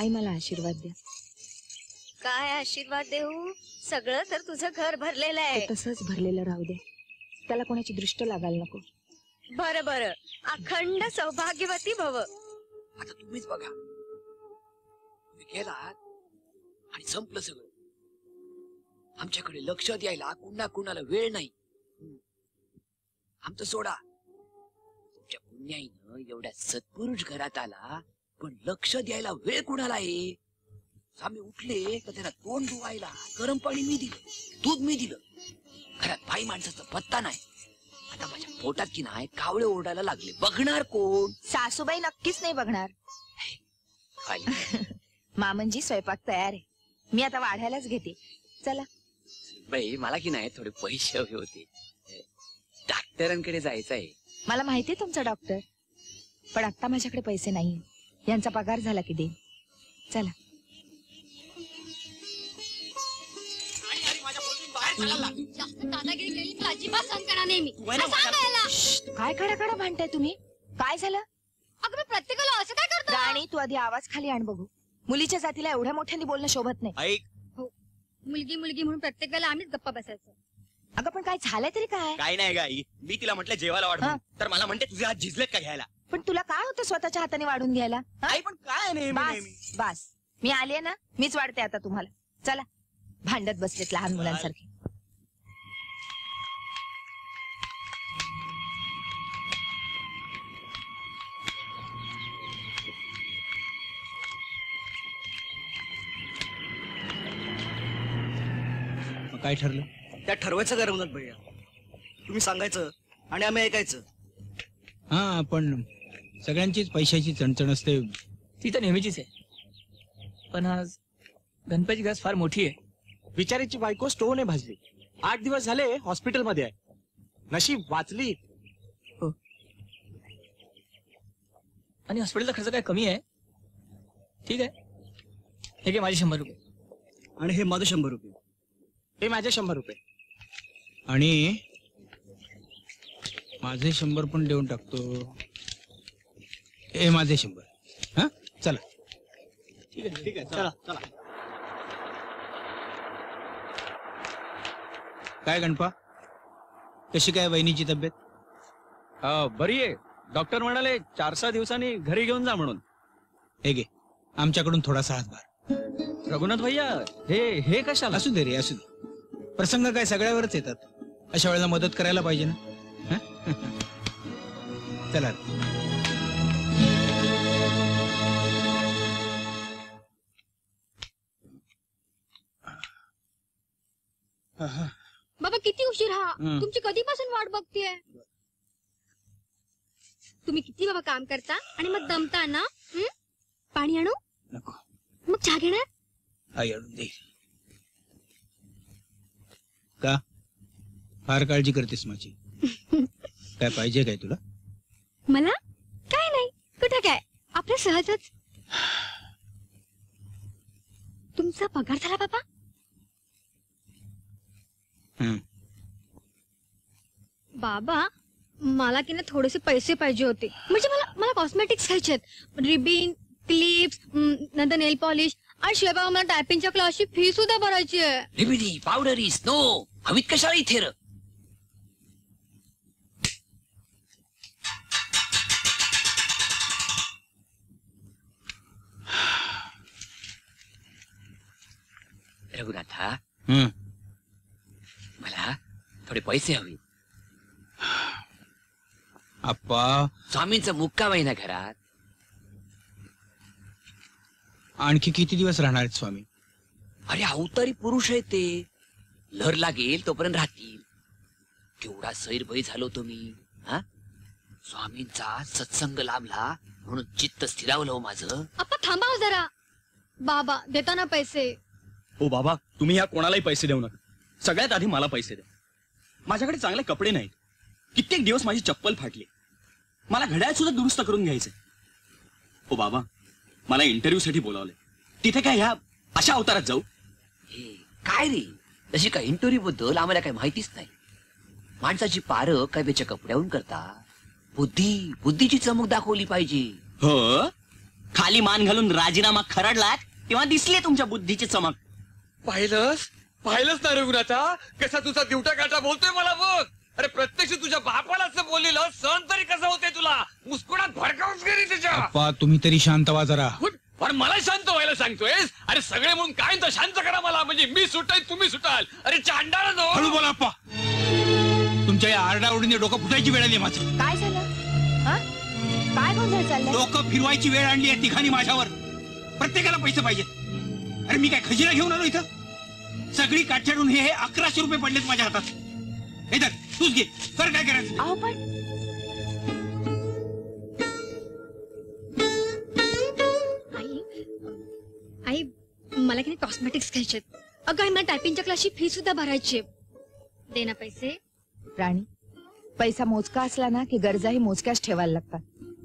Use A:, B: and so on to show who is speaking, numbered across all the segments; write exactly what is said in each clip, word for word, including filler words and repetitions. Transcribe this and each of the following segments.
A: आई मला आशीर्वाद द्या.
B: काय आशीर्वाद देऊ? सगळं तर तुझं घर भरलेलं आहे.
A: तसंच भरलेलं राहू दे, त्याला कोणाची दृष्ट लागायला नको.
B: बरं बरं, अखंड सौभाग्यवती भव.
C: आता तुम्हीच बघा, तुम्ही गेलात आणि संपलं सगळं. आमच्याकडे लक्ष द्यायला कुणा कुणाला वेळ नाही. आमचं सोडा, तुमच्या पुण्याईनं एवढ्या सत्पुरुष घरात आला, पण लक्ष द्यायला वेळ कुणाला आहे? आम्ही उठले तर त्याला तोंड धुवायला गरम पाणी मी दिलं, दूध मी दिलं. घरात बाई माणसाचा पत्ता नाही. आता माझ्या पोटात की नाही कावळे ओरडायला लागले. बघणार कोण?
A: सासूबाई नक्कीच नाही बघणार. मामनजी स्वयंपाक तयार आहे, मी आता वाढायलाच घेते. चला
C: बाई, मला की नाही थोडे पैसे हवे होते. डॉक्टरांकडे जायचं आहे.
A: मला माहितीये तुमचा डॉक्टर, पण आता माझ्याकडे पैसे नाही. यांचा पगार झाला की दे. चला.
B: जास्त दादागिरी केली तर अजिबात सहन करणार नाही मी.
A: काय खडा खडा भांडताय तुम्ही? काय झालं?
B: अगं मी प्रत्येकाला असं काय करतो?
A: राणी, तू आधी आवाज खाली आण बघू. मुलीच्या जातीला एवढ्या मोठ्याने बोलणं शोभत नाही.
D: ऐक,
B: हो, मुलगी मुलगी म्हणून प्रत्येकाला आम्हीच गप्पा बसायचं.
A: अगं पण काय झालंय तरी काय?
D: काय नाही गाई, मी तिला म्हटलं जेवायला वाढ
A: हा.
D: तर मला म्हणते तुझे हात झिजलेत का घ्यायला.
A: पण तुला काय होतं स्वतःच्या हाताने वाढून घ्यायला? हा?
D: आई पण काय नेहमी नेहमी
A: बास बास, मी आले ना, मीच वाढते आता तुम्हाला. चला, भांडत बसलेत लहान मुलांसारखे.
E: काय ठरलं?
F: त्या ठरवायचं का रघुनाथ भैया? तुम्ही सांगायचं आणि आम्ही ऐकायचं.
E: हा, पण सगळ्यांचीच पैशाची चणचण असते.
G: ती तर नेहमीचीच आहे, पण आज गणपती घास फार मोठी आहे.
H: बिचारीची बायको स्टोन भाजली, आठ दिवस झाले हॉस्पिटल मध्ये आहे. नशीब वाचली.
G: हो, आणि हॉस्पिटलचा खर्च काय कमी आहे? ठीक आहे, हे घे माझे शंभर रुपये.
F: आणि हे माझं शंभर रुपये.
H: हे माझे शंभर रुपये.
E: आणि माझे शंभर पण देऊन टाकतो. हे माझे शंभर. हा, चला.
H: ठीक आहे ठीक आहे, चला चला.
E: काय गणपा, कशी काय वहिनीची तब्येत?
I: बरी आहे. डॉक्टर म्हणाले चार सहा दिवसांनी घरी घेऊन जा म्हणून.
E: हे घे, आमच्याकडून थोडासा हातभार.
I: रघुनाथ भैया, हे हे कशाला?
E: असू दे रे, असू दे. प्रसंग काय सगळ्यावरच येतात. अशा वेळेला मदत करायला पाहिजे ना. चला.
B: बाबा किती उशीर हा? तुमची कधीपासून वाट बघतीये. तुम्ही किती बाबा काम करता आणि मग दमता ना. पाणी आणू?
E: नको.
B: मग चहा घेणार?
E: आई आणून दे. का फार काळजी करतेस माझी? काय पाहिजे काय तुला?
B: मला काय नाही. कुठे काय, आपलं सहजच. तुमचा पगार झाला बाबा?
E: हम्म.
B: बाबा मला की ना थोडेसे पैसे पाहिजे होते. म्हणजे मला मला कॉस्मेटिक्स घ्यायचे आहेत. रिबिन, क्लिप्स, नंतर नेल पॉलिश, आणि शिवाय बाबा मला टायपिंगच्या क्लासची फी सुद्धा भरायची आहे.
C: रिबिडी, पावडरी, स्नो हवीत कशाला इथे र? रघुनाथा, मला थोडे पैसे हवे.
E: आप्पा,
C: स्वामींचा मुक्काम आहे ना घरात.
E: आणखी किती दिवस राहणार आहेत स्वामी?
C: अरे अवतारी पुरुष आहे ते. लहर लागेल तोपर्यंत राहतील. केवढा सैरभय झालो तुम्ही. हा, स्वामींचा सत्संग लाभला म्हणून चित्त स्थिरावलं माझं.
B: अप्पा थांबाव जरा. बाबा देताना पैसे.
D: ओ बाबा, तुम्ही या कोणालाही पैसे देऊ नका. सगळ्यात आधी मला पैसे द्या. माझ्याकडे चांगले कपडे नाहीत. कित्येक दिवस माझी चप्पल फाटली. मला घड्याळ सुद्धा दुरुस्त करून घ्यायचंय. ओ बाबा, मला इंटरव्ह्यू साठी बोलावले. तिथे काय ह्या अशा अवतारात जाऊ?
C: काय रे, तशी काय इंटरव्ह्यू बद्दल आम्हाला काही माहितीच नाही. माणसाची पारख काय बेच्या कपड्याहून करता. बुद्धी बुद्धीची चमक दाखवली पाहिजे.
D: हो, खाली मान घालून राजीनामा खरडलात तेव्हा दिसली तुमच्या बुद्धीची चमक.
I: पाहिलंस पाहिलंस ना रघुनाथा कसा तुझा दिवटा काटा बोलतोय मला बघ. अरे प्रत्यक्ष तुझ्या बापाला असं बोललेलं सण तरी कसं होतंय तुला. मुस्कुडात भडकावूच गेली त्याच्या.
E: अप्पा तुम्ही तरी शांत व्हा जरा.
I: पण मला शांत व्हायला सांगतोयस. अरे सगळे म्हणून काय तर शांत करा मला. म्हणजे मी सुटाय तुम्ही सुटाल. अरे चांडाळ नो.
E: हळू बोला अप्पा. तुमच्या या आरडाओरडीने डोकं फुटायची वेळ आली माझं.
A: काय झालं हा? काय गोंधळ चाललाय?
E: डोकं फिरवायची वेळ आणली आहे तिघांनी माझ्यावर. प्रत्येकाला पैसे पाहिजेत. अरे मी काय खजिना घेऊन आलो इथं. सगळी काठ्याडून हे अकराशे रुपये पडलेत माझ्या हातात. हे धर तूच घे. कर काय करायचं.
A: अहो पण
B: आई आई मला की नाही कॉस्मेटिक्स घ्यायचे. अगं आई मला टायपिंगच्या क्लासची फी सुद्धा भरायची आहे. दे ना पैसे.
A: राणी, पैसा मोजका असला ना की गरजाही मोजक्याच ठेवायला लागतात.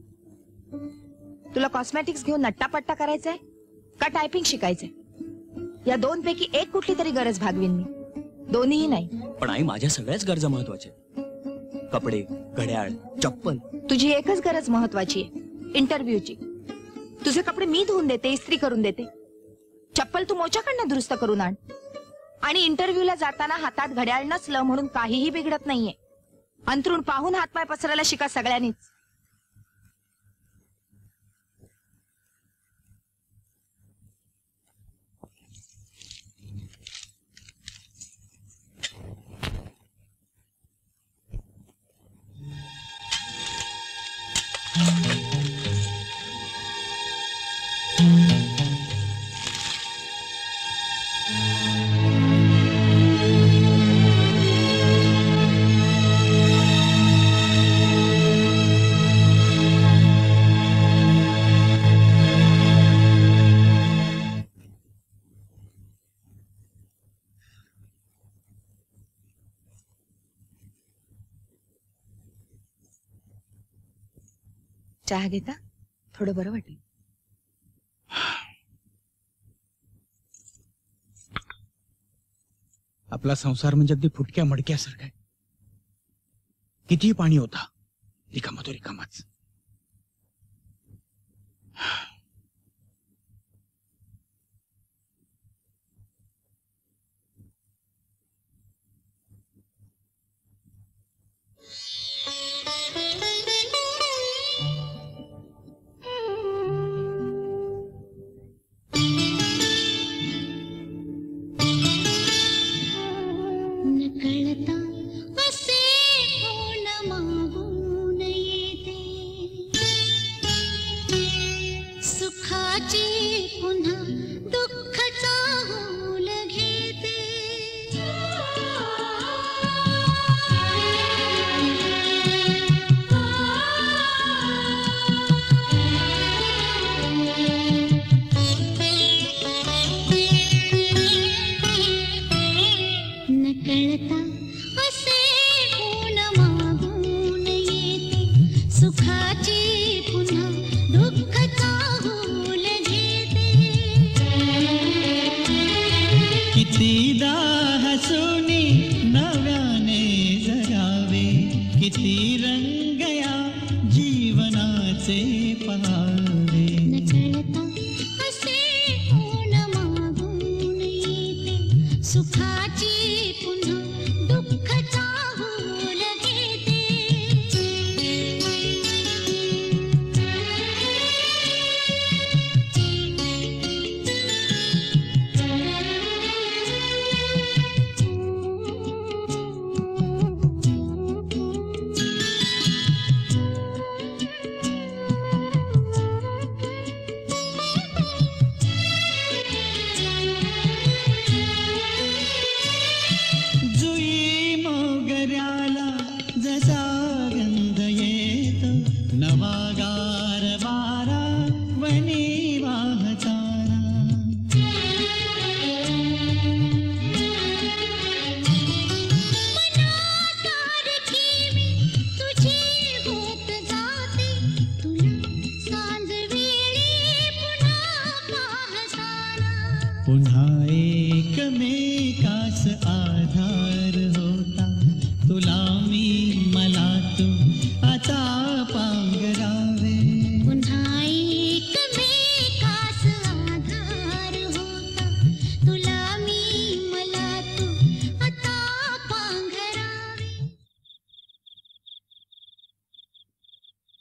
A: तुला कॉस्मेटिक्स घेऊन नट्टापट्टा करायचंय का टायपिंग शिकायचंय? या दोन पैकी एक कुठली तरी गरज भागवीन मी. दोन्हीही नाही.
D: पण आई माझ्या सगळ्याच गरजा महत्वाच्या. कपडे, घड्याळ, चप्पल.
A: तुझी एकच गरज महत्वाची आहे, इंटरव्ह्यूची. तुझे कपडे मी धुवून देते, इस्त्री करून देते. चप्पल तू मोच्याकडनं दुरुस्त करून आण. आणि इंटरव्ह्यूला जाताना हातात घड्याळ नसलं म्हणून काहीही बिघडत नाहीये. अंथरूण पाहून हातपाय पसरायला शिका सगळ्यांनीच. चहा घेता? थोडं बरं वाटेल.
E: आपला संसार म्हणजे अगदी फुटक्या मडक्यासारखा आहे. किती पाणी होता रिकामा तो रिकामाच.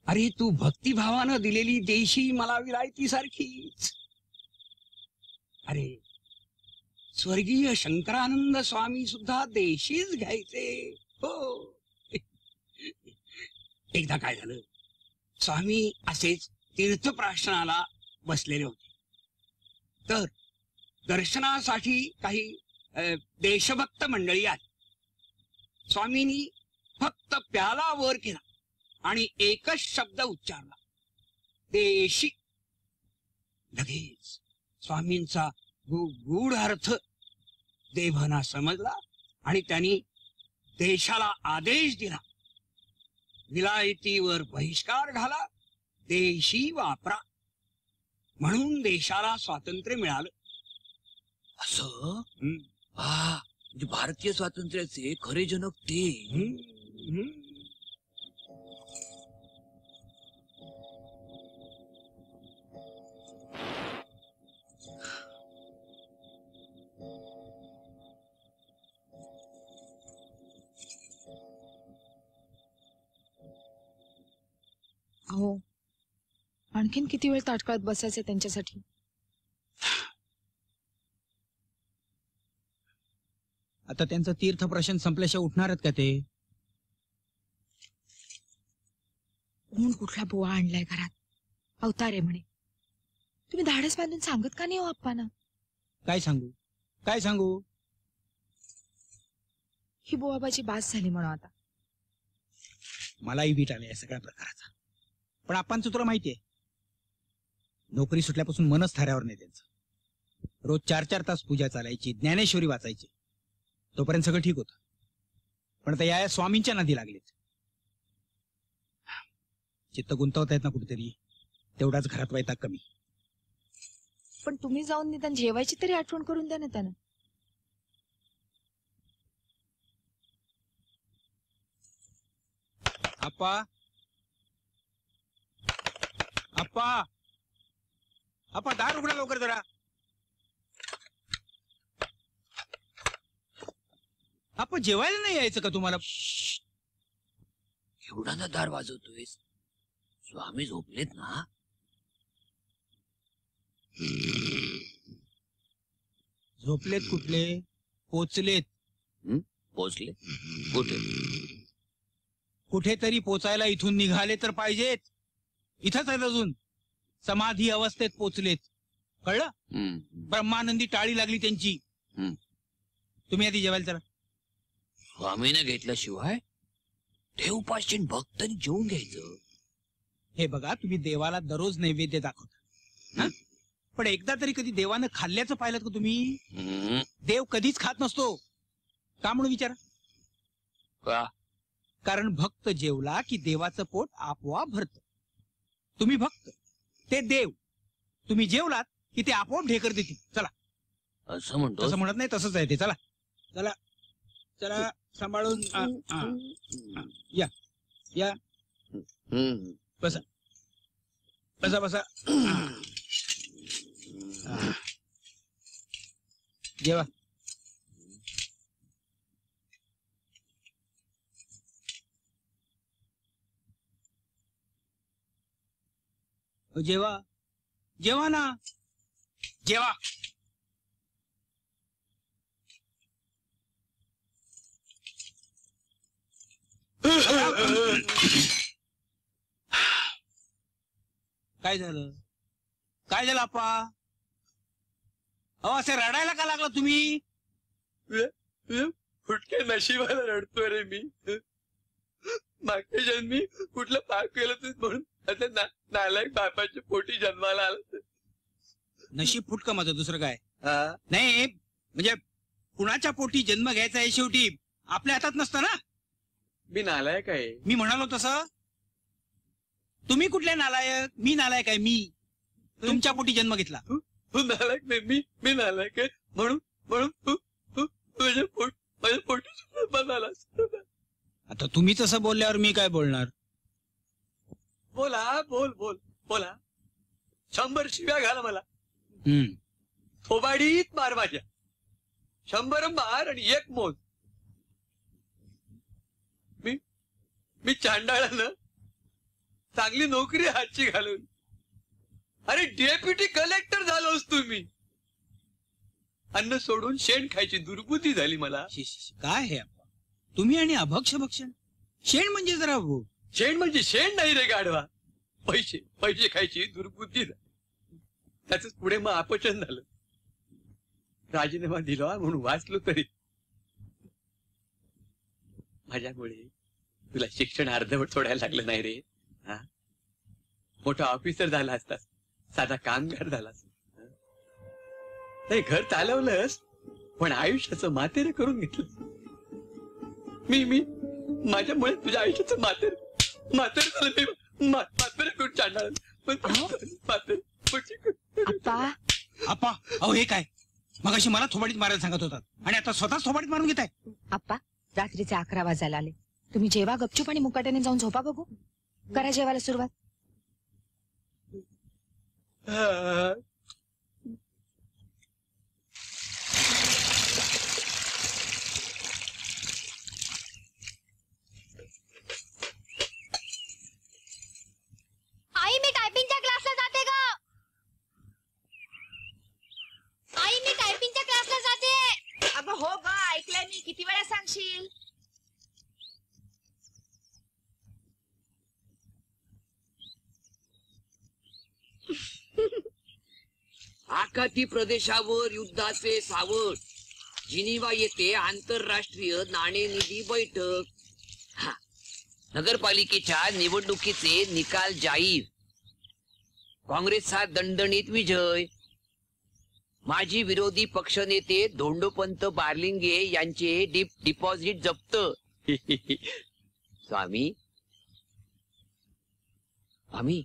E: अरे तू भक्तिभावानं दिलेली देशी मला विलायती सारखीच. अरे स्वर्गीय शंकरानंद स्वामी सुद्धा देशीच घ्यायचे हो. एकदा काय झालं, स्वामी असेच तीर्थप्राशनाला बसलेले होते, तर दर्शनासाठी काही अ, देशभक्त मंडळी आली. स्वामींनी फक्त प्याला वर केला आणि एकच शब्द उच्चारला, देशी. लगेच स्वामींचा गु- गूढ अर्थ देवांना समजला आणि त्यांनी देशाला आदेश दिला, विलायतीवर बहिष्कार घाला, देशी वापरा. म्हणून देशाला स्वातंत्र्य मिळालं.
C: असं
E: हम्म,
C: हा म्हणजे भारतीय स्वातंत्र्याचे खरे जनक ते.
E: हम्म, हम्म.
A: हो, आणखीन किती वेळ ताटकळत बसायचे त्यांच्यासाठी?
J: आता त्यांचं तीर्थप्रशन संपल्याशिवाय उठणारच का ते?
A: ऊन कुठला बुवा आणलाय घरात, अवतार आहे म्हणे. तुम्ही धाडस बांधून सांगत का नाही हो आप्पांना?
J: काय सांगू काय सांगू
A: ही बुवाबाची बास झाली म्हणून आता.
J: मलाही बीट आलं या सगळ्या प्रकाराचा. पण आपणचं तुला माहितीये, नोकरी सुटल्यापासून मनच थाऱ्यावर नाही त्यांचं. रोज चार चार तास पूजा चालायची, ज्ञानेश्वरी वाचायची, तोपर्यंत सगळं ठीक होतं. पण आता या स्वामींच्या नादी लागलेत. चित्त गुंतवता येत ना कुठेतरी, तेवढाच घरात वैताग कमी.
A: पण तुम्ही जाऊन निदान जेवायची तरी आठवण करून द्या ना त्यांना.
J: आप्पा आप्पा आप्पा दार उघडा लवकर जरा. आप्पा जेवायला नाही यायचं का तुम्हाला?
C: एवढा ना दार वाजवतोयस? स्वामी झोपलेत ना?
J: झोपलेत कुठले, पोचलेत.
C: पोचले कुठे?
J: कुठेतरी पोचायला इथून निघाले तर पाहिजेत. इथंच आहेत अजून, समाधी अवस्थेत पोचलेत. कळलं? ब्रह्मानंदी टाळी लागली त्यांची.
C: हम्म.
J: तुम्ही आधी जेवायला चला.
C: स्वामीने घेतल्याशिवाय देवपाशी भक्तांनी जेवून घ्यायचं.
J: हे बघा, तुम्ही देवाला दररोज नैवेद्य दाखवता, हा? पण एकदा तरी कधी देवानं खाल्ल्याचं पाहिलं का तुम्ही?
C: हम्म.
J: देव कधीच खात नसतो. का म्हणून विचारा.
C: का?
J: कारण भक्त जेवला की देवाचं पोट आपोआप भरत. तुम्ही भक्त, ते देव. तुम्ही जेवलात की ते आपोआप ढेकर देतील. चला.
C: असं म्हणतो?
J: तसं म्हणत नाही, तसंच आहे ते. चला चला चला, सांभाळून. आ, आ, आ. या या
C: हम्म.
J: बसा बसा बसा. आ. आ. जेवा. जेवा जेवा ना, जेवा. काय झालं काय झालं आप्पा? अहो, असे रडायला का लागला तुम्ही?
I: फुटके नशिबाला रडतोय रे मी. मागच्या जन्मी कुठलं पाप केलं तू म्हणून आता ना नालायक बापाच्या पोटी जन्माला आला.
J: नशीब फुटकं माझं, दुसरं काय नाही. म्हणजे कुणाच्या पोटी जन्म घ्यायचा आहे शेवटी आपल्या हातात नसतं ना.
I: मी नालायक आहे.
J: मी म्हणालो तसं. तुम्ही कुठले नालायक? मी नालायक आहे. मी तुमच्या पोटी जन्म घेतला.
I: तू नालायक नाही, मी मी नालायक आहे म्हणून म्हणून तू तू तुझ्या पोट माझ्या पोटी जन्माला आलास.
J: आता तुम्ही तसं बोलल्यावर मी काय बोलणार?
I: बोला बोल बोल बोला. शंभर शिव्या घाला मला.
J: हम्म.
I: थोबाडीत मार माझ्या. शंभर मार आणि एक मोज. मी मी चांडाळानं चांगली नोकरी हातची घालून. अरे डेप्युटी कलेक्टर झालोस तुम्ही. अन्न सोडून शेण खायची दुर्बुद्धी झाली मला.
J: शी, शी, शी. काय हे अप्पा तुम्ही आणि अभक्ष भक्षण. शेण म्हणजे जरा हो.
I: शेण म्हणजे शेण नाही रे गाढवा. पैसे पैसे खायची दुर्बुद्धी झाली. त्याच पुढे मग अपचन झालं. राजीनामा दिला म्हणून वाचलो तरी. माझ्यामुळे तुला शिक्षण अर्धवट सोडायला लागलं नाही रे. हा मोठा ऑफिसर झाला असतास, साधा कामगार झालास. नाही घर चालवलंस पण आयुष्याचं मातेर करून घेतलं. मी मी माझ्यामुळे तुझ्या आयुष्याचं मातेर मातेर झालं. मी मातेर करून चालणार. मातेर
A: आप्पा
J: अप्पा अहो हे काय मगाशी मला थोबाडीत मारायला सांगत होतात आणि आता स्वतःच थोबाडीत मारून घेताय.
A: आप्पा रात्रीचे अकरा वाजायला आले. तुम्ही जेवा गपचूप आणि मुकाट्याने जाऊन झोपा बघू. करा जेवायला सुरुवात.
B: आई मी टायपिंगच्या क्लासला जाते ग. आई मी टायपिंगच्या क्लासला जाते.
A: अगं हो ग ऐकलंय मी. किती वेळा सांगशील.
C: आखाती प्रदेशावर युद्धाचे सावट. जिनिवा येथे आंतरराष्ट्रीय नाणेनिधी बैठक. हा. नगरपालिकेच्या निवडणुकीचे निकाल जाहीर. काँग्रेसचा दणदणीत विजय. माजी विरोधी पक्षनेते धोंडोपंत बारलिंगे यांचे डिप डिपॉझिट जप्त. स्वामी स्वामी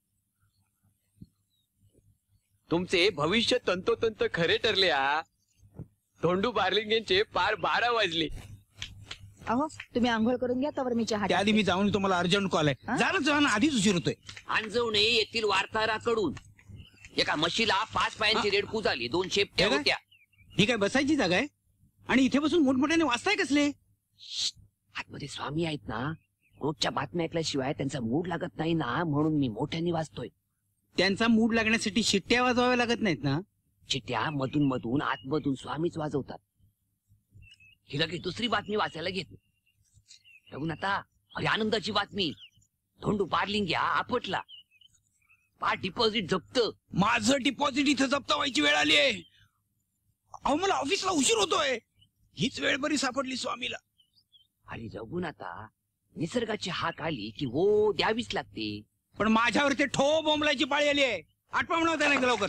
C: तुमचे भविष्य तंतोतंत खरे ठरले. हा धोंडू बारलिंगेंचे पार बारा वाजले.
A: अहो तुम्ही आंघोळ करून घ्या तवर मी चहा
J: त्याआधी मी जाऊन तुम्हाला अर्जंट कॉल आहे. जरा जाऊन आधीच उशीर होतोय.
C: अंजवणे येथील वार्ताहराकडून एका म्हशीला पाच पायांची रेडकू झाली. दोन शेपट्या
J: हे काय?
C: होत्या.
J: ही काय बसायची जागा आहे आणि इथे बसून मोठमोठ्याने वाचताय कसले.
C: आतमध्ये स्वामी आहेत ना. रोजच्या बातम्या ऐकल्याशिवाय त्यांचा मूड लागत नाही ना, म्हणून मी मोठ्याने वाचतोय.
J: त्यांचा मूड लागण्यासाठी शिट्ट्या वाजवाव्या लागत नाहीत ना.
C: चिट्ट्या मधून मधून आतमधून स्वामीच वाजवतात. ही लगेच दुसरी बातमी वाचायला घेतली. बघून आता अरे आनंदाची बातमी. धोंडू बारलिंग्या आपटला. पाच डिपॉझिट जप्त.
J: माझं डिपॉझिट इथं जप्त व्हायची वेळ आली आहे. अहो मला ऑफिसला उशीर होतोय. हीच वेळ बरी सापडली स्वामीला.
C: आणि जगून आता निसर्गाची हाक आली की हो द्यावीच लागते.
J: पण माझ्यावर ते ठो बोंबलायची पाळी आली आहे. आठवा म्हणा नाही लवकर.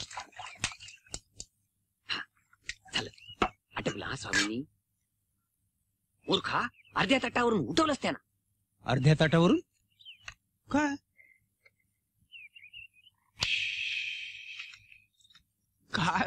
C: झालं आटपला हा स्वामीनी. मूर्खा अर्ध्या ताटावरून उठवलंच त्यांना.
J: अर्ध्या ताटावरून काय काय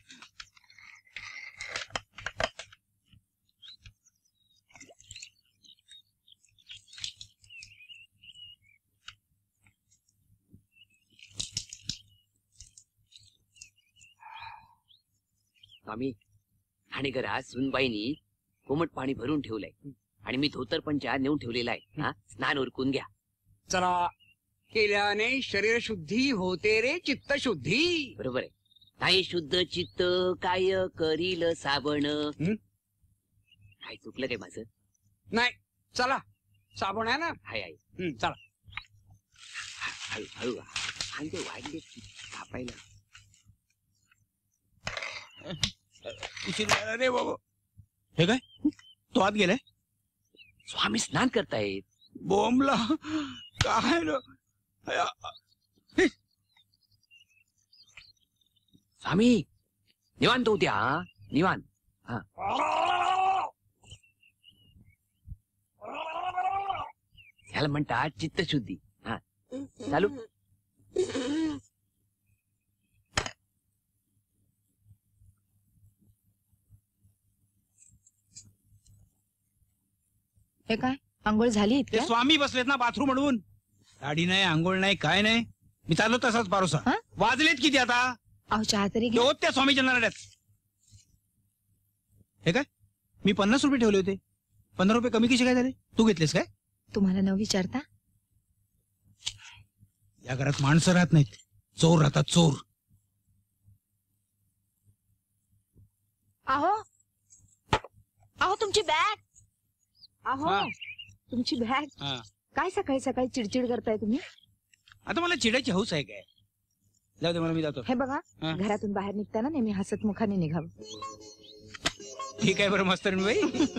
C: स्वामी ठाणेघरात सुनबाईनी कोमट पाणी भरून ठेवलंय आणि मी धोतर पंचा नेऊन ठेवलेला आहे. हा स्नान उरकून घ्या.
K: चला केल्याने शरीर शुद्धी होते रे चित्त शुद्धी.
C: बरोबर आहे. नाही शुद्ध चित्त काय करील साबण. काय चुकलं काय माझं.
K: नाही चला साबण आहे ना.
C: हाय हाय
K: हं, चला
C: हळू हळू अंडे वाढले कापायला.
J: उशीर झाला रे बाबा. हे काय तो आत गेलाय.
C: स्वामी स्नान करतायत.
J: बोंबला काय रे?
C: स्वामी निवांत होत्या. हा निवांत. हा ह्याला म्हणतात चित्तशुद्धी. हा चालू.
A: हे काय आंघोळ झाली
J: ते
A: इतक्या.
J: स्वामी बसलेत ना बाथरूम म्हणून. दाढी नाही आंघोळ नाही काय नाही. मी चाललो तसाच पारोसा.
A: हा?
J: वाजलेत किती आता.
A: अहो चहा तरी घ्या.
J: होत त्या स्वामीच्या नारड्यात. हे काय मी पन्नास रुपये ठेवले होते. पंधरा रुपये कमी कसे काय झाले. तू घेतलेस काय.
A: तुम्हाला न विचारता
J: या घरात माणसं राहत नाहीत, चोर राहतात, चोर.
A: अहो अहो तुमची बॅग. अहो
J: हा.
A: तुमची बॅग.
J: हा.
A: काय सकाळी सकाळी चिडचिड करताय तुम्ही?
J: आता मला चिडायची हौस आहे काय? जाऊ दे, मला मी जातो.
A: हे बघा,
J: हा.
A: घरातून बाहेर निघताना नेहमी हसत मुखाने निघावं.
J: ठीक आहे बरं मास्तरीण बाई.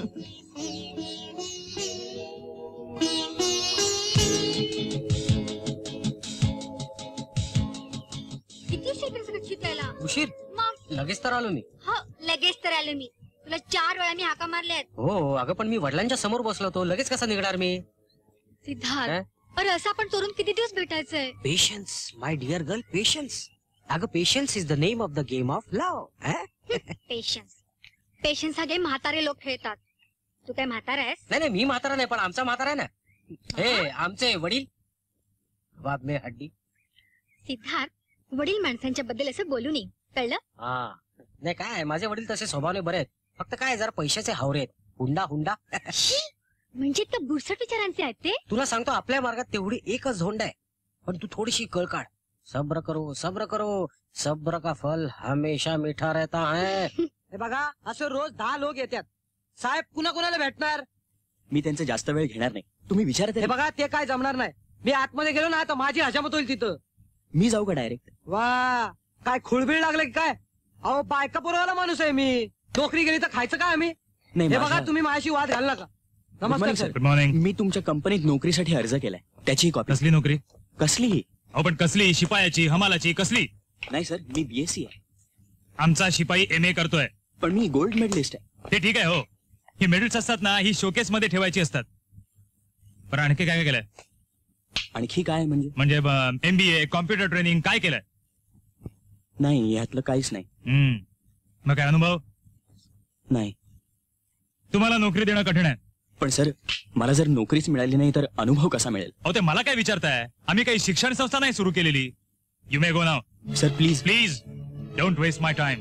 B: किती उशीर सुरक्षित यायला?
L: उशीर?
B: मग
L: लगेच तर आलो मी.
B: हो लगेच तर आले मी. तुला चार वेळा मी हाका मारल्यात.
L: हो अगं पण मी वडिलांच्या समोर बसलो होतो, लगेच कसा निघणार मी?
B: सिद्धार्थ, अरे असं आपण चोरून किती दिवस भेटायचंय?
L: Patience my dear girl, patience. अगं patience is the name of the game of love.
B: Patience patience हा गेम म्हातारे लोक खेळतात. तू काय म्हातारा आहेस?
L: नाही नाही, मी म्हातारा नाही, पण आमचा म्हातारा आहे ना. हे आमचे वडील बाप में हड्डी.
B: सिद्धार्थ, वडील माणसांच्या बद्दल असं बोलू नये, कळलं?
L: हा नाही काय, माझे वडील तसे स्वभावने बरे आहेत, फक्त काय जरा पैशाचे हावरे आहेत. हुंडा हुंडा.
B: म्हणजे त्या बुरसट विचारांचे आहेत ते?
L: तुला सांगतो आपल्या मार्गात तेवढी एकच झोंड आहे, पण तू थोडीशी कळ काढ. सब्र करो सब्र करो, सब्र का फल हमेशा मीठा रहता है.
F: हे बघा, असं रोज दहा लोक येतात. साहेब कुणा कुणाला भेटणार?
D: मी त्यांचा जास्त वेळ घेणार नाही, तुम्ही विचारत.
F: हे बघा, ते काय जमणार नाही. मी आतमध्ये गेलो ना तर माझी हजामत होईल तिथं.
D: मी जाऊ का डायरेक्ट?
F: वा, काय खुळबीळ लागलं की काय? अहो बायका पुरवायला माणूस आहे मी. नोकरी गेली तर खायचं काय आम्ही?
D: नाही,
F: हे बघा,
D: माझ्या-
F: तुम्ही माझ्याशी वाद घाल नका.
D: Good
F: नमस्कार
D: morning,
F: सर.
D: sir.
M: Good morning.
D: मी तुमच्या कंपनीत नोकरीसाठी अर्ज केलाय, त्याची कॉपी.
M: कसली नोकरी?
D: कसलीही
M: अहो पण कसली? शिपायाची, हमालाची, कसली?
D: नाही सर, मी बीएससी आहे.
M: आमचा शिपाई एम ए करतोय.
D: पण मी गोल्ड मेडलिस्ट आहे.
M: ते ठीक आहे हो, ही मेडल्स असतात ना, ही शोकेस मध्ये ठेवायची असतात. पण आणखी काय काय केलंय?
D: आणखी काय म्हणजे?
M: म्हणजे एमबीए, कॉम्प्युटर ट्रेनिंग काय केलंय?
D: नाही, यातलं काहीच नाही.
M: हम्म मग काय अनुभव?
D: नाही.
M: तुम्हाला नोकरी देणं कठीण आहे.
D: पण सर, मला जर नोकरीच मिळाली नाही तर अनुभव कसा मिळेल?
M: अहो ते मला काय विचारताय? आम्ही काही शिक्षण संस्था नाही सुरू केलेली. You may go now.
D: Sir please
M: please don't waste my time.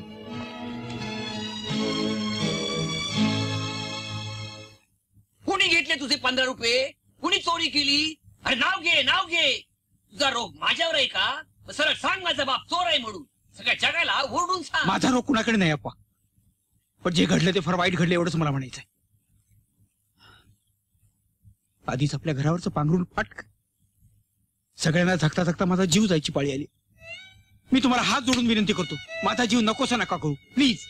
C: कुणी घेतले तुझे पंधरा रुपये? कुणी चोरी केली? अरे नाव घे, नाव घे. तुझा रोग माझ्यावर आहे का? सरळ सांग, माझा बाप चोर आहे म्हणून सगळ्या जगाला ओरडून सांग.
J: माझा रोग कुणाकडे नाही अप्पा, पण जे घडलं ते फार वाईट घडलं एवढंच मला म्हणायचंय. आधीच आपल्या घरावरचं पांघरून फाटक, सगळ्यांना झकता झकता माझा जीव जायची पाळी आली. मी तुम्हाला हात जोडून विनंती करतो, माझा जीव नकोसा नका करू प्लीज.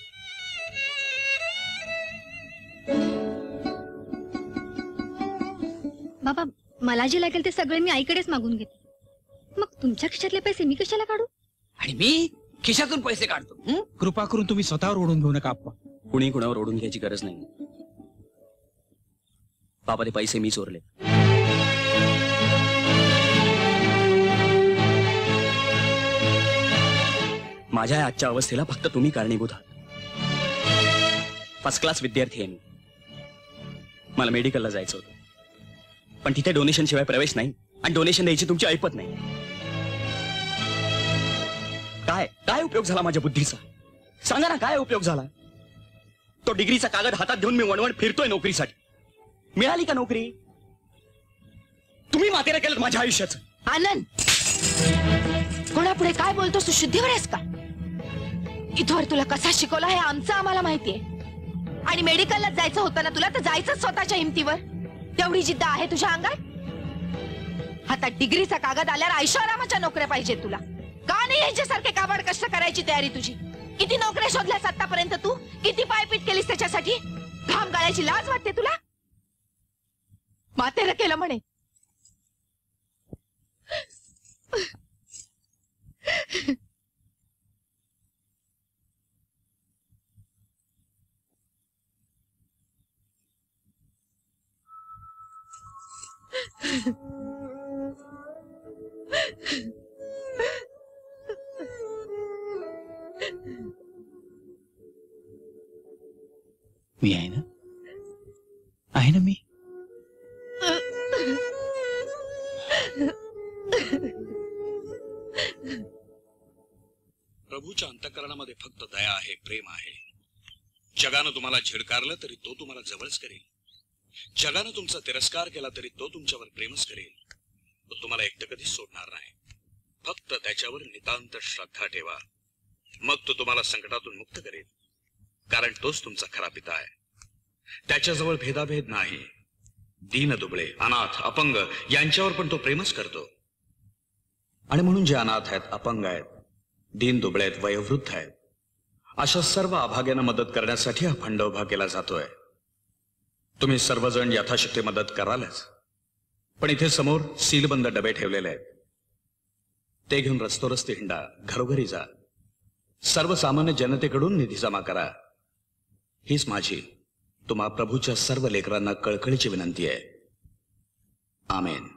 B: बाबा, मला जे लागेल ते सगळे मी आईकडेच मागून घेते. मग तुमच्या खिशातले पैसे मी कशाला काढू?
C: आणि मी खिशातून पैसे काढतो. हं?
J: कृपा करून तुम्ही स्वतःवर ओढून घेऊ नका अप्पा.
D: कुणी कुणावर ओढून घ्यायची गरज नाही. बाबा, ते पैसे मी चोरले. माझ्या या आजच्या अवस्थेला फक्त तुम्ही कारणीभूत आहात. फर्स्ट क्लास विद्यार्थी आहे मी. मला मेडिकलला जायचं होतं, पण तिथे डोनेशन शिवाय प्रवेश नाही, आणि डोनेशन द्यायची तुमची ऐपत नाही. काय काय उपयोग झाला माझ्या बुद्धीचा? सांगा ना, काय उपयोग झाला? तो डिग्रीचा कागद हातात घेऊन मी वणवण फिरतोय नोकरीसाठी. मिळाली का नोकरी? तुम्ही मातेरा केलं माझ्या आयुष्याचं.
A: आनंद, कोणापुढे काय बोलतोस तू? शुद्धीवर आहेस का? इथवर तुला कसा शिकवला हे आमचं आम्हाला माहितीये. आणि मेडिकलला जायचं होतं ना तुला, तर जायचं स्वतःच्या हिमतीवर. तेवढी जिद्द आहे तुझ्या अंगात? हातात डिग्रीचा कागद आल्यावर ऐशारामाच्या नोकऱ्या पाहिजे तुला. का नाही याच्यासारखे काबाड कष्ट करायची तयारी तुझी? किती नोकऱ्या शोधल्यास आतापर्यंत तू? किती पायपीट केलीस त्याच्यासाठी? घाम गाळायची लाज वाटते तुला? मातेरा केलं म्हणे.
J: मी आहे ना, आहे ना मी.
E: प्रभूच्या अंतःकरणामध्ये फक्त दया आहे, प्रेम आहे. जगानं तुम्हाला झिडकारलं तरी तो तुम्हाला जवळच करेल. जगानं तुमचा तिरस्कार केला तरी तो तुमच्यावर प्रेमच करेल. तो तुम्हाला एकटं कधीच सोडणार नाही.
N: फक्त त्याच्यावर नितांत श्रद्धा ठेवा, मग तो तुम्हाला संकटातून मुक्त करेल. कारण तोच तुमचा खरा पिता आहे. त्याच्याजवळ भेदाभेद नाही. दीन दुबळे, अनाथ, अपंग यांच्यावर पण तो प्रेमच करतो. आणि म्हणून जे अनाथ आहेत, अपंग आहेत, दीन दुबळे आहेत, वयोवृद्ध आहेत, अशा सर्व अभाग्यांना मदत करण्यासाठी हा फंड उभा केला जातोय. तुम्ही सर्वजण यथाशक्ती मदत करालच. पण इथे समोर सीलबंद डबे ठेवलेले आहेत. ते घेऊन रस्तोरस्ते हिंडा, घरोघरी जा, सर्वसामान्य जनतेकडून निधी जमा करा. हीच माझी तुम्हा प्रभूच्या सर्व लेकरांना कळकळीची विनंती आहे. आमेन.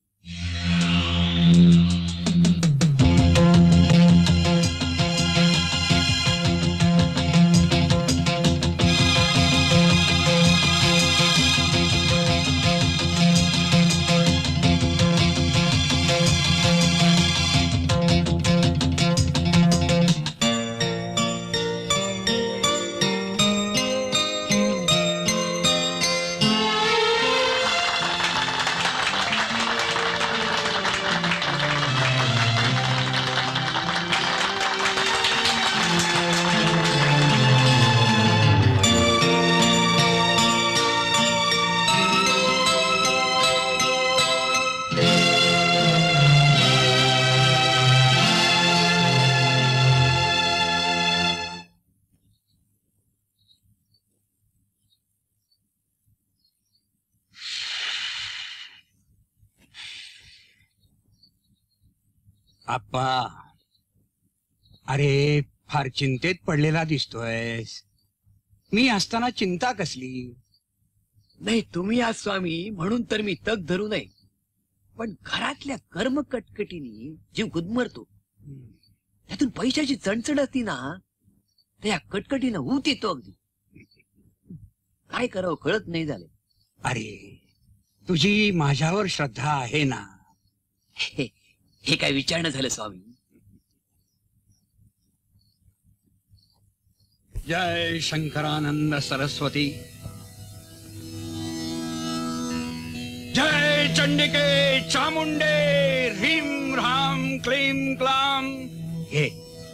K: आप्पा, अरे फार चिंतेत पडलेला दिसतोयस. मी असताना चिंता कसली?
C: नाही, तुम्ही आज स्वामी म्हणून तर मी तग धरू नये, पण घरातल्या कर्म कटकटीने जीव गुदमरतो. त्यातून पैशाची चणचण असती ना, त्या कटकटीनं ऊत येतो अगदी. काय करावं कळत नाही झाले.
K: अरे तुझी माझ्यावर श्रद्धा आहे ना.
C: हे, हे काय विचारणं झालं स्वामी.
K: जय शंकरानंद सरस्वती. जय चंडिके चामुंडे ह्रीं ह्रां क्लीं क्लां. हे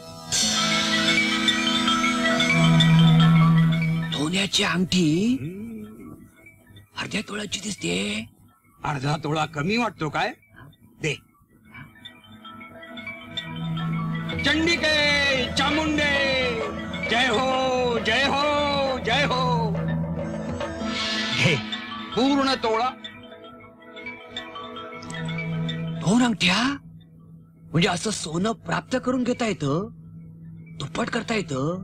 C: सोन्याची अंगठी अर्ध्या तोळ्याची दिसते.
K: अर्धा तोळा कमी वाटतो काय? दे. चंडिके चामुंडे जय हो जय हो जय हो. हे पूर्ण तोळा.
C: दोन अंगठ्या म्हणजे असं सोनं प्राप्त करून घेता येतं, दुप्पट करता येतं.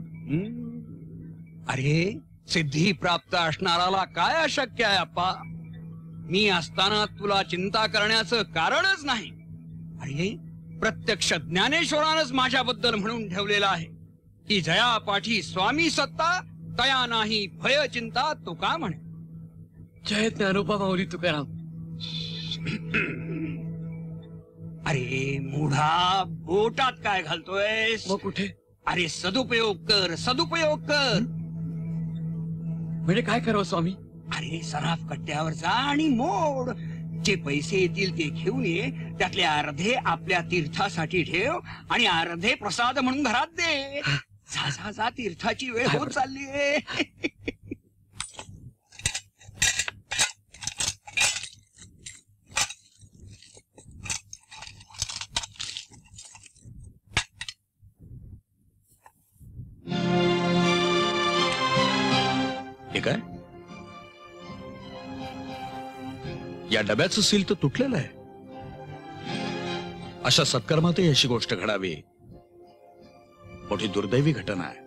K: अरे सिद्धी प्राप्त असणाराला काय अशक्य आहे अप्पा? मी असताना तुला चिंता करण्याचं कारणच नाही. अरे प्रत्यक्ष ज्ञानेश्वरानच माझ्याबद्दल म्हणून ठेवलेला आहे की जया पाठी स्वामी सत्ता, तया नाही भय चिंता तुका म्हणे.
C: जय ज्ञानोबा माऊली तुकाराम.
K: अरे मूढा, बोटात काय घालतोय?
C: मग कुठे?
K: अरे सदुपयोग कर, सदुपयोग कर.
C: म्हणजे काय करावं स्वामी?
K: अरे सराफ कट्ट्यावर जा आणि मोड. जे पैसे येतील ते घेऊन ये. त्यातले अर्धे आपल्या तीर्थासाठी ठेव आणि अर्धे प्रसाद म्हणून घरात दे. जा जा जा, तीर्थाची वेळ होत चालली आहे.
N: हे काय? या डब्याचं सील तर तुटलेलं आहे. अशा सत्कर्मातही अशी गोष्ट घडावी मोठी दुर्दैवी घटना आहे.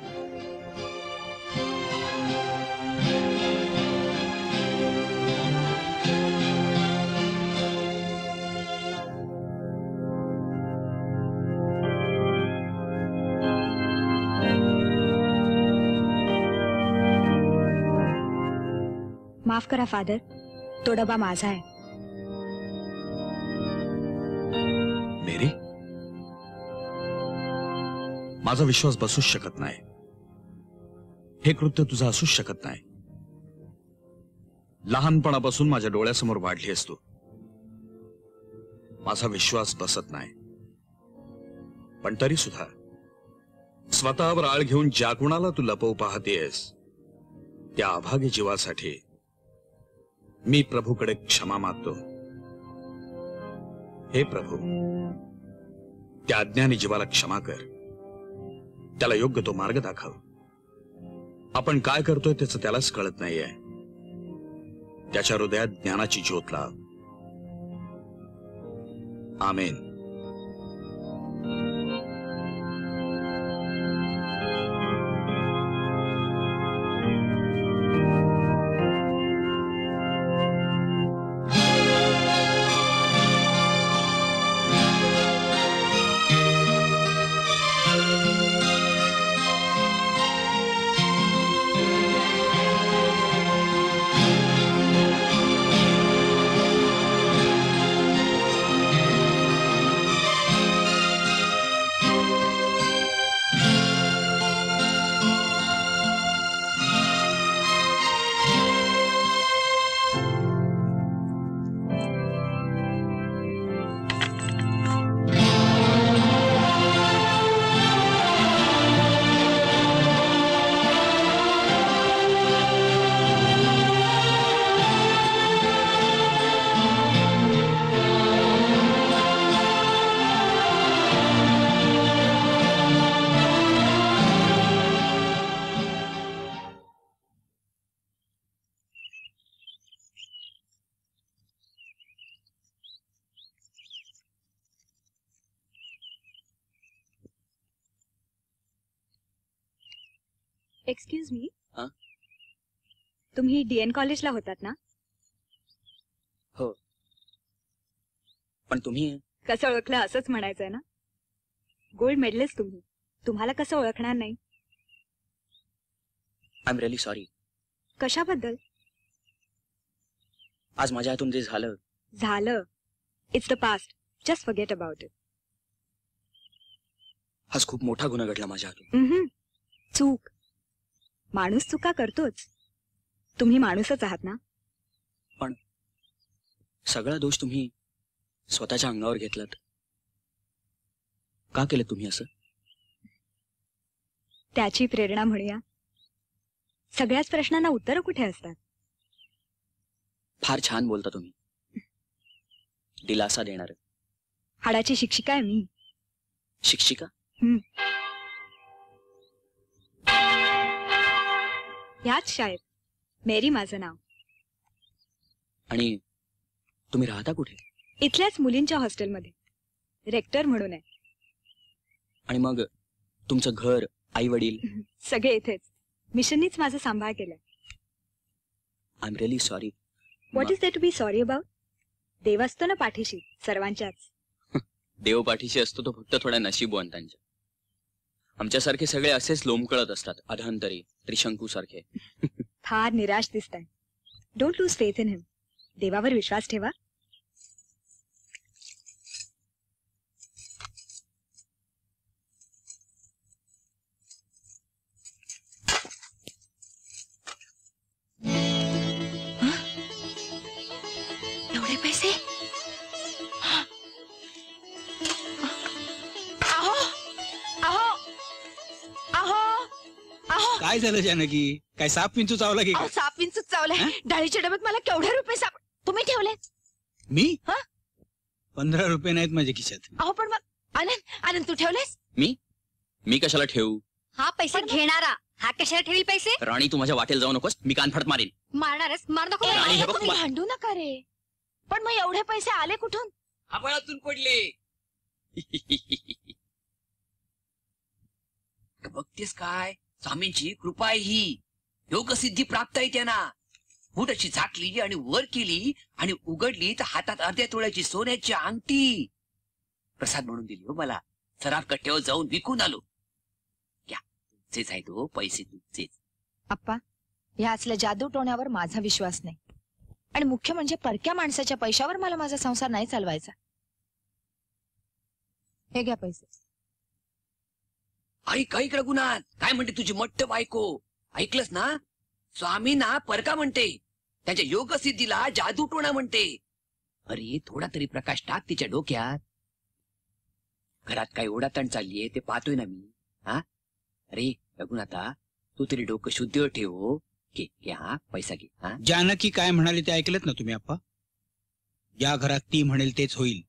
B: माफ करा फादर, तो डबा माझा आहे.
N: मेरी, माझा विश्वास बसूच शकत नाही. हे कृत्य तुझं असूच शकत नाही. लहानपणापासून माझ्या डोळ्यासमोर वाढली असतो. माझा विश्वास बसत नाही. पण तरी सुद्धा स्वतःवर आळ घेऊन ज्या कुणाला तू लपवू पाहतेस त्या अभागी जीवासाठी मी प्रभूकडे क्षमा मागतो. हे प्रभू, त्या अज्ञानी जीवाला क्षमा कर, त्याला योग्य तो मार्ग दाखव. आपण काय करतोय त्याचं त्यालाच कळत नाहीये. त्याच्या हृदयात ज्ञानाची ज्योत लाव. आमेन.
B: एक्सक्यूज मी,
D: हा?
B: तुम्ही डीएन कॉलेजला होतात ना?
D: हो. पण तुम्ही
B: कसं ओळखलं असंच म्हणायचंय ना? गोल्ड मेडलिस्ट तुम्ही, तुम्हाला कसं ओळखणार नाही?
D: I am really sorry.
B: कशाबद्दल?
D: आज माझ्या हातून जे झालं
B: झालं, it's the past, just forget about it.
D: आज खूप मोठा गुन्हा घडला माझ्या हातून.
B: चूक, माणूस चुका करतोच. तुम्ही माणूसच आहात ना?
D: पण सगळा दोष तुम्ही स्वतःच्या अंगावर घेतलात. का केलं तुम्ही असं?
B: त्याची प्रेरणा म्हणूया. सगळ्याच प्रश्नांना उत्तरं कुठे असतात?
D: फार छान बोलता तुम्ही. दिलासा देणार.
B: हाडाची शिक्षिका आहे मी.
D: शिक्षिका?
B: ह्याच शाळेत. मेरी माझं नाव.
D: आणि तुम्ही राहता कुठे?
B: इथल्याच मुलींच्या हॉस्टेलमध्ये. रेक्टर म्हणून आहे.
D: आणि मग तुमचं घर, आई वडील?
B: सगळे इथेच. मिशननीच माझा सांभाळ केलाय.
D: I am really sorry.
B: What is that to be sorry about? देव असतो ना पाठीशी सर्वांच्याच.
D: देव पाठीशी असतो तो फक्त थोड्या नशीबवंतांच्या. आमच्यासारखे सगळे असेच लोंबकळत असतात, अधांतरी, त्रिशंकू सारखे.
B: फार निराश दिसताय. Don't lose faith in him. देवावर विश्वास ठेवा.
A: एवढे पैसे? अहो अहो अहो अहो
J: काय झालं जानकी? काय साप विंचू चावला की
A: अहो,
J: काय?
A: साप विंचूच चावलाय. डाळीच्या डब्यात मला केवढे रुपये साप तुम्ही ठेवले?
J: मी
A: हा?
J: पंधरा रुपये नाहीत माझ्या खिशात.
A: अहो पण मग आनंद आनंद तू ठेवलेस?
D: मी मी कशाला ठेवू?
B: हा पैसे घेणारा हा कशाला ठेवील पैसे?
D: राणी, तू माझ्या वाटेल जाऊ नकोस. मी कानफाट मारेन.
B: मारणारच मार नको.
A: ए,
D: राणी, हे बघ,
A: तुम्ही
D: मा-
A: भांडू नका रे. पण मग एवढे पैसे आले कुठून?
C: आभाळातून पडले. बघतेस काय? स्वामींची कृपा आहे ही. योग सिद्धी प्राप्त आहे त्यांना. मूठ अशी झाकली आणि वर केली आणि उघडली तर हातात अर्ध्या तोळ्याची सोन्याची अंगठी प्रसाद म्हणून दिली हो मला. सराफ कट्ट्यावर जाऊन विकून आलो. घ्या, तुमचेच आहेत हो पैसे, तुमचेच.
A: आप्पा, या असल्या जादू टोण्यावर माझा विश्वास नाही. आणि मुख्य म्हणजे परक्या माणसाच्या पैशावर मला माझा संसार नाही चालवायचा. हे घ्या पैसे.
C: आई काही रघुनाथ, काय म्हणते तुझी मट्ट बायको? ऐकलंस ना? स्वामींना परका म्हणते, त्यांच्या योग सिद्धीला जादू टोणा म्हणते. अरे थोडा तरी प्रकाश टाक तिच्या डोक्यात. घरात काय ओढाताण चाललीये ते पाहतोय ना मी. हा अरे रघुनाथा तू तरी डोकं शुद्ध ठेव हो. घे घे हा पैसा घे. हा
J: जानकी काय म्हणाले ते ऐकलत ना तुम्ही आप्पा? या घरात ती म्हणेल तेच होईल.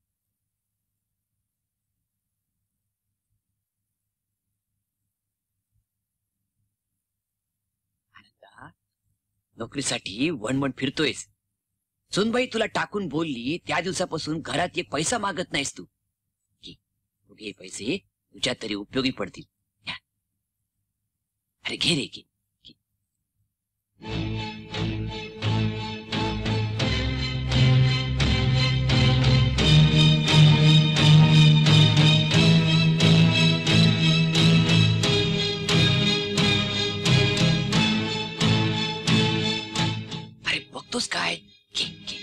C: नोकरीसाठी वणवण फिरतोयस. सुनबाई तुला टाकून बोलली त्या दिवसापासून घरात एक पैसा मागत नाहीस तू. घे तू घे पैसे तुझ्या तरी उपयोगी पडतील. घ्या. अरे घे रे घे. अरे बघतोस काय? घे घे.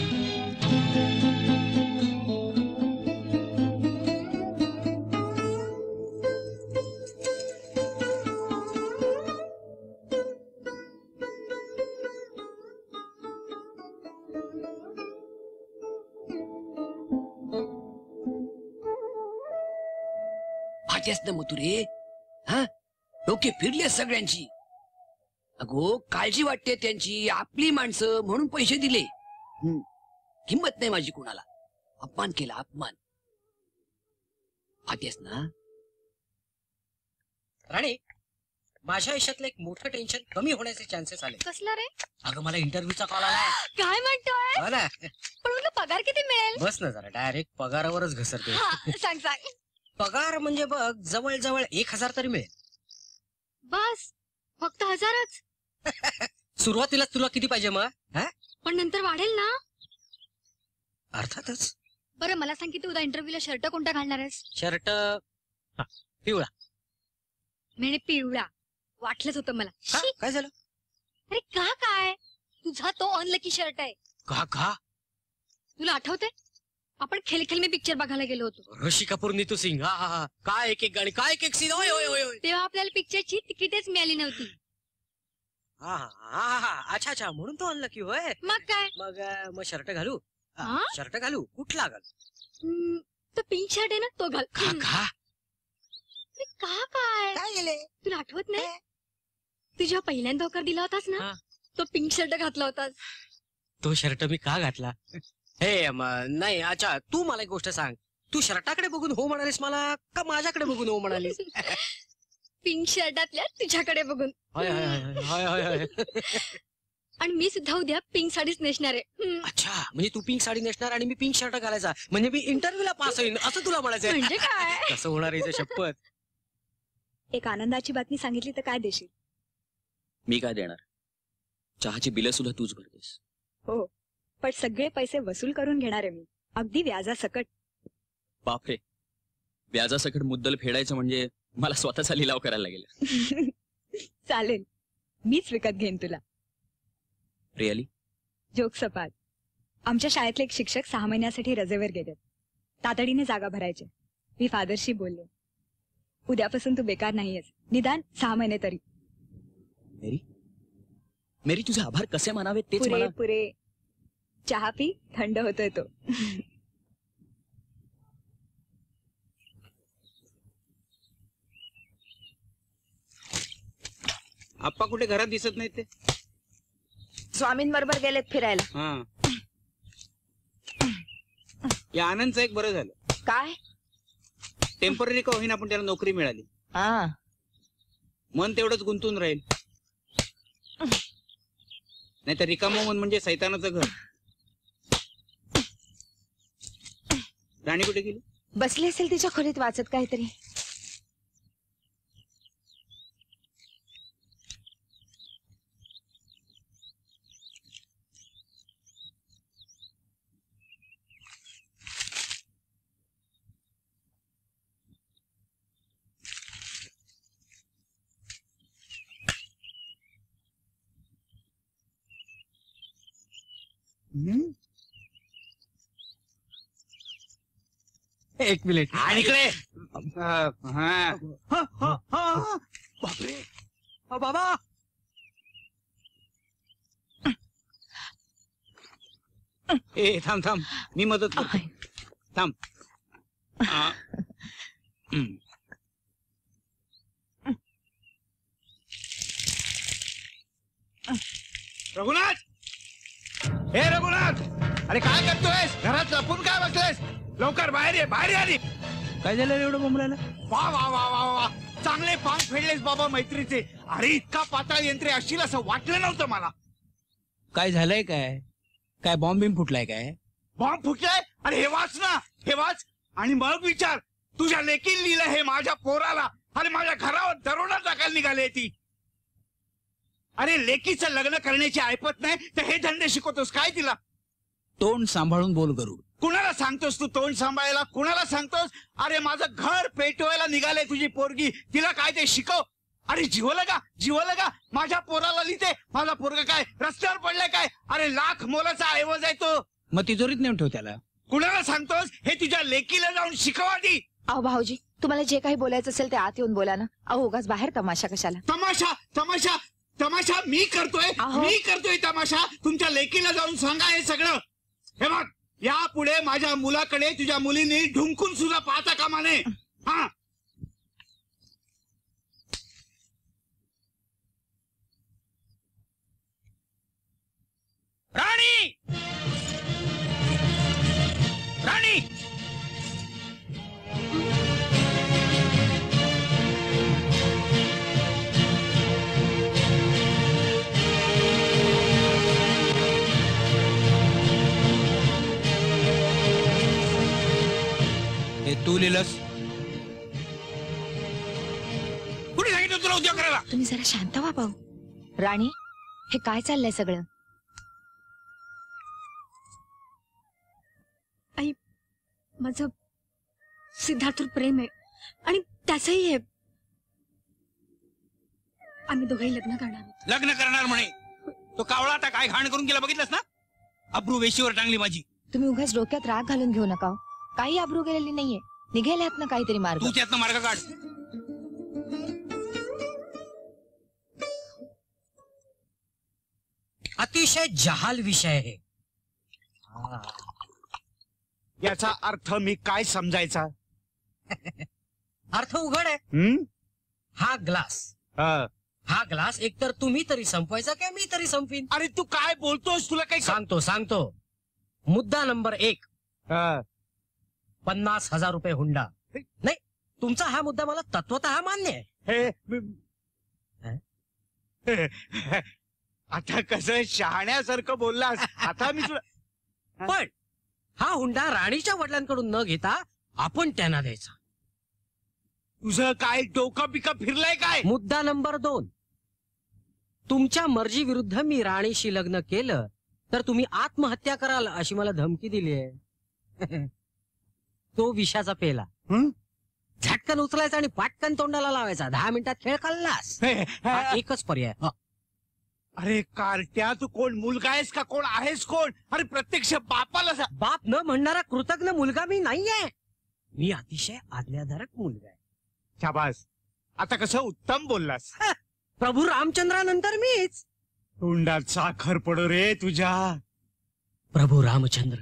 C: पाहतेस ना मथुरे, हा डोके फिरले सगळ्यांची. अगो काळजी वाटते त्यांची, आपली माणसं म्हणून पैसे दिले. हम्म किंमत नाही माझी कुणाला. अपमान केला अपमान. पाहतेस ना.
L: राणे, माझ्या आयुष्यातलं एक मोठं टेन्शन कमी होण्याचे चान्सेस आले.
B: कसला रे?
L: अगं मला इंटरव्ह्यूचा कॉल आलाय.
B: काय म्हणतोय?
L: हो ना.
B: पण तुला पगार किती मिळेल?
L: बस ना जरा, डायरेक्ट पगारावरच घसरते.
B: हा, सांग सांग.
L: पगार म्हणजे बघ जवळ जवळ एक हजार तरी मिळेल.
B: बस फक्त हजारच?
L: सुरुवातीला तुला किती पाहिजे मग? हा?
B: पण नंतर वाढेल ना?
L: अर्थातच.
B: बरं मला सांग की तू उद्या इंटरव्ह्यूला शर्ट कोणता घालणार आहेस?
L: शर्ट पिवळा.
B: म्हणे पिवळा. वाटलंच होतं मला. शी.
L: काय झालं?
B: अरे का काय? तुझा तो अनलकी शर्ट आहे.
L: का का?
B: तुला आठवते आपण खेल खेल मी पिक्चर बघायला गेलो होतो.
L: ऋषी कपूर नीतू सिंग. हा हा हा. काय एक एक गाणी, काय एक एक सीन. होय होय होय होय.
B: तेव्हा आपल्याला पिक्चरची तिकीटच मिळाली नव्हती.
L: हा हा हा. अच्छा अच्छा, म्हणून तो आणलं की होय.
B: मग काय?
L: मग मग शर्ट घालू?
B: हा?
L: शर्ट घालू? कुठला घालू?
B: हम्म, तो पिंक शर्ट आहे ना तो घाल.
L: का का?
B: अरे का काय?
L: काय गेले?
B: तुला आठवत नाही? तू जेव्हा पहिल्यांदा होकार दिला होतास ना, तो पिंक शर्ट घातला होतास.
L: तो शर्ट मी का घातला? हे म, नाही. अच्छा तू मला एक गोष्ट सांग, तू शर्टाकडे बघून हो म्हणालीस मला का माझ्याकडे बघून हो म्हणालीस?
B: पिंक शर्टातल्या तुझ्याकडे बघून.
L: होय होय होय होय होय.
B: आणि मी सुद्धा उद्या पिंक साडीच नेसणार आहे. हम्म.
L: अच्छा म्हणजे तू पिंक साडी नेसणार आणि मी पिंक शर्ट घालायचा, म्हणजे मी इंटरव्ह्यूला पास होईन असं तुला म्हणायचंय?
B: म्हणजे काय?
L: कसं होणार आहे शपथ.
O: एक आनंदाची बातमी सांगितली तर काय देशील?
D: मी काय देणार? चहाची बिलं सुद्धा तूच भरतेस.
O: हो, पण सगळे पैसे वसूल करून घेणार आहे मी, अगदी व्याजासकट.
D: बापरे, व्याजासकट मुद्दल फेडायचं म्हणजे मला स्वतःचा लिलाव करायला लागेल.
O: चालेल, मीच विकत घेईन तुला.
D: रिअली?
O: जोक सपाट. आमच्या शाळेतले एक शिक्षक सहा महिन्यासाठी रजेवर गेलेत. तातडीने जागा भरायचे. मी फादरशी बोलले, उद्यापासून तू बेकार नाहीयेस, निदान सहा महिने तरी.
D: मेरी मेरी तुझे आभार कसे मानावे तेच
O: पुरे
D: मला.
O: पुरे. चहा पी, थंड होतोय तो.
J: आप्पा कुठे घरात दिसत नाहीत ते?
A: स्वामींबरोबर गेलेत फिरायला.
J: हा. या आनंदचं एक बरं झालं.
A: काय?
J: टेम्पररी का होईना पण त्याला नोकरी मिळाली.
A: हा,
J: मन तेवढंच गुंतून राहील. नाही तर रिकामं मन म्हणजे सैतानाचं घर. राणी कुठे गेली?
A: बसली असेल तिच्या खोलीत वाचत काहीतरी.
L: एक मिनिट.
J: आणि इकडे. बापरे बाबा. ए थांब थांब, मी मदत करतो. थांब.
K: रघुनाथ, हे रघुनाथ, अरे काय करतोयस? घरात लपून काय बसलेस? लवकर बाहेर ये, बाहेर ये आधी.
J: काय झालं एवढं बोंबलायला?
K: वा वा वा वा वा, चांगले पान फेडलेस बाबा मैत्रीचे. अरे इतका पाताळ यंत्रे असतील असं वाटलं नव्हतं मला.
J: काय झालंय काय? काय बॉम्ब बिम फुटलाय काय?
K: बॉम्ब फुटलाय? अरे हे वाच ना, हे वाच आणि मग विचार. तुझ्या लेकीन लिहिलं हे माझ्या पोराला. अरे माझ्या घरावर दरोडा टाकायला निघाले ती. अरे लेकीचं लग्न करण्याची ऐपत नाही तर हे धंदे शिकवतोस काय तिला?
J: तोंड सांभाळून बोल गरुड.
K: कुणाला सांगतोस तू तोंड सांभाळायला? कुणाला सांगतोस? अरे माझं घर पेटवायला निघाले तुझी पोरगी, तिला काय ते शिकव. अरे जीवलं का, जीवलं का? माझ्या पोराला लिहिते, माझा पोरगा काय रस्त्यावर पडलाय काय? अरे लाख मोलाचा ऐवज आहे तो.
J: मग तिजोरीत नेऊन ठेव त्याला.
K: कुणाला सांगतोस? हे तुझ्या लेकीला जाऊन शिकवा ती.
A: अहो भाऊजी, तुम्हाला जे काही बोलायचं असेल ते आत येऊन बोला ना. अहो उगाच बाहेर तमाशा कशाला?
K: तमाशा तमाशा तमाशा मी करतोय, मी करतोय तमाशा. तुमच्या लेकीला जाऊन सांगा हे सगळं. हे बघ, यापुढे माझ्या मुलाकडे तुझ्या मुलींनी ढुंकून सुद्धा पाहता कामा नये. हा,
E: राणी, राणी,
J: हे तू लिहिलंस?
E: कुणी सांगितलं तुला उद्योग करायला?
A: तुम्ही जरा शांत व्हा भाऊ. राणी, हे काय चाललंय सगळं?
B: आई, माझं सिद्धार्थवर प्रेम आहे आणि त्याचंही आहे. आम्ही दोघंही लग्न करणार आहोत.
E: लग्न करणार म्हणे. तो कावळा आता काय घाण करून गेला बघितलंस ना? अब्रू वेशीवर टांगली माझी.
A: तुम्ही उगाच डोक्यात राग घालून घेऊ नका हो. काही आबरू गेलेली नाहीये. निघेल यातनं काहीतरी मार्ग.
E: तू त्यातनं मार्ग काढ.
L: अतिशय जहाल विषय आहे.
K: याचा अर्थ मी काय समजायचा?
L: अर्थ उघड आहे.
K: हम्म?
L: हा ग्लास हा ग्लास एकतर तुम्ही तरी संपवायचा किंवा मी तरी संपवीन.
K: अरे तू काय बोलतोस? तुला काही
L: सांगतो सांगतो मुद्दा नंबर एक, पन्नास हजार रुपये हुंडा. नाही, तुमचा हा मुद्दा मला तत्वतः मान्य आहे.
K: आता कसं शहाण्यासारखं बोललास. आता मी तुला
L: पण हा हुंडा राणीच्या वडिलांकडून न घेता आपण त्यांना द्यायचा.
K: तुझं काय डोकं पिकं फिरलंय काय?
L: मुद्दा नंबर दोन, तुमच्या मर्जी विरुद्ध मी राणीशी लग्न केलं तर तुम्ही आत्महत्या कराल अशी मला धमकी दिली आहे. तो विषाचा पेला झटकन उचलायचा आणि पाटकन तोंडाला लावायचा. दहा मिनिटात खेळ खाल्लास. हा एकच पर्याय.
K: अरे कार्ट्या, तू कोण मुलगा आहेस का कोण आहेस कोण? अरे प्रत्यक्ष बापाला
L: बाप न म्हणणारा कृतज्ञ मुलगा मी नाहीये. मी अतिशय आज्ञाधारक मुलगा आहे.
K: शाबास, आता कसं उत्तम बोललास.
L: प्रभू रामचंद्रानंतर मीच.
K: तोंडात साखर पडो रे तुझ्या.
L: प्रभू रामचंद्र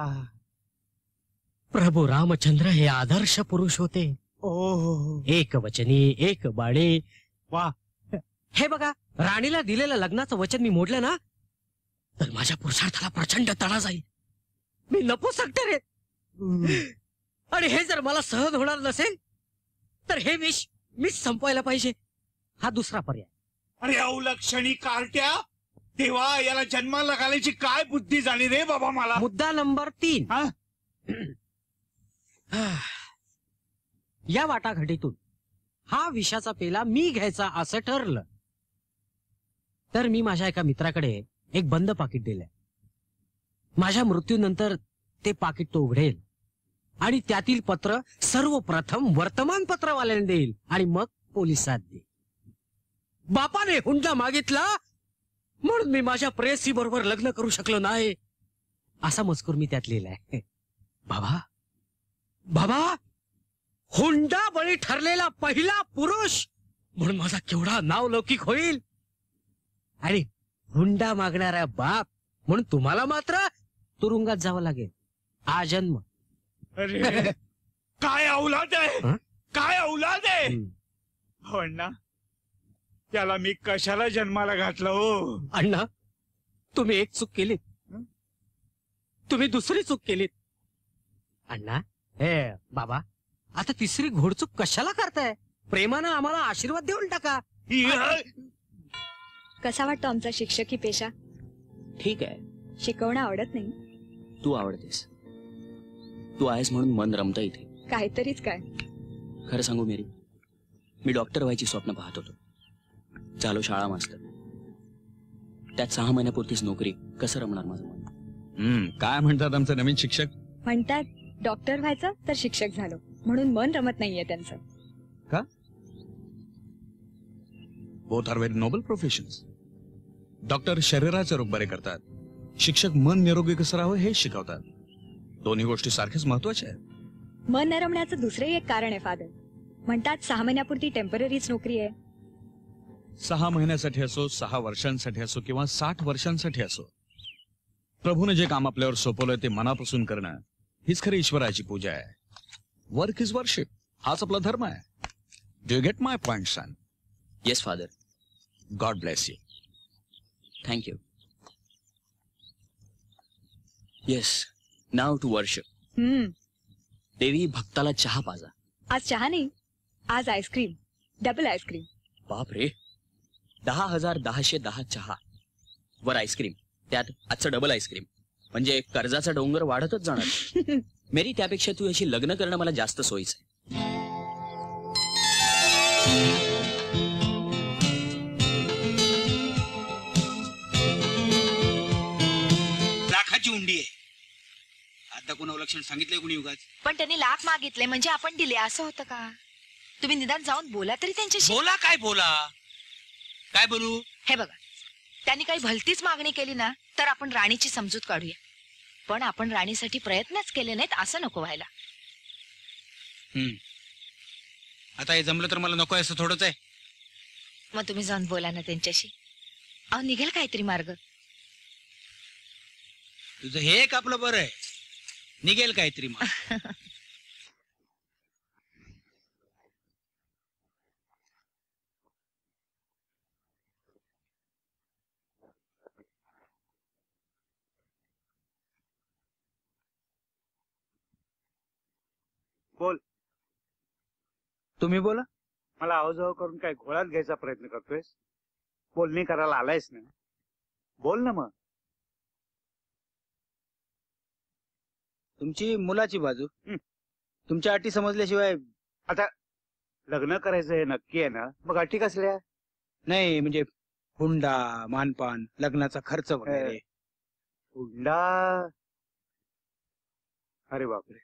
L: प्रभू रामचंद्र हे आदर्श पुरुष होते.
K: ओ
L: एक वचनी एक बाणे.
K: वा,
L: हे बघा, राणीला दिलेलं लग्नाचं वचन मी मोडलं ना तर माझ्या पुरुषार्थाला प्रचंड तडा जाईल. मी नपुसक ठरेन. आणि हे जर मला सहज होणार नसेल तर हे विष मीच संपवायला पाहिजे. हा दुसरा पर्याय.
K: अरे अवलक्षणी कार्ट्या, तेव्हा याला जन्माला घालायची काय बुद्धी झाली रे बाबा मला.
L: मुद्दा नंबर तीन, या वाटाघाटीतून हा विषाचा पेला मी घ्यायचा असं ठरलं तर मी माझ्या एका मित्राकडे एक बंद पाकिट दिलंय. माझ्या मृत्यूनंतर ते पाकिट तो उघडेल आणि त्यातील पत्र सर्वप्रथम वर्तमानपत्रवाल्याने देईल आणि मग पोलिसात देईल. बापाने हुंडा मागितला म्हणून मी माझ्या प्रेयसी बरोबर लग्न करू शकलो नाही असा मजकूर मी त्यात लिहिलाय. बाबा बाबा हुंडा बळी ठरलेला पहिला पुरुष म्हणून माझा केवढा नावलौकिक होईल. आणि हुंडा मागणारा बाप म्हणून तुम्हाला मात्र तुरुंगात जावं लागेल आजन्म.
K: अरे काय औलाद आहे, काय औलाद आहे. हो अण्णा,
E: त्याला मी कशाला जन्माला घातलं हो?
L: अण्णा, तुम्ही एक चूक केलीत, तुम्ही दुसरी चूक केलीत. अण्णा, हे बाबा, आता तिसरी घोडचूक कशाला करताय? प्रेमानं आम्हाला आशीर्वाद देऊन टाका.
O: कसा वाटतो आमचा शिक्षकी पेशा?
D: ठीक आहे.
O: शिकवणं आवडत नाही?
D: तू आवडतेस. तू आहेस म्हणून मन रमतं इथे.
O: काहीतरीच काय.
D: खरं सांगू मेरी, मी डॉक्टर व्हायची स्वप्न पाहत होतो. झालो शाळा मास्तर. त्यात सहा महिन्यापुरतीच नोकरी. कसं रमणार माझं मन?
K: हम्म काय म्हणतात आमचे नवीन शिक्षक?
O: म्हणतात डॉक्टर व्हायचं तर शिक्षक झालो म्हणून मन रमत नाहीये त्यांचं.
K: का? Both are very noble professions. Doctor शरीराचे रोग बरे करतात, शिक्षक मन निरोगी कसं राहावं हे शिकवतात. दोन्ही गोष्टी सारख्याच महत्वाच्या आहेत.
O: मन न रमण्याचं दुसरंही एक कारण आहे फादर. म्हणतात सहा महिन्यापुरती टेम्पररीच नोकरी आहे.
K: सहा महिन्यासाठी असो, सहा वर्षांसाठी असो किंवा साठ वर्षांसाठी असो, प्रभूने जे काम आपल्यावर सोपवलंय ते मनापासून करणं हीच खरी ईश्वराची पूजा आहे. वर्क इज वर्शिप, हाच आपला धर्म आहे. Do you get my point son?
D: Yes father.
K: God bless you.
D: Thank you. Yes, now to worship.
O: Hmm.
D: देवी भक्ताला चहा पाजा.
O: आज चहा नाही, आज आईस्क्रीम. Double ice cream.
D: बाप रे, दहा हजार दहाशे दहा चहा वर आईस्क्रीम, त्यात आजचं डबल आईस्क्रीम. म्हणजे कर्जाचा डोंगर वाढतच जाणार. मेरी, त्यापेक्षा तू याशी लग्न करणं मला जास्त सोयीचं आहे.
E: लाखाची उंडी आहे. आता कोणा लक्षण सांगितलंय कोणी उगाच?
A: पण त्यांनी लाख मागितले म्हणजे आपण दिले असं होतं का? तुम्ही निदान जाऊन बोला तरी त्यांच्याशी.
E: बोला काय बोला? काय बोलू?
A: हे बघा, त्यांनी काही भलतीच मागणी केली ना तर आपण राणीची समजूत काढूया. पण आपण राणीसाठी प्रयत्नच केले नाहीत असं नको व्हायला.
E: हम्म. आता हे जमलं तर मला नको असं थोडंच आहे.
A: मग तुम्ही जाऊन बोला ना त्यांच्याशी. अहो, निघेल काहीतरी मार्ग.
E: तुझं हे एक आपलं बरं आहे, निघेल काहीतरी मग.
P: बोल.
F: तुम्ही बोला.
P: मला आवाजावर करून काय घोळात घ्यायचा प्रयत्न करतोयस? बोलणी करायला आलायस ना, बोल ना. मग
F: तुमची मुलाची बाजू, तुमच्या अटी समजल्याशिवाय.
P: आता लग्न करायचं हे नक्की आहे ना, मग अटी कसल्या?
F: नाही म्हणजे हुंडा, मानपान, लग्नाचा खर्च वगैरे.
P: हुंडा? अरे बापरे,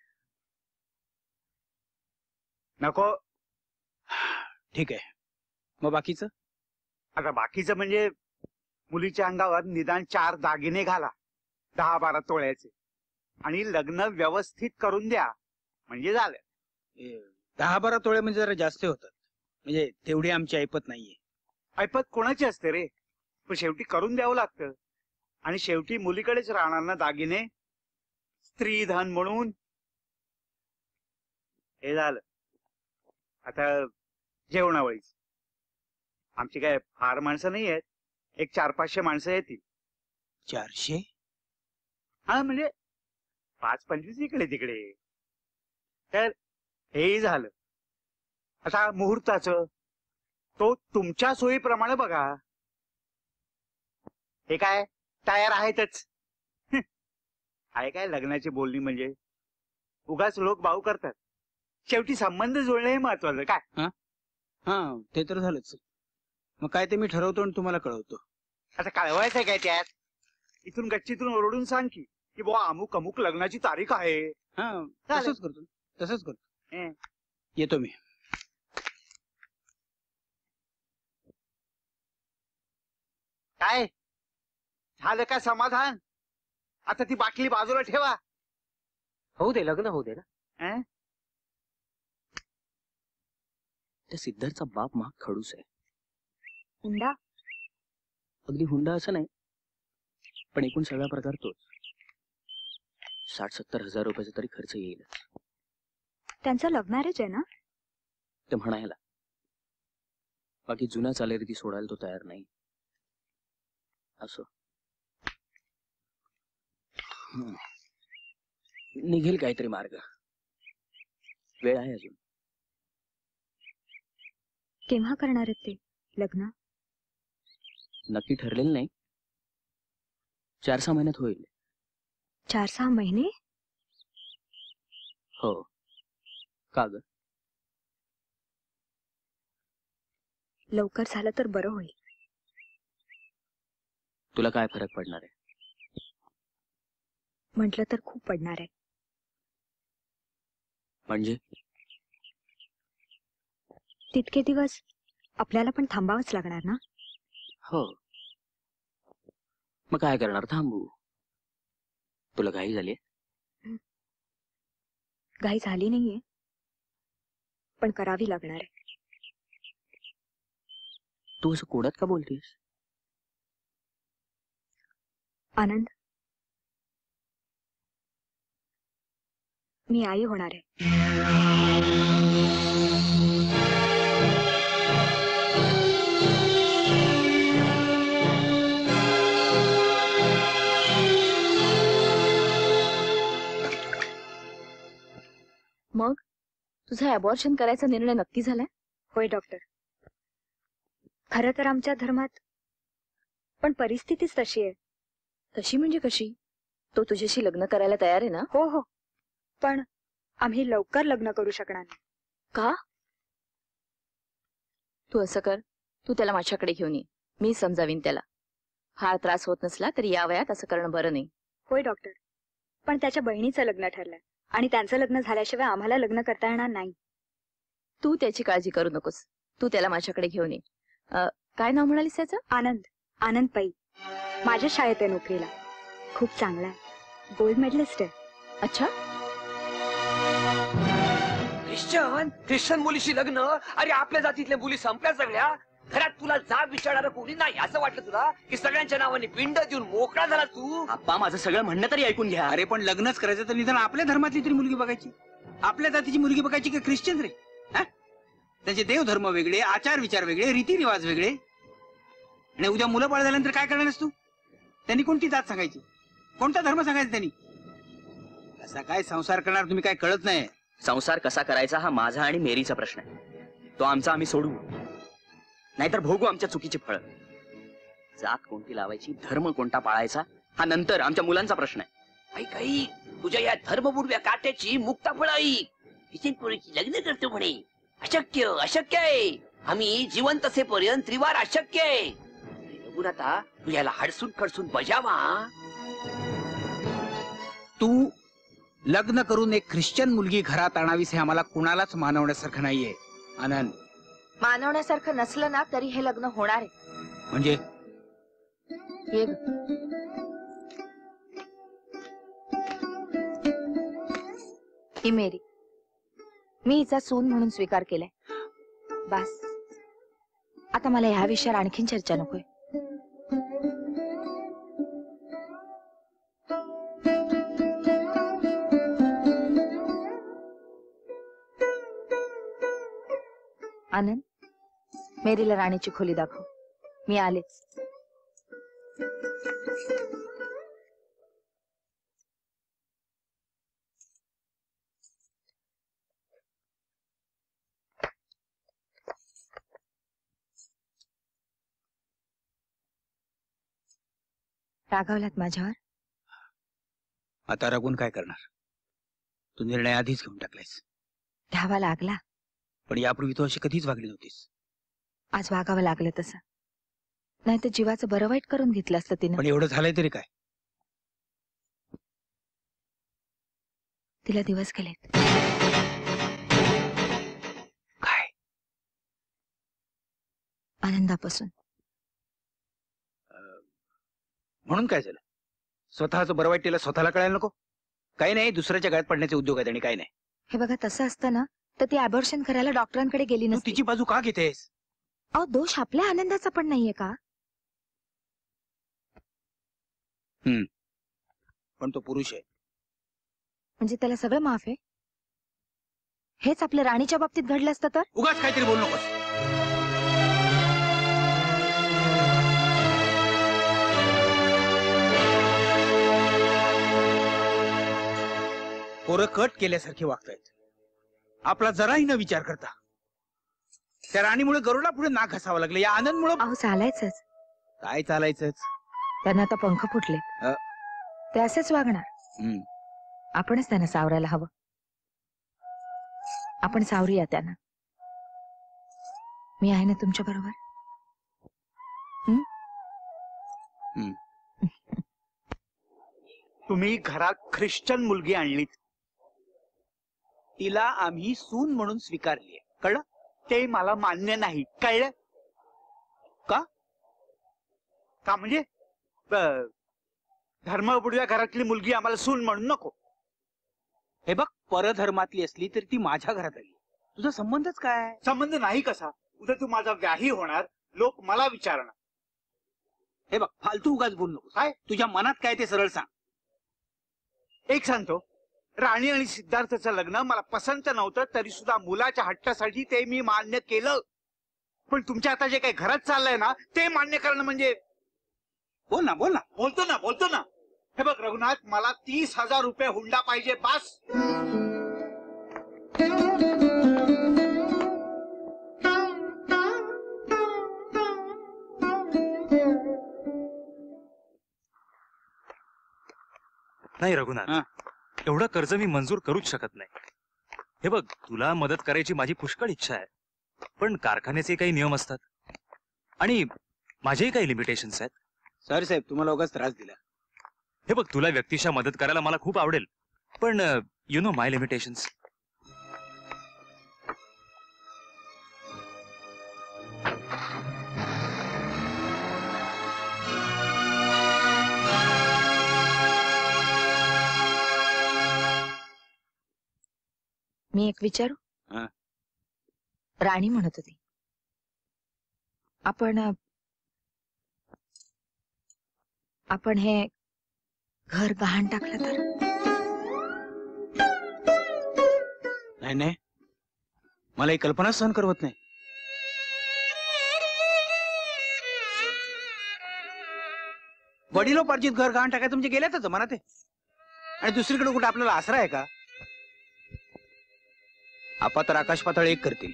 P: नको.
F: ठीक आहे, मग बाकीचं?
P: आता बाकीचं म्हणजे मुलीच्या अंगावर निदान चार दागिने घाला, दहा बारा तोळ्याचे, आणि लग्न व्यवस्थित करून द्या म्हणजे झालं.
F: दहा बारा तोळे म्हणजे जरा जास्त होतात. म्हणजे तेवढी आमची ऐपत नाहीये.
P: ऐपत कोणाची असते रे? पण शेवटी करून द्यावं लागतं. आणि शेवटी मुलीकडेच राहणार ना दागिने, स्त्री धन म्हणून. हे झालं. आता जेवणावळीच. आमची काय फार माणसं नाही आहेत, एक चार पाचशे माणसं येतील.
F: चारशे?
P: हा, म्हणजे पाच पंचवीस इकडे तिकडे. तर हेही झालं. आता मुहूर्ताचं तो तुमच्या सोयीप्रमाणे बघा. हे काय तयार आहेतच. आहे काय लग्नाची बोलणी म्हणजे? उगाच लोक भाऊ करतात. शेवटी संबंध जुळणे हे महत्वाचं. काय?
F: हा, ते तर झालंच. मग काय ते मी ठरवतो आणि तुम्हाला कळवतो.
P: आता कळवायचंय काय त्यात? इथून गच्चीतून ओरडून सांग की की बुवा अमुक अमुक लग्नाची तारीख आहे.
F: हा, तसंच करतो तसंच करतो. येतो मी.
P: काय झालं का समाधान? आता ती बाटली बाजूला ठेवा.
L: होऊ दे, लग्न होऊ दे ना.
D: त्या सिद्धार्थचा बाप महाग खडूस आहे.
O: हुंडा?
D: अगदी हुंडा असं नाही, पण एकूण सगळा प्रकार तोच. साठ सत्तर हजार रुपयाचा तरी खर्च येईल.
O: त्यांचं लव्ह मॅरेज आहे ना?
D: ते म्हणायला. बाकी जुन्या चालीरीती सोडायला तो तयार नाही. असो, निघेल काहीतरी मार्ग. वेळ आहे अजून.
O: केव्हा करणार आहेत ते लग्न?
D: नक्की ठरलेलं नाही. चार सहा महिन्यात होईल.
O: चार सहा महिने?
D: हो. का ग?
O: लवकर झालं तर बरं होईल.
D: तुला काय फरक पडणार आहे?
O: म्हटलं तर खूप पडणार आहे.
D: म्हणजे
O: तितके दिवस आपल्याला पण थांबावंच लागणार ना?
D: हो. मग काय करणार? थांबू. तुला घाई झाली?
O: घाई झाली नाहीये, पण करावी लागणार आहे.
D: तू असं कोड्यात का बोलतेस?
O: आनंद, मी आई होणार आहे.
A: मग तुझा अबॉर्शन करायचा निर्णय नक्की झालाय?
O: होय डॉक्टर. खरं तर आमच्या धर्मात पण परिस्थितीच तशी आहे.
A: तशी म्हणजे कशी? तो तुझ्याशी लग्न करायला तयार आहे ना?
O: हो हो, पण आम्ही लवकर लग्न करू शकणार नाही.
A: का? तू असं कर, तू त्याला माझ्याकडे घेऊन ये. मी समजावीन त्याला. फार त्रास होत नसला तरी या वयात असं करणं बरं नाही.
O: होय डॉक्टर, पण त्याच्या बहिणीचं लग्न ठरलंय आणि त्यांचं लग्न झाल्याशिवाय आम्हाला लग्न करता येणार नाही.
A: तू त्याची काळजी करू नकोस. तू त्याला माझ्याकडे घेऊन ये. काय नाव म्हणालीस त्याचं?
O: आनंद. आनंद पै. माझ्या शाळेत आहे नोकरीला. खूप चांगला आहे. गोल्ड मेडलिस्ट आहे.
A: अच्छा.
C: ख्रिश्चन ख्रिश्चन मुलीशी लग्न? अरे आपल्या जातीतल्या मुली संपल्या सगळ्या. घरात तुला जाब विचारणार कोणी नाही असं वाटलं तुला की सगळ्यांच्या नावाने पिंड देऊन मोकळा झाला तू?
D: आप्पा, माझं सगळं म्हणणं तरी ऐकून घ्या.
J: अरे पण लग्नच करायचं तर निदान आपल्या धर्मातली तरी मुलगी बघायची. आपल्या जातीची मुलगी बघायची की ख्रिश्चन रे? त्याचे देवधर्म वेगळे, आचार विचार वेगळे, रीतिरिवाज वेगळे. आणि उद्या मुलं बाळ झाल्यानंतर काय करणारस तू? त्यांनी कोणती जात सांगायची? कोणता धर्म सांगायचा त्यांनी? असा काय संसार करणार तुम्ही? काय कळत नाही.
D: संसार कसा करायचा हा माझा आणि मेरीचा प्रश्न आहे. तो आमचा आम्ही सोडवू, नाहीतर भोगू आमच्या चुकीची फळं. जात कोणती लावायची, धर्म कोणता पाळायचा हा नंतर आमच्या मुलांचा प्रश्न आहे.
C: ऐक आई, तुझ्या या धर्मबुडव्या काट्याची मुक्ताफळ आई किशनपुरीची लग्न करतो म्हणे. अशक्य अशक्य आहे. आम्ही जिवंत असेपर्यंत त्रिवार अशक्य आहे. रघुनाथा, तू याला हडसून खडसून बजावा.
J: तू लग्न करून एक ख्रिश्चन मुलगी घरात आणावीस हे आम्हाला कुणालाच मानवण्यासारखं नाहीये आनंद.
A: मानवण्यासारखं नसलं ना तरी हे लग्न होणार आहे.
J: म्हणजे
A: ये ग. ही मेरी. मी हिचा सून म्हणून स्वीकार केलाय. बस, आता मला ह्या विषयावर आणखीन चर्चा नकोय. आनंद, मेरीला राणीची खोली दाखव. मी आलेच. रागावलात माझ्यावर?
J: आता रागून काय करणार? तू निर्णय आधीच घेऊन टाकलायस.
A: धावा लागला,
J: पण यापूर्वी तू अशी कधीच वागली नव्हतीस.
A: आज वागावं लागलं तसं. नाही तर जीवाचं बरं वाईट करून घेतलं असतं तिने.
J: पण एवढं झालंय तरी काय?
A: तिला दिवस गेलेत.
J: काय?
A: आनंदापासून.
J: म्हणून काय झालं? स्वतःच बरं वाईट तिला स्वतःला कळायला नको? काही नाही, दुसऱ्याच्या गायत पडण्याचे उद्योग आहेत आणि काही नाही.
A: हे बघा, तसं असतं ना तर ती अबॉर्शन करायला डॉक्टरांकडे गेली नसती.
J: तिची बाजू का घेतेस?
A: अहो, दोष आपल्या आनंदाचा पण नाहीये का?
J: हम्म, पण तो पुरुष आहे.
A: म्हणजे त्याला सगळं माफ आहे? हेच आपल्या राणीच्या बाबतीत घडलं असतं तर?
J: उगाच काहीतरी बोलू नकोस. पोरं कट केल्यासारखे वागतायत. आपला जराही न विचार करता. त्या राणीमुळे गरुडा पुढे नाक घासावं लागलं. या आनंदमुळे
A: अहो चालायचंच.
J: काय चालायचंच.
A: त्यांना आता पंख फुटले.
J: अ.
A: ते असेच वागणार.
J: हम्म.
A: आपणच त्यांना सावरायला हवं. आपण सावरूया त्यांना. मी आहे ना तुमच्या बरोबर.
P: तुम्ही घरात ख्रिश्चन मुलगी आणलीत.
J: तिला आम्ही सून म्हणून स्वीकारली. कळलं?
P: ते मला मान्य नाही. कळलं का? का म्हणजे धर्मबुडव्या घरातली मुलगी आम्हाला सून म्हणून नको.
J: हे बघ, परधर्मातली असली तरी ती माझ्या घरात आली. तुझा संबंधच काय?
P: संबंध नाही कसा? उद्या तू माझा व्याही होणार. लोक मला विचारणार.
J: हे बघ, फालतू उगाच बोल नको. काय तुझ्या मनात काय ते सरळ सांग.
P: एक सांगतो, राणी आणि सिद्धार्थचं लग्न मला पसंत नव्हतं तरी सुद्धा मुलाच्या हट्टासाठी ते मी मान्य केलं. पण तुमच्या आता जे काही घरात चाललंय ना ते मान्य करणं म्हणजे.
J: बोल ना बोल ना.
P: बोलतो ना बोलतो ना. हे बघ रघुनाथ, मला तीस हजार रुपये हुंडा पाहिजे बास.
Q: नाही रघुनाथ, एवढं कर्ज मी मंजूर करूच शकत नाही. हे बघ, तुला मदत करायची माझी पुष्कळ इच्छा आहे, पण कारखान्याचे काही नियम असतात आणि माझेही काही लिमिटेशन्स आहेत.
J: सर साहेब, तुम्हाला उगाच त्रास दिला.
Q: हे बघ, तुला व्यक्तिशः मदत करायला मला खूप आवडेल, पण यु नो माय लिमिटेशन्स.
A: मी एक विचारू? राणी म्हणत होती, आपण आपण हे घर गहाण टाकलं तर?
J: नाही नाही, मला ही कल्पना सहन करवत नाही. वडिलोपार्जित घर गहाण टाकायचं म्हणजे गेल्यातच मनात आहे. आणि दुसरीकडे कुठे आपल्याला आसरा आहे का? आपा तर आकाश पाताळ एक करतील.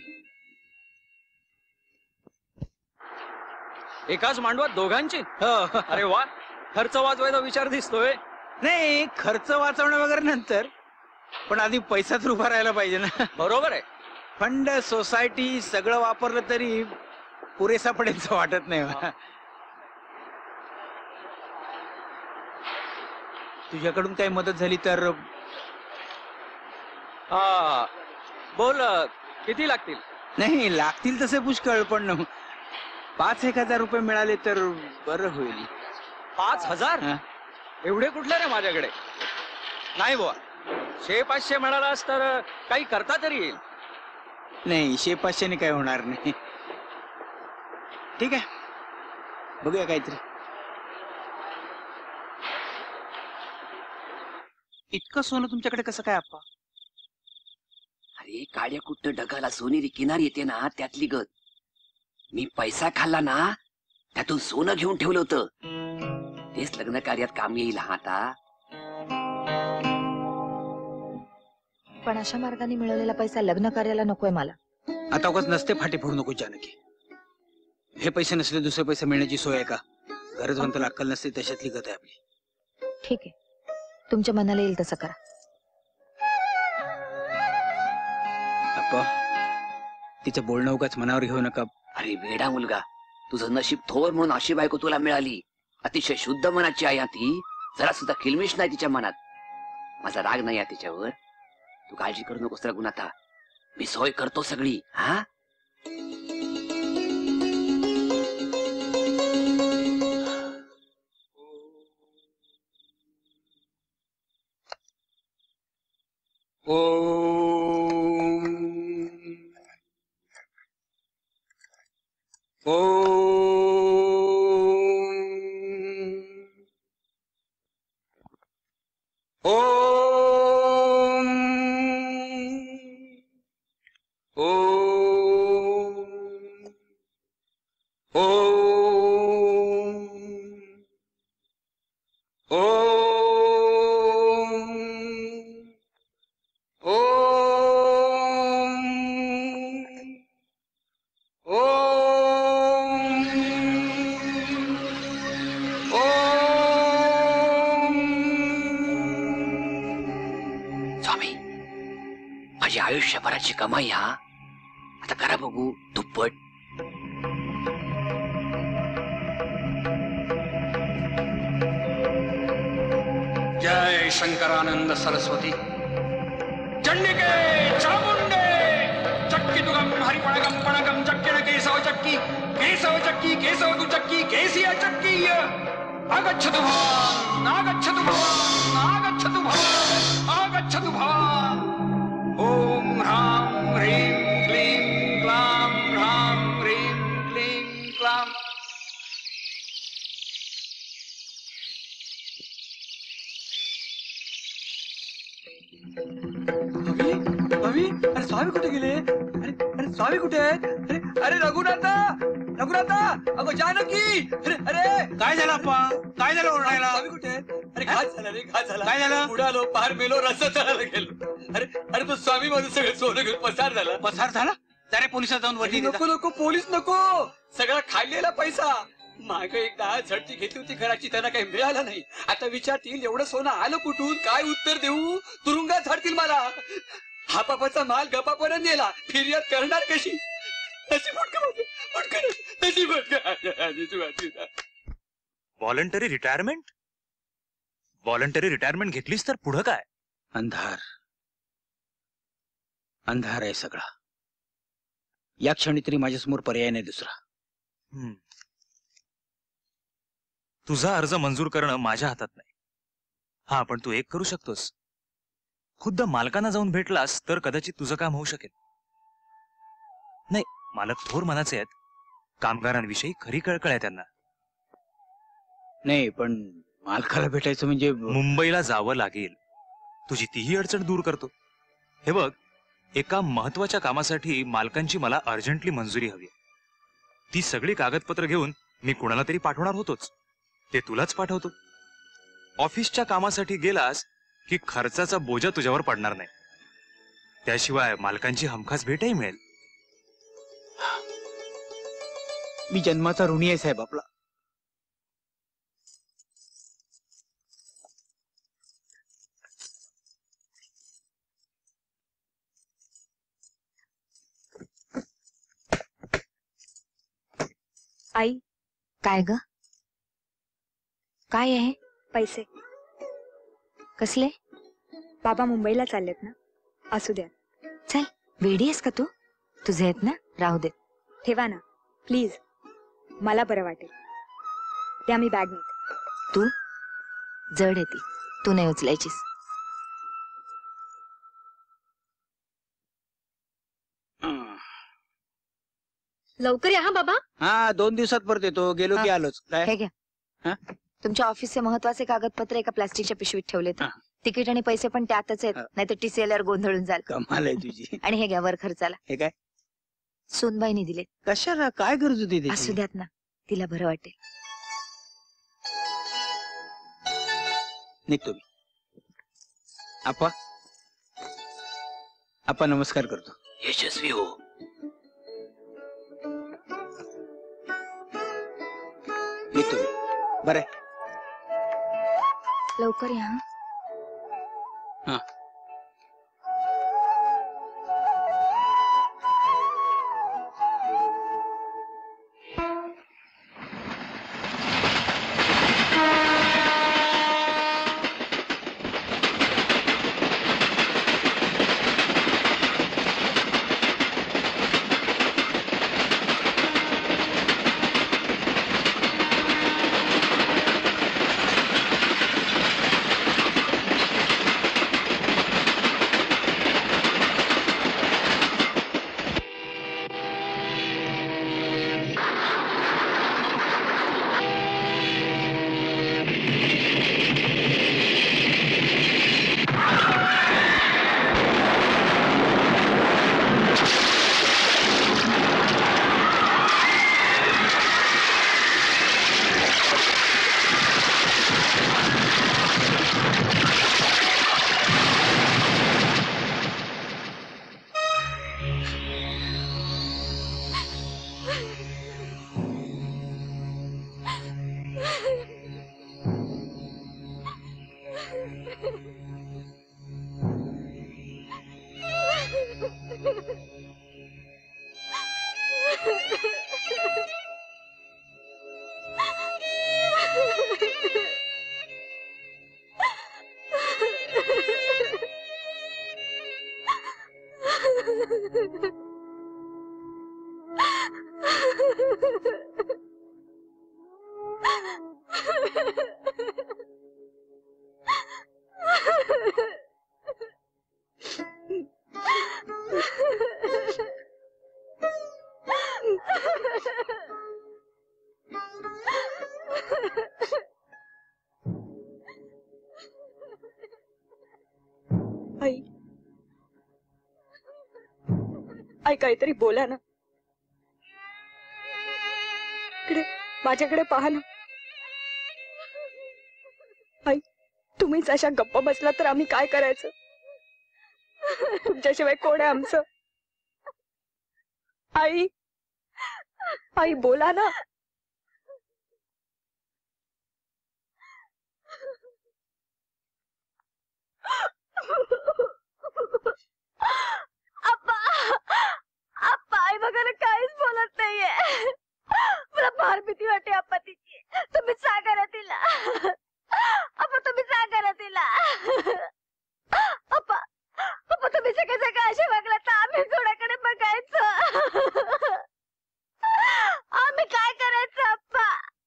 H: एकाच मांडवात दोघांची? अरे वा, खर्च वाचवायचा विचार दिसतोय.
J: नाही, खर्च वाचवणं वगैरे नंतर, पण आधी पैसाच उभा राहायला पाहिजे ना.
H: बरोबर आहे.
J: फंड, सोसायटी सगळं वापरलं तरी पुरेसा पडेल असं वाटत नाही. तुझ्याकडून काही मदत झाली तर.
H: हा बोल, किती लागतील?
J: नाही, लागतील तसे पुष्कळ, पण पाच एक हजार रुपये मिळाले तर बरं होईल.
H: पाच हजार? एवढे कुठले रे माझ्याकडे? नाही बुवा, शे पाचशे मिळालास तर काही करता तरी येईल.
J: नाही, शे पाचशेने काही होणार नाही. ठीक आहे, बघूया काहीतरी. इतकं सोनं तुमच्याकडे कसं काय आप्पा?
C: अरे काड्या कुठं ढगाला सोनेरी किनार येते ना, त्यातली गत. मी पैसा खाल्ला ना, त्यातून सोनं घेऊन ठेवलं होतं. तेच लग्न कार्यात काम येईल. हा आता
A: पण अशा मार्गाने मिळवलेला पैसा लग्न कार्याला नकोय मला.
J: आता उगाच नसते फाटे फोडू नको जानकी. हे पैसे नसले दुसरे पैसे मिळण्याची सोय आहे का? गरजवंताला अक्कल नसते तशातली गत आहे आपली.
A: ठीक आहे, तुमच्या मनाला येईल तसं करा.
J: अप्पा, तिचं बोलणं उगाच मनावर घेऊ नका.
C: अरे वेडा मुलगा, तुझं नशीब थोर म्हणून अशी बायको तुला मिळाली. अतिशय शुद्ध मनाची आहे ती. जरा सुद्धा किलमिश नाही तिच्या मनात. माझा राग नाही आहे तिच्यावर. तू काळजी करू नकोस रघुनाथा, मी सोय करतो सगळी. हा माझी आयुष्यभराची कमाई हा आता करा बघू दुप्पट.
K: जय शंकरानंद सरस्वती. चंडिके चामुंडे चक्की तुगम हरिपणगम पणगम चक्किन केशव चक्की केशव चक्की केशव तु चक्की केसिया चक्की आगच्छतु भवान् आगच्छतु भवान् आगच्छतु भवान् आगच्छतु भवान्. ओम ह्रां ह्रीं क्लीं क्लां ह्रां ह्रीं क्लीं क्लां.
F: स्वामी अरे स्वामी कुठे गेले? अरे अरे स्वामी कुठे आहेत? अरे अरे रघुनाथा रघुनाथा अगो जानकी. अरे अरे
E: काय झालं अप्पा? काय झालं ओरडायला?
F: स्वामी कुठे आहेत? अरे घात झाला रे घात झाला.
E: काय झालं?
F: उडालो पार मेलो रस्ता चढायला गेलो. अरे अरे तो स्वामी माझं सगळं सोनं घेऊन पसार झाला.
E: पसार झाला? त्याने पोलिसात जाऊन वरती
F: नको नको पोलीस नको. सगळा खाल्लेला पैसा. मागे एक दहा झडती घेतली होती घराची त्यांना काही मिळालं नाही. आता विचारतील एवढं सोनं आलं कुठून काय उत्तर देऊ? तुरुंगात झाडतील मला. हा पापाचा माल गपापर्यंत नेला फिर्याद करणार कशी?
Q: व्हॉलंटरी रिटायरमेंट व्हॉलंटरी रिटायरमेंट घेतलीस तर पुढं काय?
E: अंधार अंधार आहे सगळा. या क्षणी तरी माझ्यासमोर पर्याय नाही दुसरा.
Q: हम्म. तुझा अर्ज मंजूर करणं माझ्या हातात नाही. हा पण तू एक करू शकतोस. खुद्द मालकांना जाऊन भेटलास तर कदाचित तुझं काम होऊ शकेल. नाही, मालक थोर मनाचे आहेत. कामगारांविषयी खरी कळकळ आहे त्यांना.
E: नाही पण मालकाला भेटायचं म्हणजे
Q: मुंबईला जावं लागेल. तुझी तीही अडचण दूर करतो. हे बघ, एका महत्वाच्या कामासाठी मालकांची मला अर्जंटली मंजुरी हवी. ती सगळी कागदपत्र घेऊन मी कुणाला तरी पाठवणार होतोच. ते तुलाच पाठवतो. ऑफिसच्या कामासाठी गेलास की खर्चाचा बोजा तुझ्यावर पडणार नाही. त्याशिवाय मालकांची हमखास भेटही मिळेल.
E: मी जन्माचा ऋणी आहे साहेब आपला.
A: आई काय ग? काय आहे?
O: पैसे.
A: कसले?
O: बाबा मुंबईला चाललेत ना, असू द्या.
A: चल, वेडी आहेस का तू? तुझे आहेत ना, राहू दे.
O: ठेवा ना प्लीज, मला बरं वाटेल. त्या मी बॅग नेते.
A: तू जड येते, तू नाही उचलायचीस.
B: लवकर या हा बाबा.
E: हा दोन दिवसात परत येतो. गेलो की आलोच. काय
A: हे घ्या. तुमच्या ऑफिसचे महत्वाचे कागदपत्र एका प्लास्टिकच्या पिशवीत ठेवलेत. तिकीट आणि पैसे पण त्यातच आहेत, नाही तर टीसीएलआर गोंधळून जाल.
E: कमाल आहे तुझी.
A: आणि हे घ्या वर खर्चाला.
E: हे काय?
A: सोनबाईने दिले.
E: कशाला? काय गरज होती त्याची?
A: असू द्यात ना, तिला बरं वाटेल.
E: निघतो मी. आपा आपा नमस्कार करतो.
C: यशस्वी हो.
E: निघतो मी. बरं आहे.
A: लवकर या.
E: हा.
O: आई आई काहीतरी बोला ना. इकडे माझ्याकडे पहा ना. आई तुम्हीच अशा गप्प बसला तर आम्ही काय करायचं? तुमच्याशिवाय कोण आहे आमचं? आई आई बोला ना.
R: अप्पा अप्पा आई बघा ना काहीच बोलत नाहीये. मला फार भीती वाटते अप्पा तिची. तुम्ही सांगा ना तिला. अप्पा तुम्ही सांगा ना तिला. अप्पा अप्पा तुम्ही सगळे सगळे असे वागला तर आम्ही कोणाकडे बघायचं? आम्ही काय करायचं अप्पा?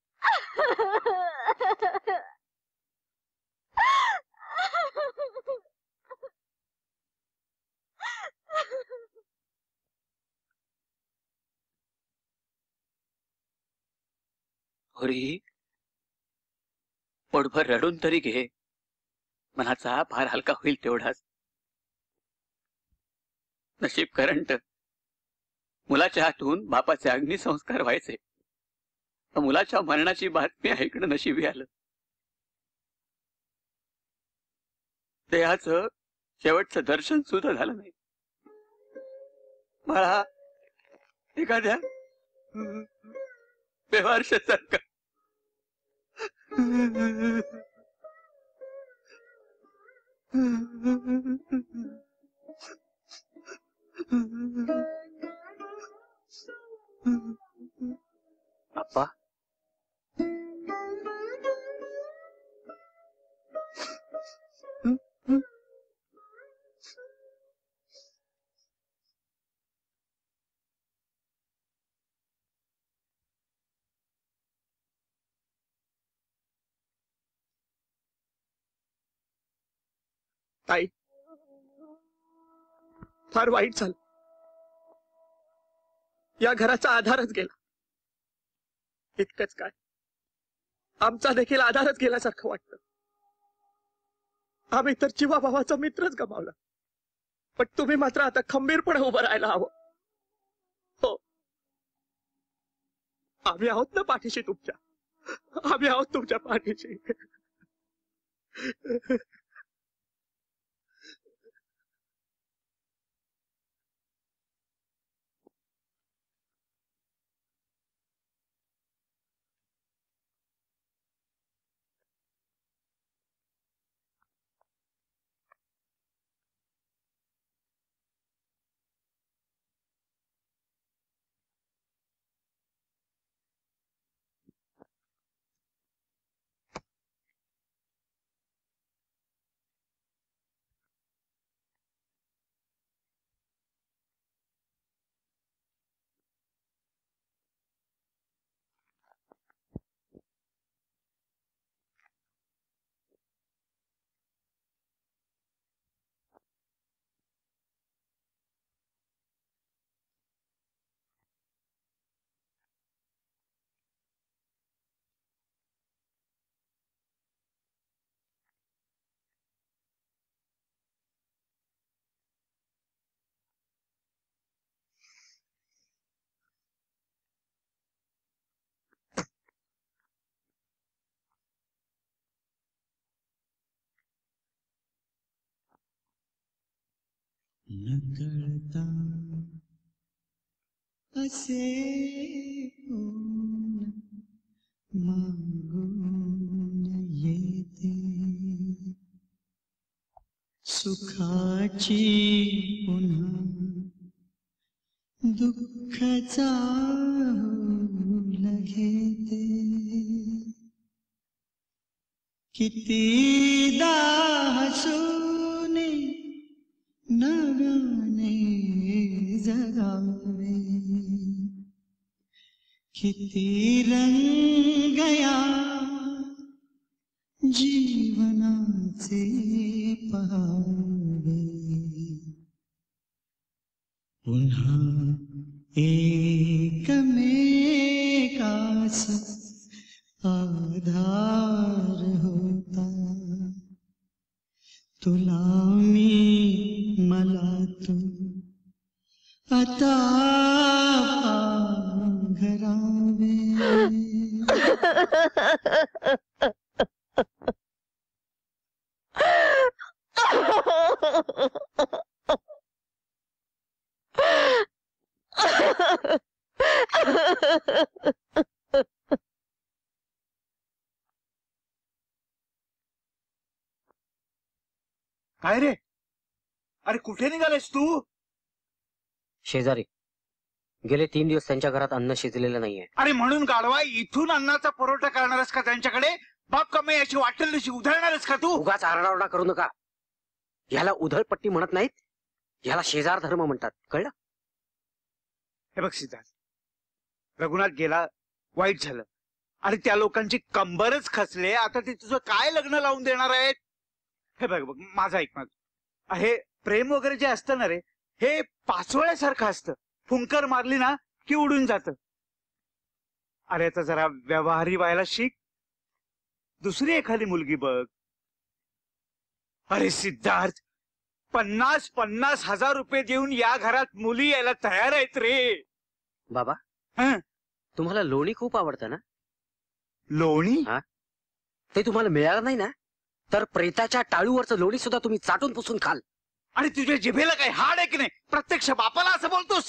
C: होरी पोटभर रडून तरी घे. मनाचा भार हलका होईल तेवढाच. नशीब करंट मुलाच्या हातून बापाचे अग्निसंस्कार व्हायचे. मुलाच्या मरणाची बातमी ऐकणं नशिबी आलं. देहाचं शेवटचं दर्शन सुद्धा झालं नाही. मला एखाद्या बेवारशासारखं अप्पा
D: ताई फार वाईट झालं. या घराचा आधारच गेला. इतकंच काय आमचा देखील आधारच गेल्यासारखं वाटतं. आम्ही तर जीवा भावाचा मित्रच गमावला. पण तुम्ही मात्र आता खंबीरपणे उभं राहायला हवं. हो आम्ही आहोत ना पाठीशी तुमच्या. आम्ही आहोत तुमच्या पाठीशी.
S: नकळता असे होऊन मागून येते सुखाची पुन्हा दुःखाचा होऊन घेते कितीदा हसून नव्याने जगावे किती रंग या जीवनाचे पहावे पुन्हा एकमेकास आधार होता तुला मी मला तू आता घरावे
P: काय रे? अरे कुठे निघालेस तू?
L: शेजारी गेले तीन दिवस त्यांच्या घरात अन्न शिजलेलं नाहीये.
P: अरे म्हणून गाढवा इथून अन्नाचा पुरवठा करणारच का त्यांच्याकडे? बाप कमाई याची वाटेल तशी उधळणारच का तू?
L: उगाच आरडाओरडा करू नका. ह्याला उधळपट्टी म्हणत नाहीत, ह्याला शेजार धर्म म्हणतात, कळलं?
P: हे बघ सिद्धार्थ, रघुनाथ गेला, वाईट झालं. आणि त्या लोकांची कंबरच खचले. आता ते तुझं काय लग्न लावून देणार आहेत? हे बघ बघ माझा ऐक माझ हे प्रेम वगैरे जे असतं ना रे, हे पाचोळ्यासारखं असतं. फुंकर मारली ना की उडून जात. अरे आता जरा व्यवहारी व्हायला शिक. दुसरी एखादी मुलगी बघ. अरे सिद्धार्थ, पन्नास पन्नास हजार रुपये देऊन या घरात मुली यायला तयार आहेत रे.
L: बाबा तुम्हाला लोणी खूप आवडतं ना?
P: लोणी?
L: हा, ते तुम्हाला मिळालं नाही ना, तर प्रेताच्या टाळूवरचं लोणी सुद्धा तुम्ही चाटून पुसून खाल.
P: आणि तुझ्या जिभेला काही हाड आहे की नाही? प्रत्यक्ष बापाला असं बोलतोस?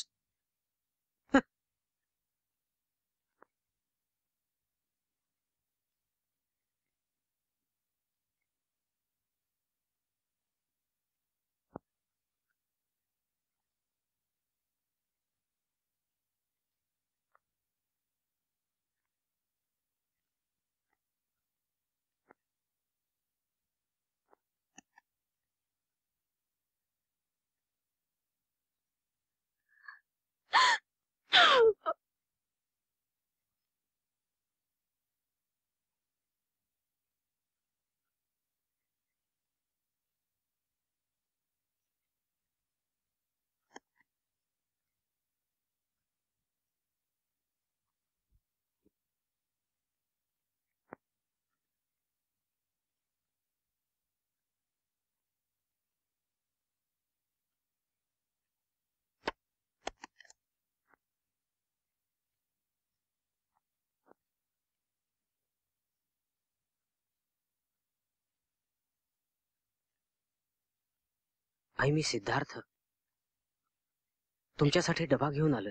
L: आई, मी सिद्धार्थ तुमच्यासाठी डबा घेऊन आलोय.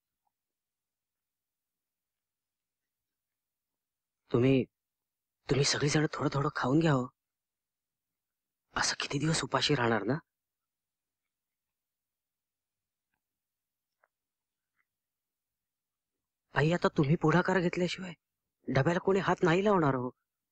L: तुम्ही तुम्ही सगळीजण थोडं थोडं खाऊन घ्या हो. असं किती दिवस उपाशी राहणार ना? आई, आता तुम्ही पुढाकार घेतल्याशिवाय डब्याला कोणी हात नाही लावणार हो.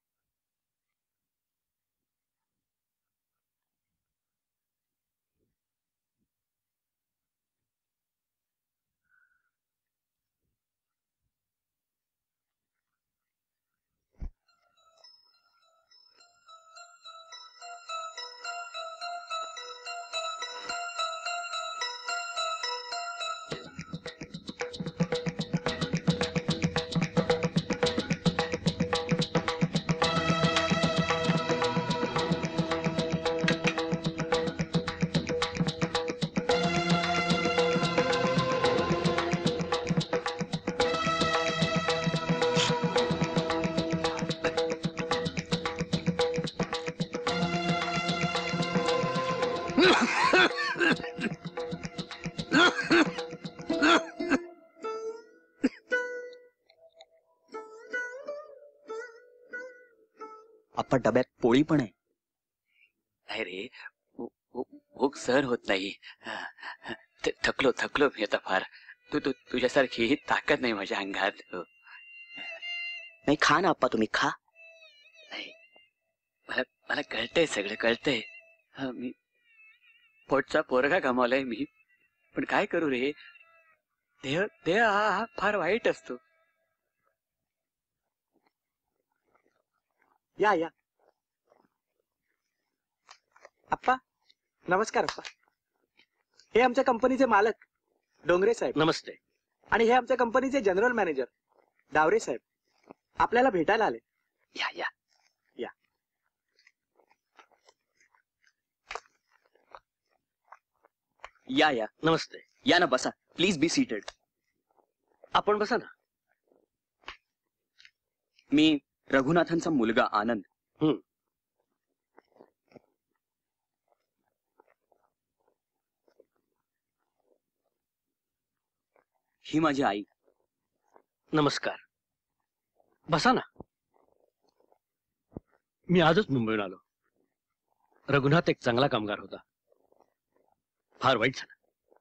C: आपण डब्यात पोळी पण आहे. नाही रे, भूक सहन होत नाही. थकलो थकलो मी आता फार. तू तू तुझ्यासारखी ही ताकद नाही माझ्या अंगात. नाही, खा ना आप्पा, तुम्ही खा. नाही, मला मला कळतंय, सगळं कळतंय. मी पोटचा पोरगा गमावलाय मी.
I: पण काय करू रे, देह देह हा हा फार वाईट असतो.
T: या या अप्पा, नमस्कार अप्पा. हे आमच्या कंपनीचे मालक डोंगरे साहेब.
L: नमस्ते.
T: आणि हे आमच्या कंपनीचे जनरल मॅनेजर डावरे साहेब आपल्याला भेटायला आले.
I: या या
T: या.
D: या या
L: नमस्ते.
D: या ना, बसा. Please be seated.
L: आपण बसा ना.
D: मी रघुनाथांचा मुलगा आनंद.
L: हम्म.
D: ही माझी आई.
L: नमस्कार. बसा ना. मी आजच मुंबईहून आलो. रघुनाथ एक चांगला कामगार होता. फार वाईट झालं.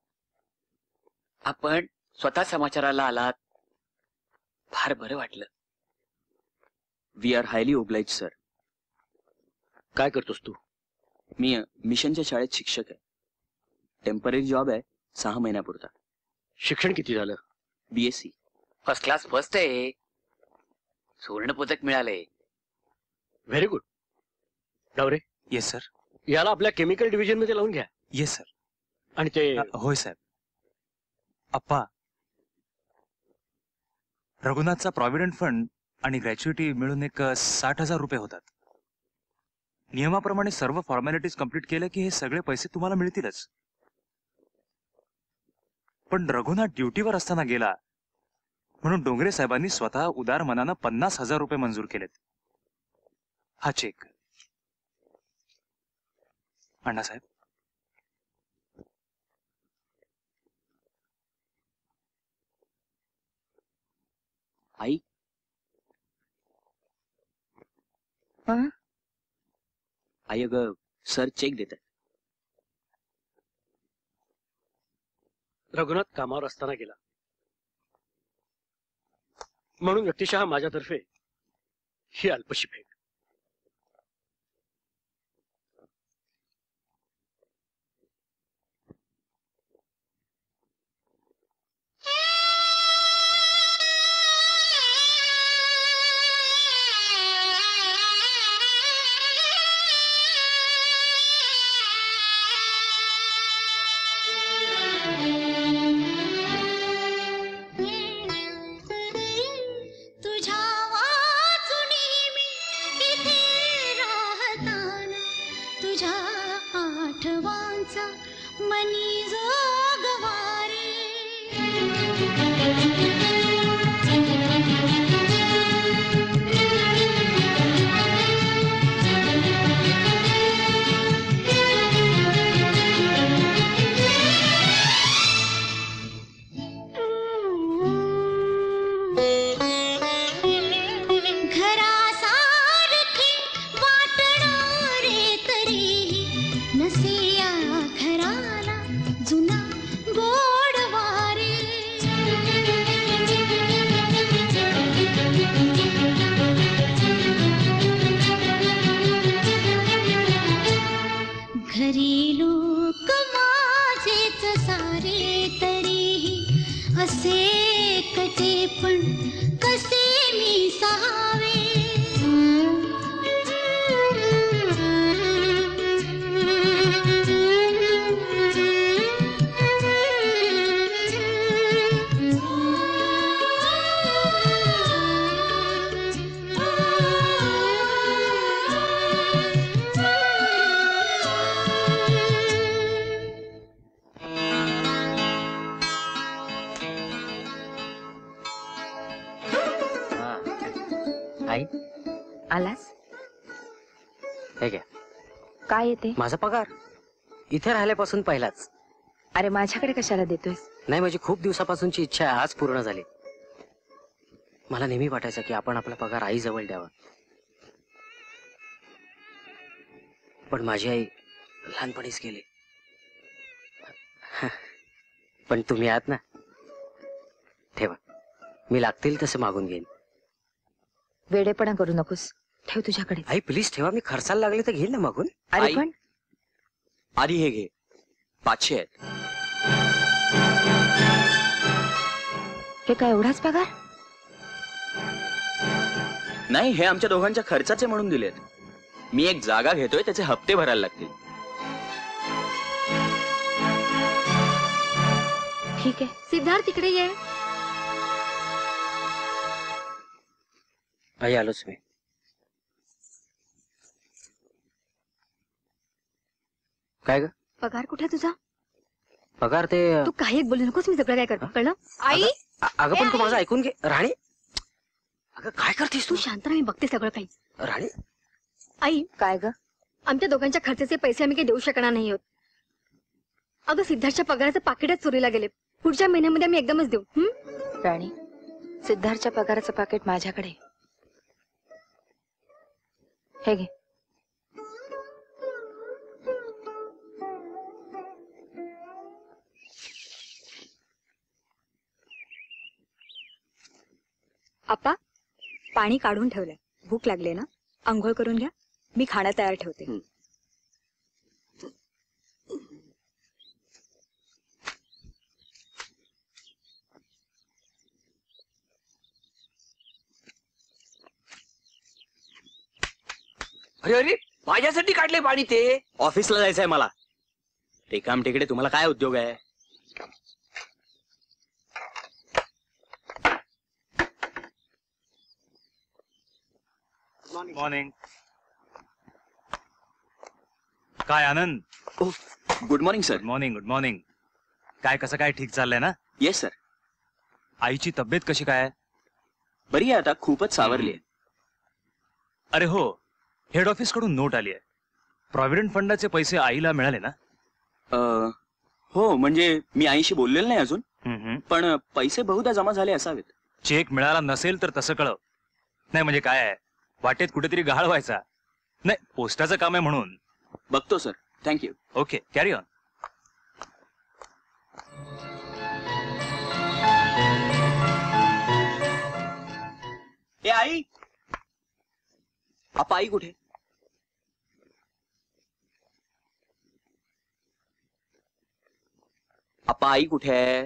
C: आपण स्वतः समाचाराला आलात, फार बरं वाटलं.
D: We are highly obliged sir.
L: काय करतोस तू?
D: मी मिशनच्या शाळेत शिक्षक आहे. टेम्पररी जॉब आहे, सहा महिन्यापुरता.
L: शिक्षण किती झालं?
D: बीएससी.
C: फर्स्ट क्लास फर्स्ट आहे. सुवर्ण पदक मिळाले.
L: Very good. Davare.
Q: Yes sir.
L: याला आपल्या केमिकल डिव्हिजन मध्ये लावून घ्या.
Q: Yes sir.
L: आणि ते
Q: होय साहेब. अप्पा, रघुनाथचा प्रॉव्हिडंट फंड आणि ग्रॅच्युइटी मिळून एक साठ हजार रुपये होतात. नियमाप्रमाणे सर्व फॉर्मॅलिटीज कम्प्लीट केल्या की हे सगळे पैसे तुम्हाला मिळतीलच. पण रघुनाथ ड्युटीवर असताना गेला म्हणून डोंगरे साहेबांनी स्वतः उदार मनानं पन्नास हजार रुपये मंजूर केलेत. हा चेक. अण्णासाहेब.
D: आई. आई अगं, सर चेक देतात.
L: रघुनाथ कामावर असताना गेला म्हणून व्यक्तिशः माझ्यातर्फे ही अल्पशी भेट.
S: तुझ्या वाचुनी मी इथे राहताना तुझ्या आठवांचा मनी जोगवारी घरासारखी वाटणारे तरीही नसिया घराला जुना गोडवारी घरी लोक माझेच सारे तरीही असे कटे पण कसे मी सहावे
L: आई.
A: आलास?
L: हे घ्या.
A: काय येते?
L: माझा पगार. इथे राहिल्यापासून पहिलाच.
A: अरे माझ्याकडे कशाला देतोयस?
L: नाही, माझी खूप दिवसापासूनची इच्छा आज पूर्ण झाली. मला नेहमी वाटायचं की आपण आपला पगार आई जवळ द्यावा, पण माझी आई लहानपणीच गेली. पण तुम्ही आहात ना, ठेवा. मी लागतील तसे मागून घेईन.
A: वेडेपणा करू नकोस. ठेव तुझ्याकडे.
L: आई प्लीज ठेवा. मी खर्चाला लागले तर घेईन ना मागून.
A: अरे
D: आई.
A: पण
D: आधी हे घे, पाचशे आहेत.
A: हे काय एवढाच पगार?
D: नाही, हे आमच्या दोघांच्या खर्चाचे म्हणून दिलेत. मी एक जागा घेतोय, त्याचे हप्ते भरायला लागतील.
A: ठीक आहे.
B: सिद्धार्थ तिकडे ये.
L: आई आलोच मी. काय ग?
B: पगार कुठे तुझा?
L: पगार ते
B: तू काही एक बोलू नकोस, मी सगळं काय करतो, कळलं? आई
L: अ- अगं पण तू माझं ऐकून घे राणी. अगं काय करतेस
B: तू शांत राहा, मी बघते सगळं काही.
L: राणी
B: आई
A: काय ग?
B: आमच्या दोघांच्या खर्चाचे पैसे आम्ही काही देऊ शकणार नाही आहोत. अगं सिद्धार्थच्या पगाराचं पाकिटच चोरीला गेले. पुढच्या महिन्यामध्ये आम्ही एकदमच देऊ. हं?
A: राणी, सिद्धार्थच्या पगाराचं पाकिट माझ्याकडे आहे. हे घे.
O: आप्पा, पाणी काढून ठेवलंय. भूक लागली ना, आंघोळ करून घ्या. मी खाणं तयार ठेवते.
C: अरे अरे, माझ्यासाठी काढले पाणी ते?
D: ऑफिसला जायचंय मला. टेकाम टेकडे तुम्हाला काय उद्योग आहे?
Q: मॉर्निंग. काय Anand?
D: Good morning sir.
Q: Good morning. Good morning. काय कसं काय ठीक चाललंय ना?
D: Yes sir.
Q: आईची तब्येत कशी काय?
D: बरी आहे आता, खूपच सावरली आहे.
Q: अरे हो, हेड ऑफिस कडून नोट आली आहे. प्रॉव्हिडंट फंडाचे पैसे आईला मिळाले ना?
D: अ, हो, म्हणजे मी आईशी बोललेलो नाही अजून, पण पैसे बहुधा जमा झाले असावेत.
Q: चेक मिळाला नसेल तर तसं कळव. नाही म्हणजे काय आहे, वाटेत कुठेतरी गहाळ व्हायचा नाही. पोस्टाचं काम आहे म्हणून.
D: बघतो sir. Thank you.
Q: Okay, carry on.
D: ए आई, आपा आई कुठे? आपा आई कुठे आहे?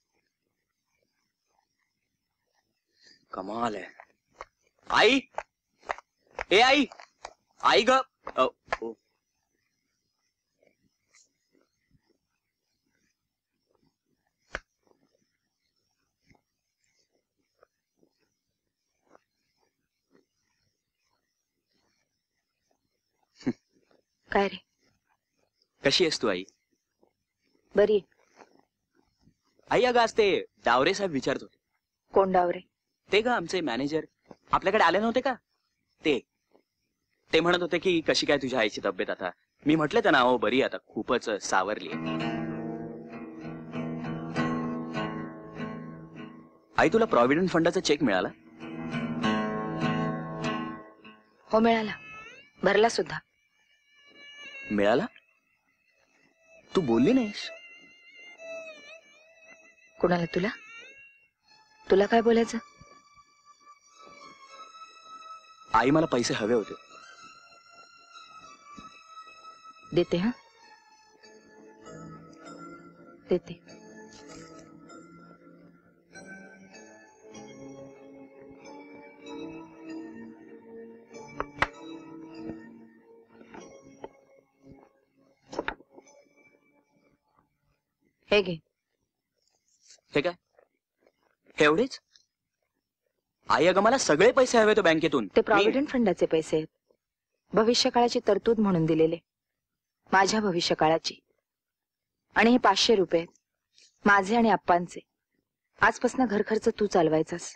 D: कमाल आहे. आई, ए आई, आई ग. अ, ओ.
A: काय रे?
D: कशी आहेस तू आई?
A: बरी.
D: आई अगं आज ते डावरे साहेब विचारत होते.
A: कोण डावरे?
D: ते ग आमचे मॅनेजर आपल्याकडे आले नव्हते का? ते ते म्हणत होते की कशी काय तुझ्या आईची तब्येत आता. मी म्हटलं त्यांना, हो बरी आता, खूपच सावरली. आई तुला प्रॉव्हिडंट फंडाचा चेक मिळाला?
A: हो मिळाला, भरला सुद्धा.
D: मिळाला? तू बोलली नाहीस?
A: कुणाला? तुला? तुला काय बोलायचं?
D: आई मला पैसे हवे होते.
A: देते. हा देते. हे घे.
D: हे काय? हे एवढेच? आई अगं मला सगळे पैसे हवे होते बँकेतून.
A: ते प्रॉव्हिडंट फंडाचे पैसे आहेत. भविष्य काळाची तरतूद म्हणून दिलेले. माझ्या भविष्य काळाची. आणि हे पाचशे रुपये माझे आणि आप्पांचे. आजपासून घर खर्च तू चालवायचास.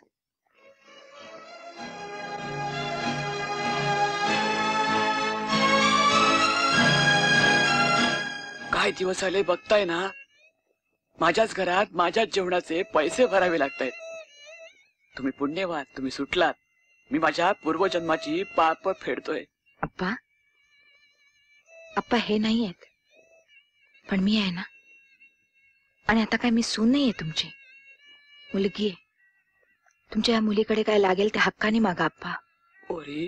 C: काय दिवस आले बघताय ना, माझ्याच घरात माझ्याच जेवणाचे पैसे भरावे लागतायत. तुम्ही पुण्यवान, तुम्ही सुटलात. मी माझ्या पूर्वजन्माची पाप फेडतोय.
A: अप्पा, अप्पा हे नाही आहेत, पण मी आहे ना. आणि आता काय मी सून नाहीये तुमची, मुलगी आहे. तुमच्या या मुलीकडे काय लागेल ते हक्काने मागा अप्पा.
C: ओरी,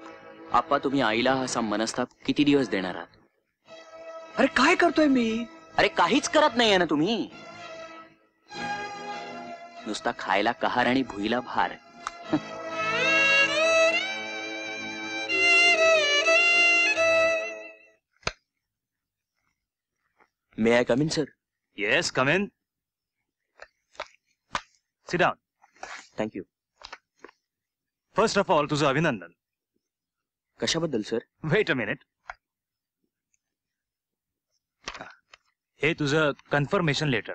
D: आप्पा तुम्ही आईला असा मनस्ताप किती दिवस देणार आहात?
C: अरे काय करतोय मी?
D: अरे काहीच करत नाहीये ना तुम्ही, नुसता खायला कहार आणि भुईला भार. May I come in sir?
Q: Yes, come in. Sit down.
D: Thank you.
Q: First of all तुझं अभिनंदन.
D: कशाबद्दल सर?
Q: Wait a minute. हे तुझं confirmation letter.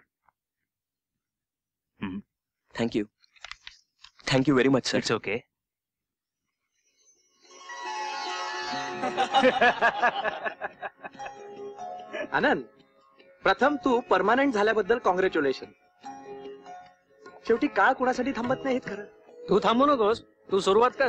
D: Thank you. Thank you very much sir.
Q: It's okay.
T: Anand, प्रथम तू परमानंट झाल्याबद्दल कॉंग्रॅच्युलेशन. शेवटी काळ कुणासाठी थांबत नाहीत खरं.
G: तू थांबू नकोस, तू सुरुवात कर.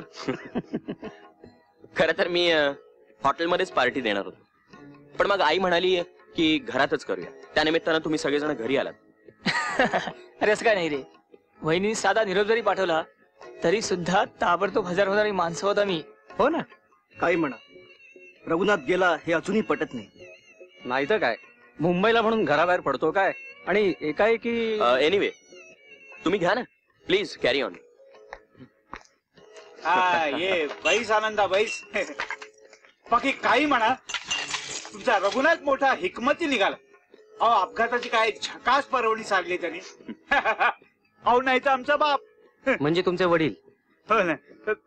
D: खरं तर मी हॉटेलमध्येच पार्टी देणार होतो, पण मग आई म्हणाली की घरातच करूया. त्यानिमित्तानं तुम्ही सगळेजण घरी आलात.
G: अरे असं काय नाही रे, वहिनी साधा निरोप जरी पाठवला तरी सुद्धा ताबडतोब हजार होणारी माणसं होता मी.
T: हो ना, काही म्हणा, रघुनाथ गेला हे अजूनही पटत नाही. नाही तर काय, मुंबईला म्हणून घराबाहेर पडतो काय, आणि एकाएकी.
D: एनिवे तुम्ही घ्या ना, प्लीज कॅरी ऑन.
P: हा ये बैस आनंदा बैस. बाकी काही म्हणा, तुमचा रघुनाथ मोठा हिकमती निघाला. अहो अपघाताची काय झकास परवणी साधली त्यांनी. अहो नाही तर आमचा बाप.
L: म्हणजे तुमचे वडील?
P: हो ना.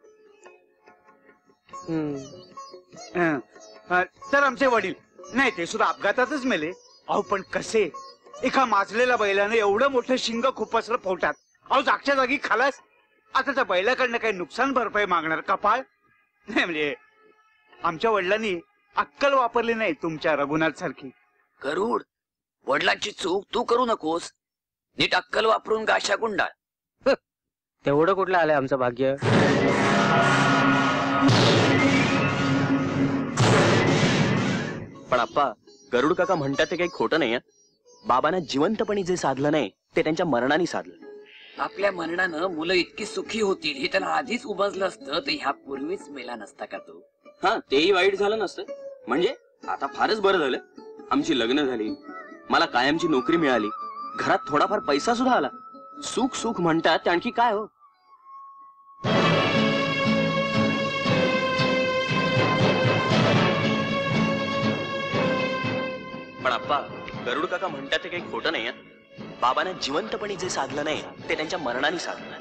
P: तर आमचे वडील नाही, ते सुद्धा अपघातातच मेले. अहो पण कसे, एका माजलेल्या बैलानं एवढं मोठं शिंग खुपसलं पोटात. अहो जागच्या जागी खालास. आता त्या बैलाकडनं काही नुकसान भरपाई मागणार कपाळ नाही. म्हणजे आमच्या वडिलांनी अक्कल वापरली नाही तुमच्या रघुनाथ सारखी.
C: गरुड, वडिलांची चूक तू करू नकोस. नीट अक्कल वापरून गाशा गुंडाळ.
L: तेवढं कुठलं आलंय आमचं भाग्य.
D: पण आप्पा, गरुड काका म्हणतात ते काही खोटं नाही. बाबांना जिवंतपणी जे साधलं नाही ते त्यांच्या मरणाने साधलं.
C: आपल्या मरणानं मुलं इतकी सुखी होतील हे त्याला आधीच उमजलं असतं तर ह्या पूर्वीच मेला नसता का तो.
D: हा, तेही वाईट झालं नसतं. म्हणजे आता फारच बरं झालं, आमची लग्न झाली, मला कायमची नोकरी मिळाली, घरात थोडाफार पैसा सुद्धा आला. सुख सुख म्हणतात ते आणखी काय हो. पण आप्पा, गरुड काका म्हणतात ते काही खोटं नाही. बाबांना जिवंतपणी जे साधलं नाही ते त्यांच्या मरणाने साधलं.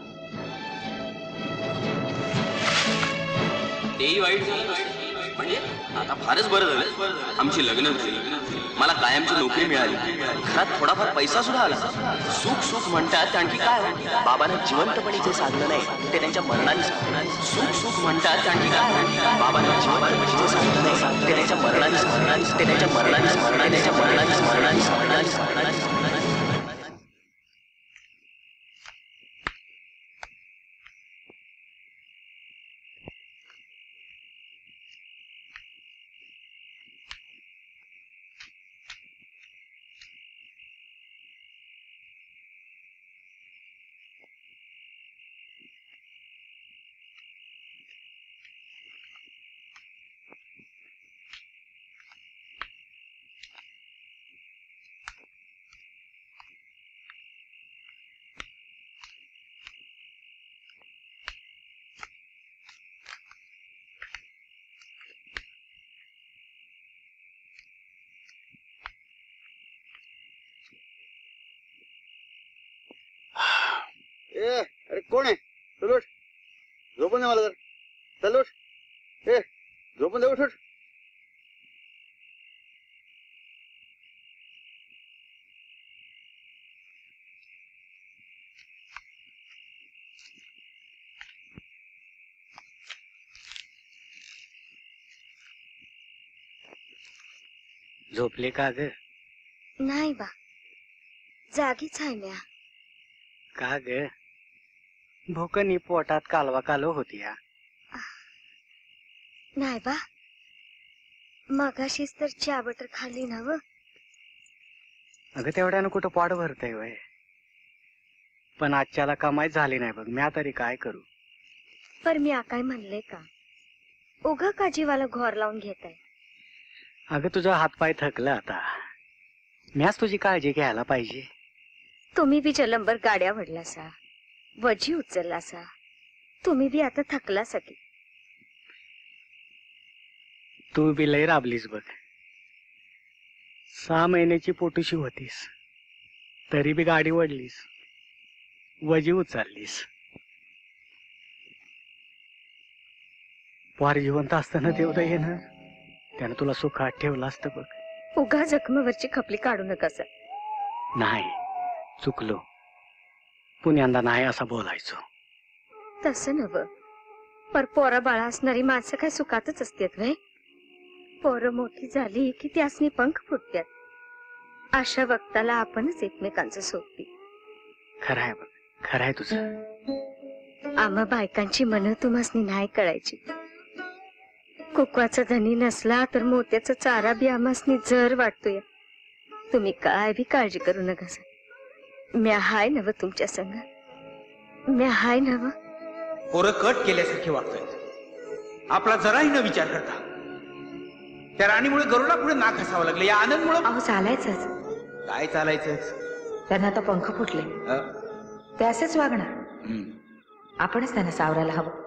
D: तेही वाईट झालं, म्हणजे आता फारच बरं झालं, आमची लग्न झाली, मला कायमची नोकरी मिळाली, घरात थोडाफार पैसा सुद्धा आला. सुख सुख म्हणतात आणखी काय हो. बाबांना जिवंतपणी जे साधलं नाही ते त्यांच्या मरणाने साधलं. सुख सुख म्हणतात आणखी काय हो. बाबांना जिवंतपणी जे साधलं नाही ते त्यांच्या मरणाने साधलं. ते त्यांच्या मरणाने स्मरणाने त्यांच्या मरणाने स्मरणाने स्मरणाने स्मरणाने स्मरणाने.
P: ए अरे कोण आहे? चल उठ. झोपून दे मला जर. चल उठ. ए झोपून दे, उठ उठ.
L: झोपले का ग?
R: नाही बा, जागीच आहे म्या.
L: का ग? भोकनी पोटात कालवा कालो होती.
R: नाही बा, मगाशीच तर चहा बटर खाल्ली ना व.
L: अगं तेवढ्यानं कुठं पोट भरतय वय. पण आजच्याला कमाई झाली नाही बघ. म्या तरी काय करू.
R: पर मी काय म्हणले का, उगा का जीवाला घोर लावून घेताय.
L: अगं तुझा हातपाय थकला आता.
P: मीच तुझी काळजी घ्यायला पाहिजे.
R: तुम्ही बी जलंबर गाड्या वडलासा, वजी उचललासा, तुम्ही बी आता थकलासा की.
P: तू बी लय राबलीस बघ. सहा महिन्याची पोटूशी होतीस तरी बी गाडी वडलीस, वजी उचललीस. वार जिवंत असताना देवदय येणं त्यानं तुला सुखात ठेवलं असतं बघ.
R: उगा जखमेवरची खपली काढू नका सर.
P: नाही, चुकलो. पुण्यांदा नाही असं बोलायचो.
R: तसं नव, पर पोरा बाळा असणारी माणसं काय सुखातच असतात व्हय. पोरं मोठी झाली की त्यासनी पंख फुटतात. अशा वक्ताला आपणच एकमेकांचं सोबती.
P: खरंय बघ, खरंय तुझं.
R: आम्हा बायकांची मन तुम्हासनी नाही कळायची. कुकवाचा धनी नसला तर मोत्याचा चारा बी आम्हासनी जर वाटतोय. तुम्ही काय बी काळजी करू नका सर. म्या हाय नव तुमच्या संग. म्या हाय नव.
J: पोरं कट केल्यासारखे वागतायत. आपला जराही न विचार करता. त्या राणीमुळे गरुडा पुढे नाक हसावं लागलं. या आनंदमुळे
A: अहो चालायचंच.
J: काय चालायचंच.
A: त्यांना आता पंख फुटले, ते असेच वागणार. आपणच त्यांना सावरायला हवं.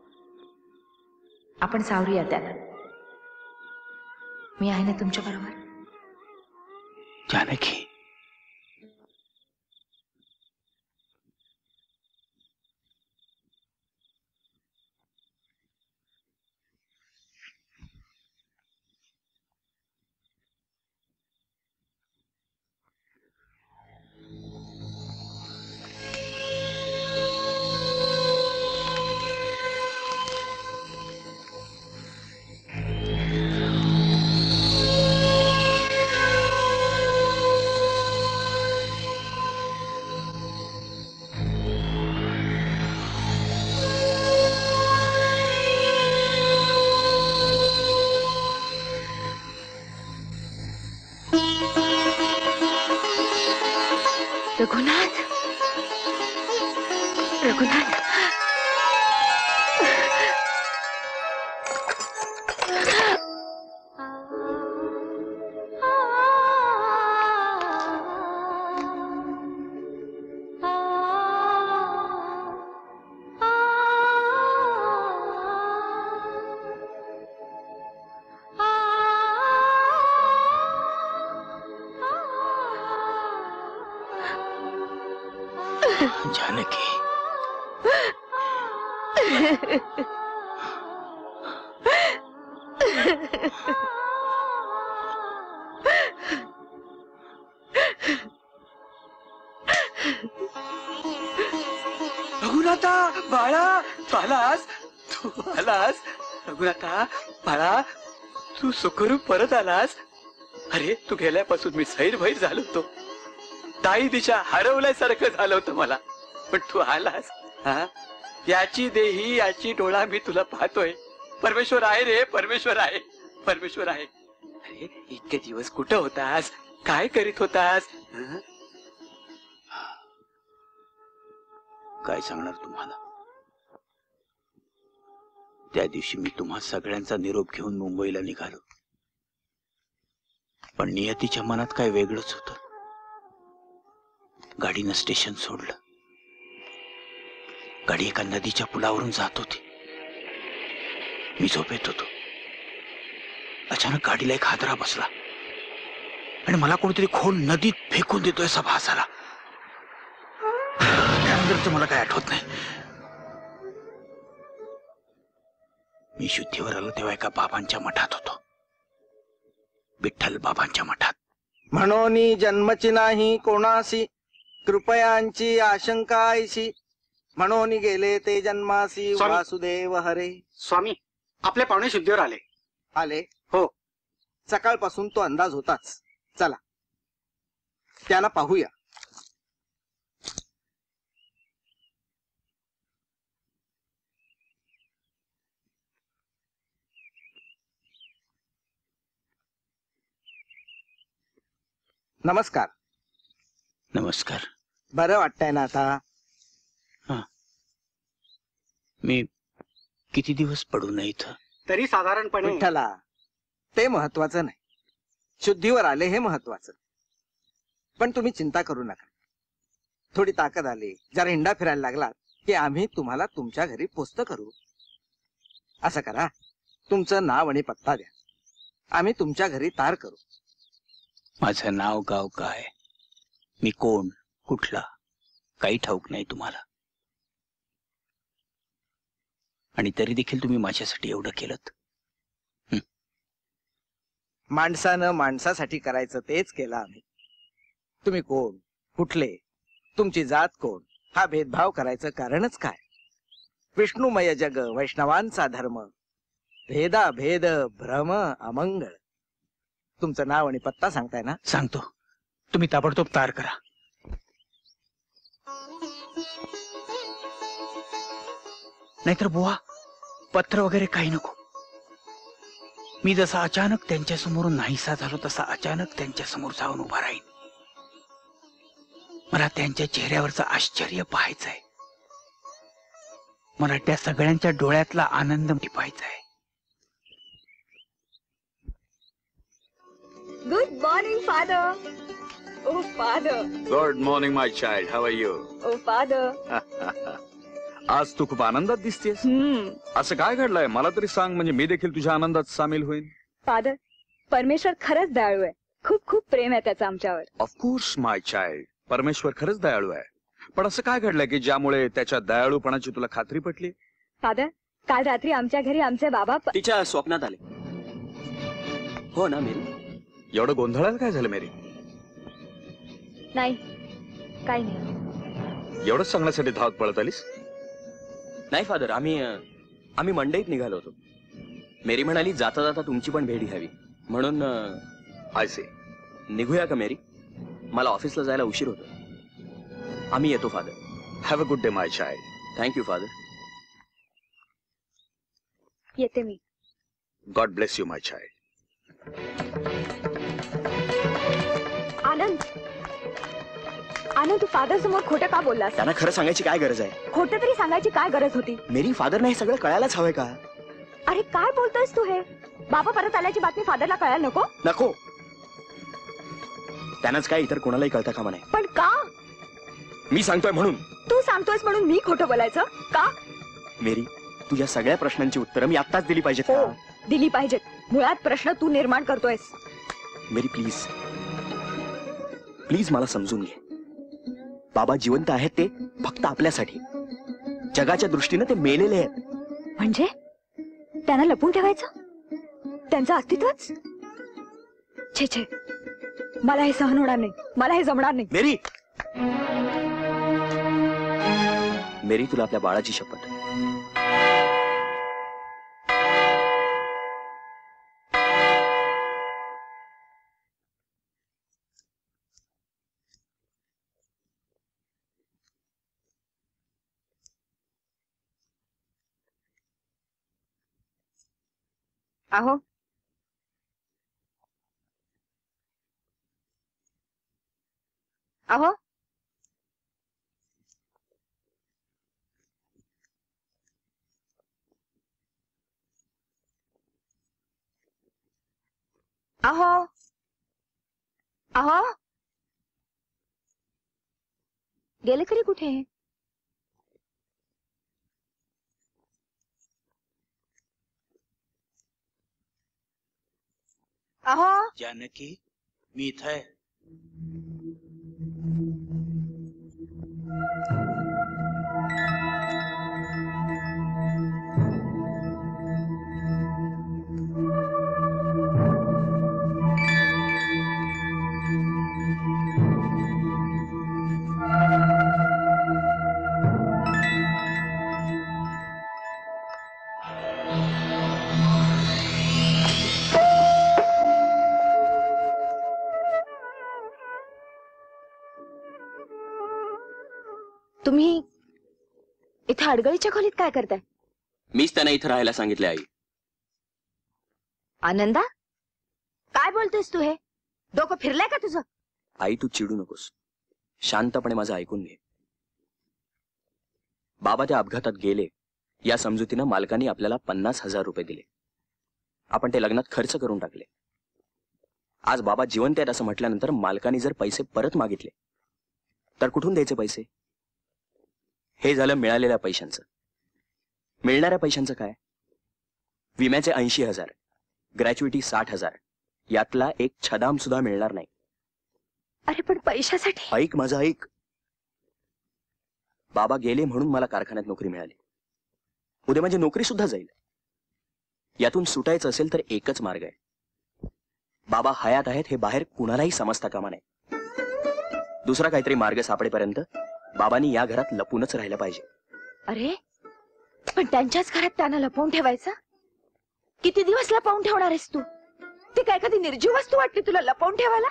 A: आपण सावरूया त्यांना. मी आहे ना तुमच्या बरोबर.
P: जानकी,
R: रघुनाथ, रघुनाथ,
P: जानकी.
F: रघुनाथा बाळा, तू आलास, तू आलास. रघुनाथा बाळा, तू सुखरूप परत आलास. अरे तू गेल्यापासून मी सैरभैर झालो होतो. ताई दिशा हरवल्यासारखं झालं होतं मला. पण तू आलास. हा, याची देही याची डोळा मी तुला पाहतोय. परमेश्वर आहे रे, परमेश्वर आहे, परमेश्वर आहे. अरे इतके दिवस कुठं होतास, काय करीत होतास?
E: काय सांगणार तुम्हाला. त्या दिवशी मी तुम्हा सगळ्यांचा निरोप घेऊन मुंबईला निघालो. पण नियतीच्या मनात काय वेगळंच होतं. गाडीनं स्टेशन सोडलं. गाडी एका नदीच्या पुलावरून जात होती. मी झोपेत होतो. अचानक गाडीला एक हादरा बसला आणि मला कोणीतरी खोल नदीत फेकून देतोय असा भास आला. त्यानंतर मला काय आठवत नाही. मी शुद्धीवर आलो तेव्हा एका बाबांच्या मठात होतो. विठ्ठल बाबांच्या मठात.
U: म्हणून जन्मची नाही कोणासी, कृपयांची आशंका ऐशी. म्हणून गेले ते जन्मासी
P: स्वामी.
U: वासुदेव हरे.
P: स्वामी, आपले पाहुणे शुद्धीवर आले.
U: आले हो. सकाळपासून तो अंदाज होताच. चला त्यांना पाहूया. नमस्कार.
E: नमस्कार.
U: बरं वाटतंय ना आता?
E: हा. मी किती दिवस पडू नये इथं?
P: तरी साधारणपणे
U: विठ्ठला, ते महत्वाचं नाही. शुद्धीवर आले हे महत्वाचं. पण तुम्ही चिंता करू नका. थोडी ताकद आली, जरा हिंडा फिरायला लागला की आम्ही तुम्हाला तुमच्या घरी पोस्ट करू. असं करा, तुमचं नाव आणि पत्ता द्या, आम्ही तुमच्या घरी तार करू.
K: माझं नाव गाव काय, मी कोण, कुठला, काही ठाऊक नाही तुम्हाला. आणि तरी देखील तुम्ही माझ्यासाठी एवढं केलं.
U: माणसानं माणसासाठी करायचं तेच केलं आम्ही. तुम्ही कोण, कुठले, तुमची जात कोण, हा भेदभाव करायचं कारणच काय? विष्णुमय जग वैष्णवांचा धर्म, भेदा भेद भ्रम अमंगळ. तुमचं नाव आणि पत्ता सांगताय ना?
K: सांगतो, तुम्ही ताबडतोब तार करा. नाहीतर बुवा पत्र वगैरे काही नको. मी जसा अचानक त्यांच्या समोरून नाहीसा झालो तसा अचानक त्यांच्या समोर जाऊन उभा राहीन. मला त्यांच्या चेहऱ्यावरचं आश्चर्य पाहायचंय. मला त्या सगळ्यांच्या डोळ्यातला आनंद टिपायचाय.
O: Good morning father. Oh father.
N: Good morning my child, how are you?
O: Oh father.
N: आज तू खूप आनंदात दिसतेस. असं काय घडलंय मला तरी सांग, म्हणजे मी देखील तुझ्या आनंदात सामील होईन.
O: फादर, परमेश्वर खरंच दयाळू आहे. खूप खूप प्रेम आहे त्याचं आमच्यावर.
N: ऑफकोर्स माय चाइल्ड, परमेश्वर खरंच दयाळू आहे. पण असं काय घडलंय की ज्यामुळे त्याच्या दयाळूपणाची तुला खात्री पटली?
O: फादर, काल रात्री आमच्या घरी आमचे बाबा प...
D: तिच्या स्वप्नात आले. हो ना मेरी?
N: एवढं गोंधळाला काय झालं मेरी?
O: नाही, काही नाही.
N: एवढंच सांगण्यासाठी धावत पळत आलीस?
D: नाही फादर, आम्ही आम्ही मंडईत निघालो होतो. मेरी म्हणाली जाता जाता तुमची पण भेट घ्यावी म्हणून.
N: I see.
D: निघूया का मेरी? मला ऑफिसला जायला उशीर होतो. आम्ही येतो father.
N: Have a good day my child.
D: Thank you father.
O: येते मी.
N: God bless you my child.
O: Anand, Anand तू फादर समोर खोटं का बोललास?
D: त्यांना खरं सांगायची काय गरज आहे?
O: खोटं तरी सांगायची काय गरज होती?
D: मेरी फादर नाही सगळं कळायलाच हवंय का?
O: अरे काय बोलतोयस तू हे? बाबा परत आल्याची बातमी फादरला कळायला नको?
D: नको. त्यांनाच काय इतर कोणालाही कळता कामा नाही.
O: पण का?
D: मी सांगतोय म्हणून.
O: तू सांगतोयस म्हणून मी खोटं बोलायचं का?
D: मेरी, तुझ्या सगळ्या प्रश्नांची उत्तरं मी आत्ताच दिली पाहिजेत का?
O: दिली पाहिजेत. मुळात प्रश्न तू निर्माण करतोयस.
D: मेरी प्लीज प्लीज मला समजून घे. बाबा जिवंत आहेत ते फक्त आपल्यासाठी. जगाच्या दृष्टीने ते मेलेले आहेत.
O: म्हणजे त्यांना लपून ठेवायचं? त्यांचं अस्तित्वच? छे छे, मला हे सहन होणार नाही. मला हे जमणार नाही.
D: मेरी, मेरी तुला आपल्या बाळाची शपथ.
O: आहो, आहो, आहो, आहो, गेले खरी कुठे? आहो,
K: जानकी, मी इथं आहे.
O: तुम्ही इथे अडगळीच्या खोलीत काय करताय?
D: मीच त्यांना इथं राहायला सांगितले आई.
O: आनंदा, काय बोलतोयस तू हे? डोकं फिरलंय का तुझं?
D: आई तू चिडू नकोस. शांतपणे माझं ऐकून घे. बाबा त्या अपघातात गेले या समजुतीनं मालकांनी आपल्याला पन्नास हजार रुपये दिले. आपण ते लग्नात खर्च करून टाकले. आज बाबा जिवंत आहेत असं म्हटल्यानंतर मालकाने जर पैसे परत मागितले तर कुठून द्यायचे पैसे? हे झालं मिळालेल्या पैशांचं. मिळणाऱ्या पैशांचं काय? विम्याचे ऐंशी हजार, ग्रॅच्युइटी साठ हजार, यातला एक छदाम सुद्धा मिळणार नाही.
A: अरे पण पैशासाठी.
D: ऐक माझं ऐक. बाबा गेले म्हणून मला कारखान्यात नोकरी मिळाली. उद्या माझी नोकरी सुद्धा जाईल. यातून सुटायचं असेल तर एकच मार्ग आहे. बाबा हयात आहेत हे बाहेर कुणालाही समजता कामा नये. दुसरा काहीतरी मार्ग सापडेपर्यंत बाबांनी या घरात लपूनच राहिलं पाहिजे.
A: अरे पण त्यांच्याच घरात त्यांना लपवून ठेवायचं? किती दिवस लपवून ठेवणार आहेस तू? ती काय कधी निर्जीव वस्तू वाटते तुला लपवून ठेवायला?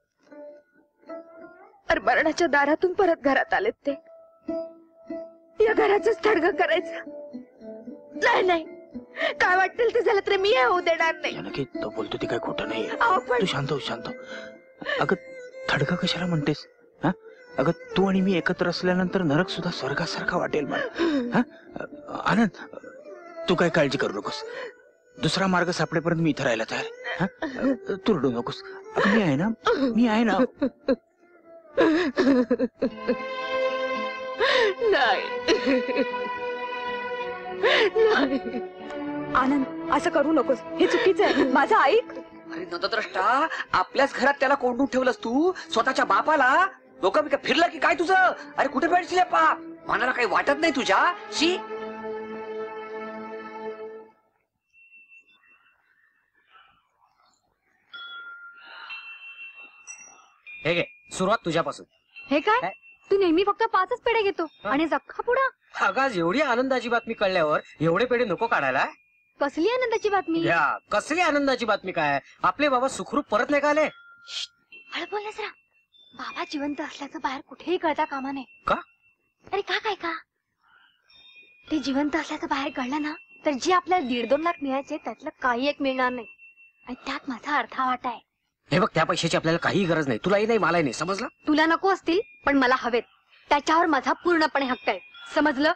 A: अरे मरणाच्या दारातून परत घरात आलेत ते. या घराच थडग करायचं नाही. नाही काय वाटेल ते झालं तरी मी होऊ देणार नाही.
P: जानकी तो बोलतो ती काय खोटं नाही.
A: अहो, पण-
P: तू शांत हो शांत हो. अगं थडका कशाला म्हणतेस? हा अगं तू आणि मी एकत्र असल्यानंतर नरक सुद्धा स्वर्गासारखा वाटेल मला. हा आनंद तू काय काळजी करू नकोस. दुसरा मार्ग सापडेपर्यंत मी इथे राहायला तयार आहे. हा? तू रडू नकोस. अगं मी आहे ना मी आहे ना.
O: आनंद असं करू नकोस, हे चुकीचं आहे. माझं ऐक.
C: अरे नतद्रष्टा, आपल्याच घरात त्याला कोंडून ठेवलंस तू, स्वतःच्या बापाला. डोकं बिकं फिरलं की काय तुझं? अरे कुठे भेटशील पा? मनाला काही वाटत नाही तुझ्या? शी.
L: हे घे सुरुवात तुझ्यापासून.
B: हे काय तू नेहमी फक्त पाचच पेढे घेतो आणि अख्खा पुडा.
L: अगं आज एवढी आनंदाची बातमी कळल्यावर एवढे पेढे नको काढायला.
B: कसली आनंदाची बातमी?
L: या कसली आनंदाची बातमी काय? आपले बाबा सुखरूप परत नाही का आले?
B: हळू बोललास रा. बाबा जिवंत असल्याचं बाहेर कुठेही कळता कामा नये.
L: का?
B: अरे का काय का ते जिवंत असल्याचं बाहेर कळलं ना तर जे आपल्याला दीड दोन लाख मिळायचे त्यातलं काही एक मिळणार नाही. आणि त्यात माझा अर्धा वाटा आहे.
L: हे बघ त्या पैशाची आपल्याला काही गरज नाही. तुलाही नाही मलाही नाही. समजलं?
B: तुला नको असतील पण मला हवेत. त्याच्यावर माझा पूर्णपणे हक्क आहे. समजलं?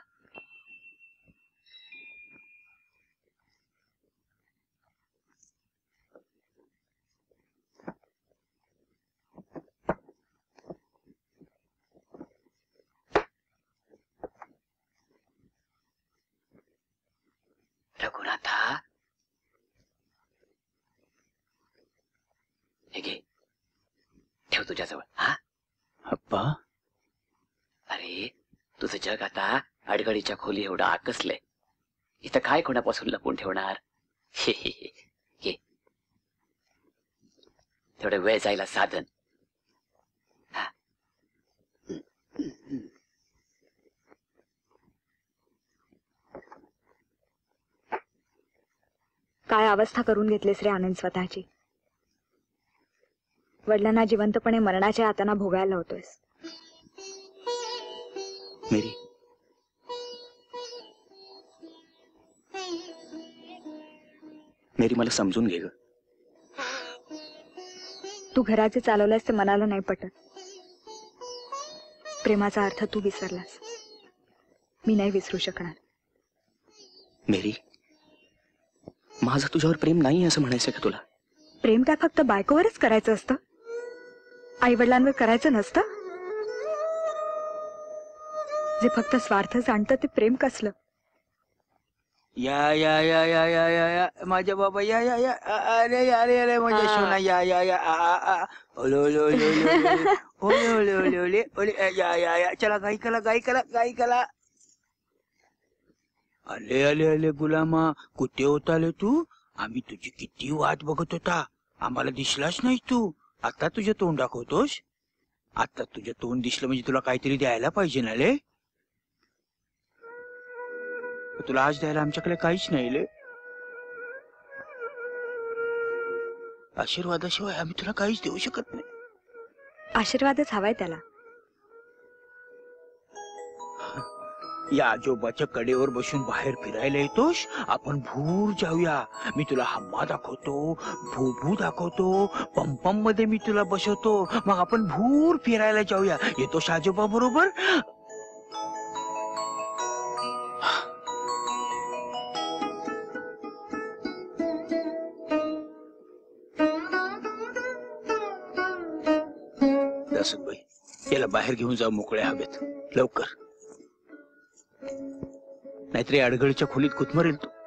C: रघुनाथा, हे घे, ठेव तुझ्याजवळ. हा
P: अप्पा,
C: अरे तुझं जग आता अडगडीच्या खोली एवढं आकसलंय. इथं काय कोणापासून लपून ठेवणार? हे हे हे. घे, तेवढं वेळ जायला साधन. हा.
O: काय अवस्था करून घेतलीस रे आनंद स्वतःची. वडिलांना जिवंतपणे मरणाच्या हाताना भोगायला लावतोयस.
D: मेरी, मेरी मला समजून घे ग.
O: तू घराचे चालवलास ते मनाला नाही पटत. प्रेमाचा अर्थ तू विसरलास. मी नाही विसरू शकणार.
D: मेरी, माझं तुझ्यावर प्रेम नाही असं म्हणायचं का तुला?
O: प्रेम काय फक्त बायकोवरच करायचं असतं? आई वडिलांवर करायचं नसतं? जे फक्त स्वार्थ जाणतं ते प्रेम कसलं?
P: या या या या या या या माझ्या बाबा या या या अरे अरे अरे माझ्या सोना या या या आ आ आ ओले ओले ओले ओले ओले ओले ओले ओले या या या चला गाई कला गाई कला गाई कला. अले अले अले गुलामा, कुठे होताले तू? आम्ही तुझी किती वाट बघत होता. आम्हाला दिसलाच नाही तू. आता तुझं तोंड दाखवतोस? आता तुझं तोंड दिसलं म्हणजे तुला काहीतरी द्यायला पाहिजे ना ले. तुला आज द्यायला आमच्याकडे काहीच नाही ले. आशीर्वादाशिवाय आम्ही तुला काहीच देऊ शकत नाही.
O: आशीर्वादच हवाय त्याला.
P: या आजोबाच्या कडेवर बसून बाहेर फिरायला येतोस? आपण भूर जाऊया. मी तुला हम्मा दाखवतो, भूभू दाखवतो, पंपम मध्ये मी तुला बसवतो. मग आपण भूर फिरायला जाऊया. येतोस आजोबा बरोबर? सगळी. याला बाहेर घेऊन जाऊ मोकळ्या हवेत लवकर, नाहीतरी अडगळीच्या खोलीत गुदमरेल तो.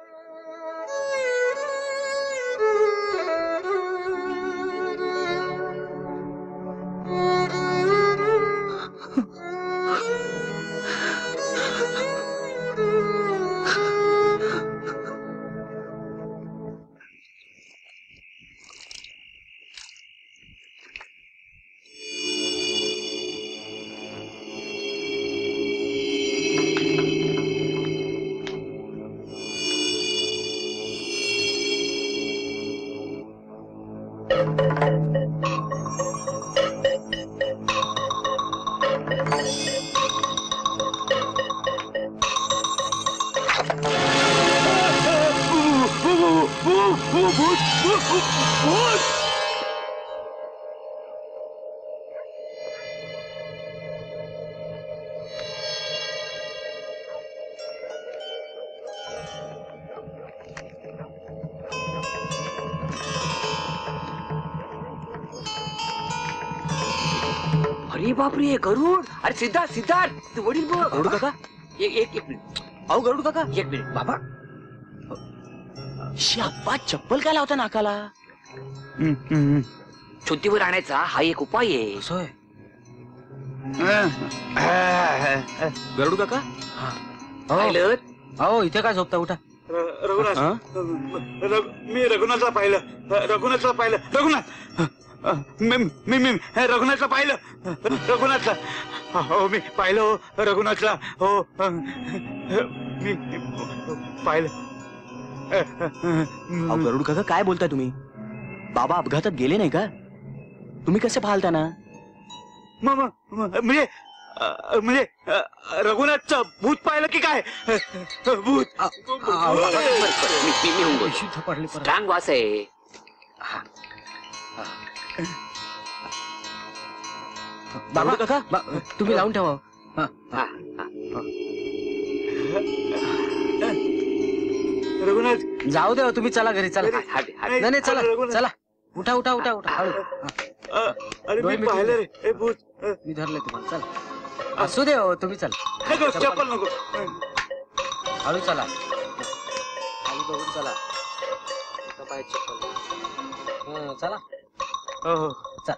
C: अरे बापरे गरुड. अरे सिद्धार्थ सिद्धार्थ ते वडील बघ. गरुड काका एक एक एक मिनिट. अहो गरुड काका एक मिनिट. बाबा शाप्पा चप्पल काय लावता नाकाला? छोटीवर आणायचा हा एक उपाय आहे. गरुड काका पाहिलं?
L: हो इथे काय झोपता, उठा.
P: रघुनाथ, मी रघुनाथला पाहिलं, रघुनाथला पाहिलं, रघुनाथ मी मी मी रघुनाथला पाहिलं, रघुनाथला. हो मी पाहिलं हो रघुनाथला. हो मी पाहिलं.
D: गरुड काका काय बोलताय तुम्ही? बाबा अपघातात गेले नाही का? तुम्ही कसे पाहालता ना?
P: म्हणजे म्हणजे रघुनाथचं भूत पाहिलं की काय? भूत
C: स्ट्रॉंग वास आहे.
L: बाबा काका तुम्ही लावून ठेवा.
P: रघुनाथ
L: जाऊ द्या, तुम्ही चला घरी, चला. नाही नाही चला चला, उठा उठा उठा उठा हळू.
P: अरे मी पाहिलं रे भूत.
L: मी धरले तुम्हाला, चला. असू दे हो, तुम्ही चला.
P: नको चप्पल नको.
L: हळू चला, हळू बघून चला. पाय चप्पल चला.
P: हो हो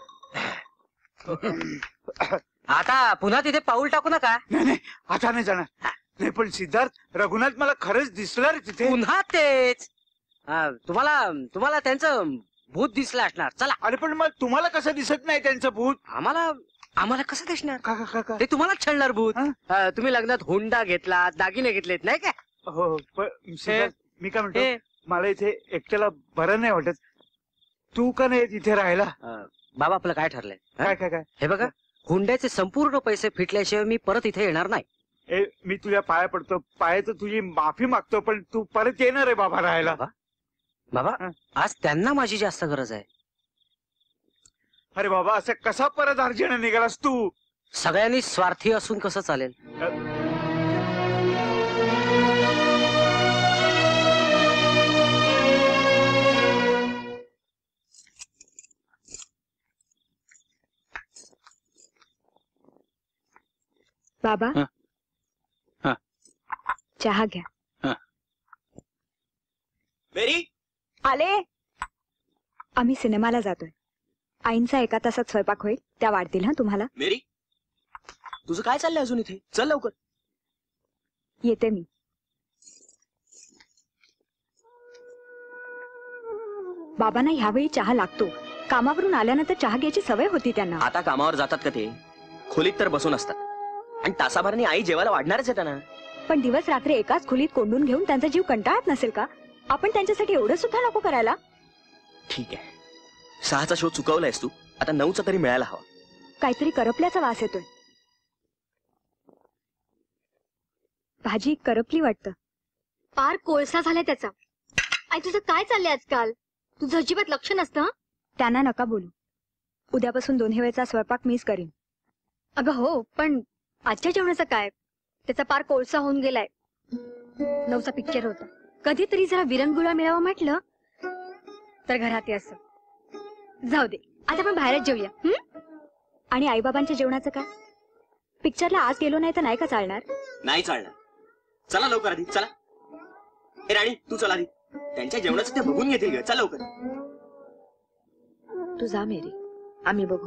L: आता पुन्हा तिथे पाऊल टाकू नका.
P: नाही नाही आता नाही जाणार. नाही पण सिद्धार्थ, रघुनाथ मला खरंच दिसला रे तिथे.
L: पुन्हा तेच तुम्हाला तुम्हाला त्यांचं भूत दिसलं असणार. चला.
P: अरे पण मग तुम्हाला कसं दिसत नाही त्यांचं भूत?
L: आम्हाला आम्हाला कसं दिसणार?
P: काका काका
L: ते तुम्हाला छळणार भूत. तुम्ही लग्नात हुंडा घेतला, दागिने घेतलेत नाही काय?
P: हो पण सिद्धार्थ, मी काय म्हणतो, मला इथे एकट्याला बरं नाही वाटत. तू का नाही तिथे राहायला?
L: बाबा आपलं काय ठरलंय?
P: काय काय काय
L: हे बघा, हुंड्याचे संपूर्ण पैसे फिटल्याशिवाय मी परत इथे येणार नाही.
P: ए मी तुझ्या पाया पडतो, पायाचं तुझी माफी मागतो, पण तू परत येणार आहे बाबा राहायला.
L: बाबा आज त्यांना माझी जास्त गरज आहे.
P: अरे बाबा असं कसा परत अर्जन निघालास तू?
L: सगळ्यांनी स्वार्थी असून कसं चालेल?
O: बाबा चहा घ्या.
D: मेरी
O: आले. आम्ही सिनेमाला जातोय. आईंचा एका तासात स्वयंपाक होईल, त्या वाढतील हा तुम्हाला.
D: मेरी तुझं काय चाललंय अजून इथे? चल लवकर.
O: येते मी. बाबांना ह्यावेळी चहा लागतो. कामावरून आल्यानंतर चहा घ्यायची सवय होती त्यांना.
D: आता कामावर जातात का ते? खोलीत तर बसून असतात, आणि तासाभराने आई जेवायला वाढणारच आहे त्यांना.
O: पण दिवस रात्री एकाच खोलीत कोंडून घेऊन त्यांचा जीव कंटाळत नसेल का? आपण त्यांच्यासाठी एवढं सुद्धा नको करायला.
D: ठीक आहे, सहाचा शो चुकवलायस तू, आता नऊचा तरी मिळायला हवा.
O: काहीतरी करपल्याचा वास येतोय. भाजी करपली वाटतं.
B: पार कोळसा झालाय त्याचा. आई तुझं काय चाललंय आजकाल? तुझं अजिबात लक्ष नसतं.
O: त्यांना नका बोलू. उद्यापासून दोन्ही वेळचा स्वयंपाक मीच करीन.
B: अगं हो, पण आजच्या जेवणाचं काय? त्याचा पार कोळसा होऊन गेलाय. नऊचा पिक्चर होता, कधीतरी जरा विरंगुळा मिळावा म्हटलं तर घरात असं. जाऊ दे, आता आपण बाहेरच जेऊया.
O: आणि आईबाबांच्या जेवणाचं काय? पिक्चरला आज गेलो नाही तर नाही का चालणार?
D: नाही चालणार. चला लवकर आधी चला. ए राणी तू चला आधी. त्यांच्या जेवणाचं ते बघून घेतील ग. चल लवकर.
A: तू जा मेरी, आम्ही बघू.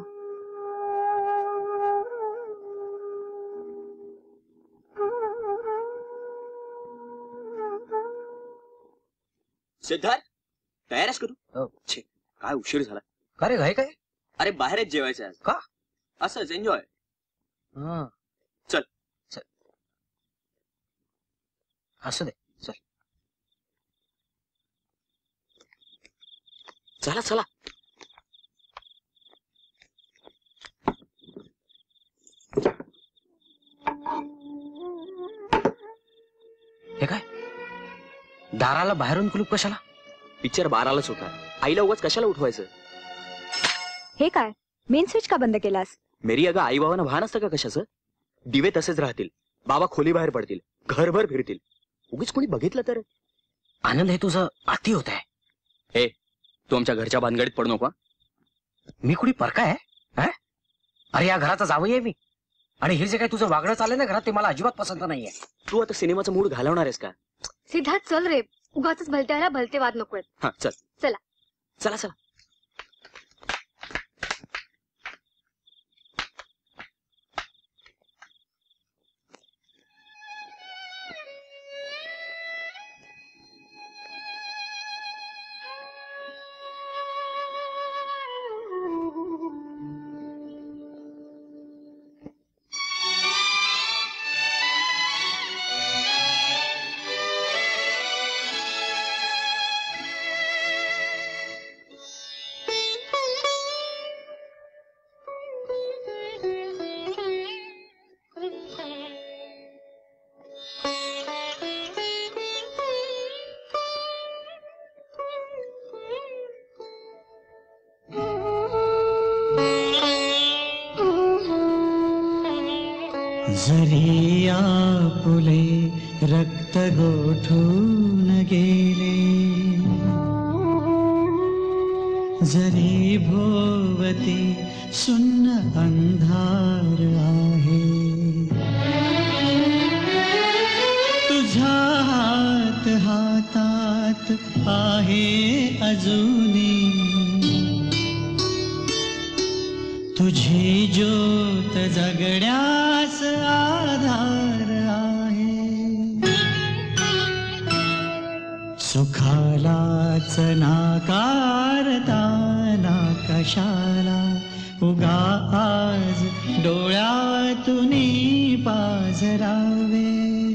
D: सिद्धार्थ तयार आहेस का तू? छे काय उशीर झाला.
L: का रे घाई काय?
D: अरे बाहेरच जेवायचं आज.
L: का?
D: असंच एन्जॉय. चल
L: चल असू दे चल.
D: चला चला.
L: हे काय दाराला बाहेरून कुलूप कशाला?
D: पिक्चर बारालाच होता. आईला उगाच कशाला उठवायचं?
O: हे काय मेन स्विच का बंद केलास?
D: मेरी अगं आई बाबांना भान असतं का कशाचं? दिवे तसेच राहतील. बाबा खोली बाहेर पडतील. घरभर फिरतील. उगीच कोणी बघितलं तर?
L: आनंद हे तुझं अति होत आहे.
D: हे तू आमच्या घरच्या भानगडीत पडू नको.
L: मी कुणी परका आहे? हा? अरे या घराचा जावई आहे मी. आणि हे जे काही तुझं वागणं चाललंय ना घरात ते मला अजिबात पसंत नाहीये.
D: तू आता सिनेमाचा मूड घालवणार आहेस का?
B: सिद्धार्थ चल रे, उगाच भलत्याला भलते वाद नकोय.
D: हा चल
B: चला
D: चला चला.
M: जरी आपुले रक्त गोठून गेले, जरी भोवती सुन्न अंधार आहे, तुझ्या हात हातात आहे अजूनी, तुझी ज्योत जगण्यास आधार आहे. सुखालाच नाकारता ना कशाला, उगा आज डोळ्यातून पाझरावे.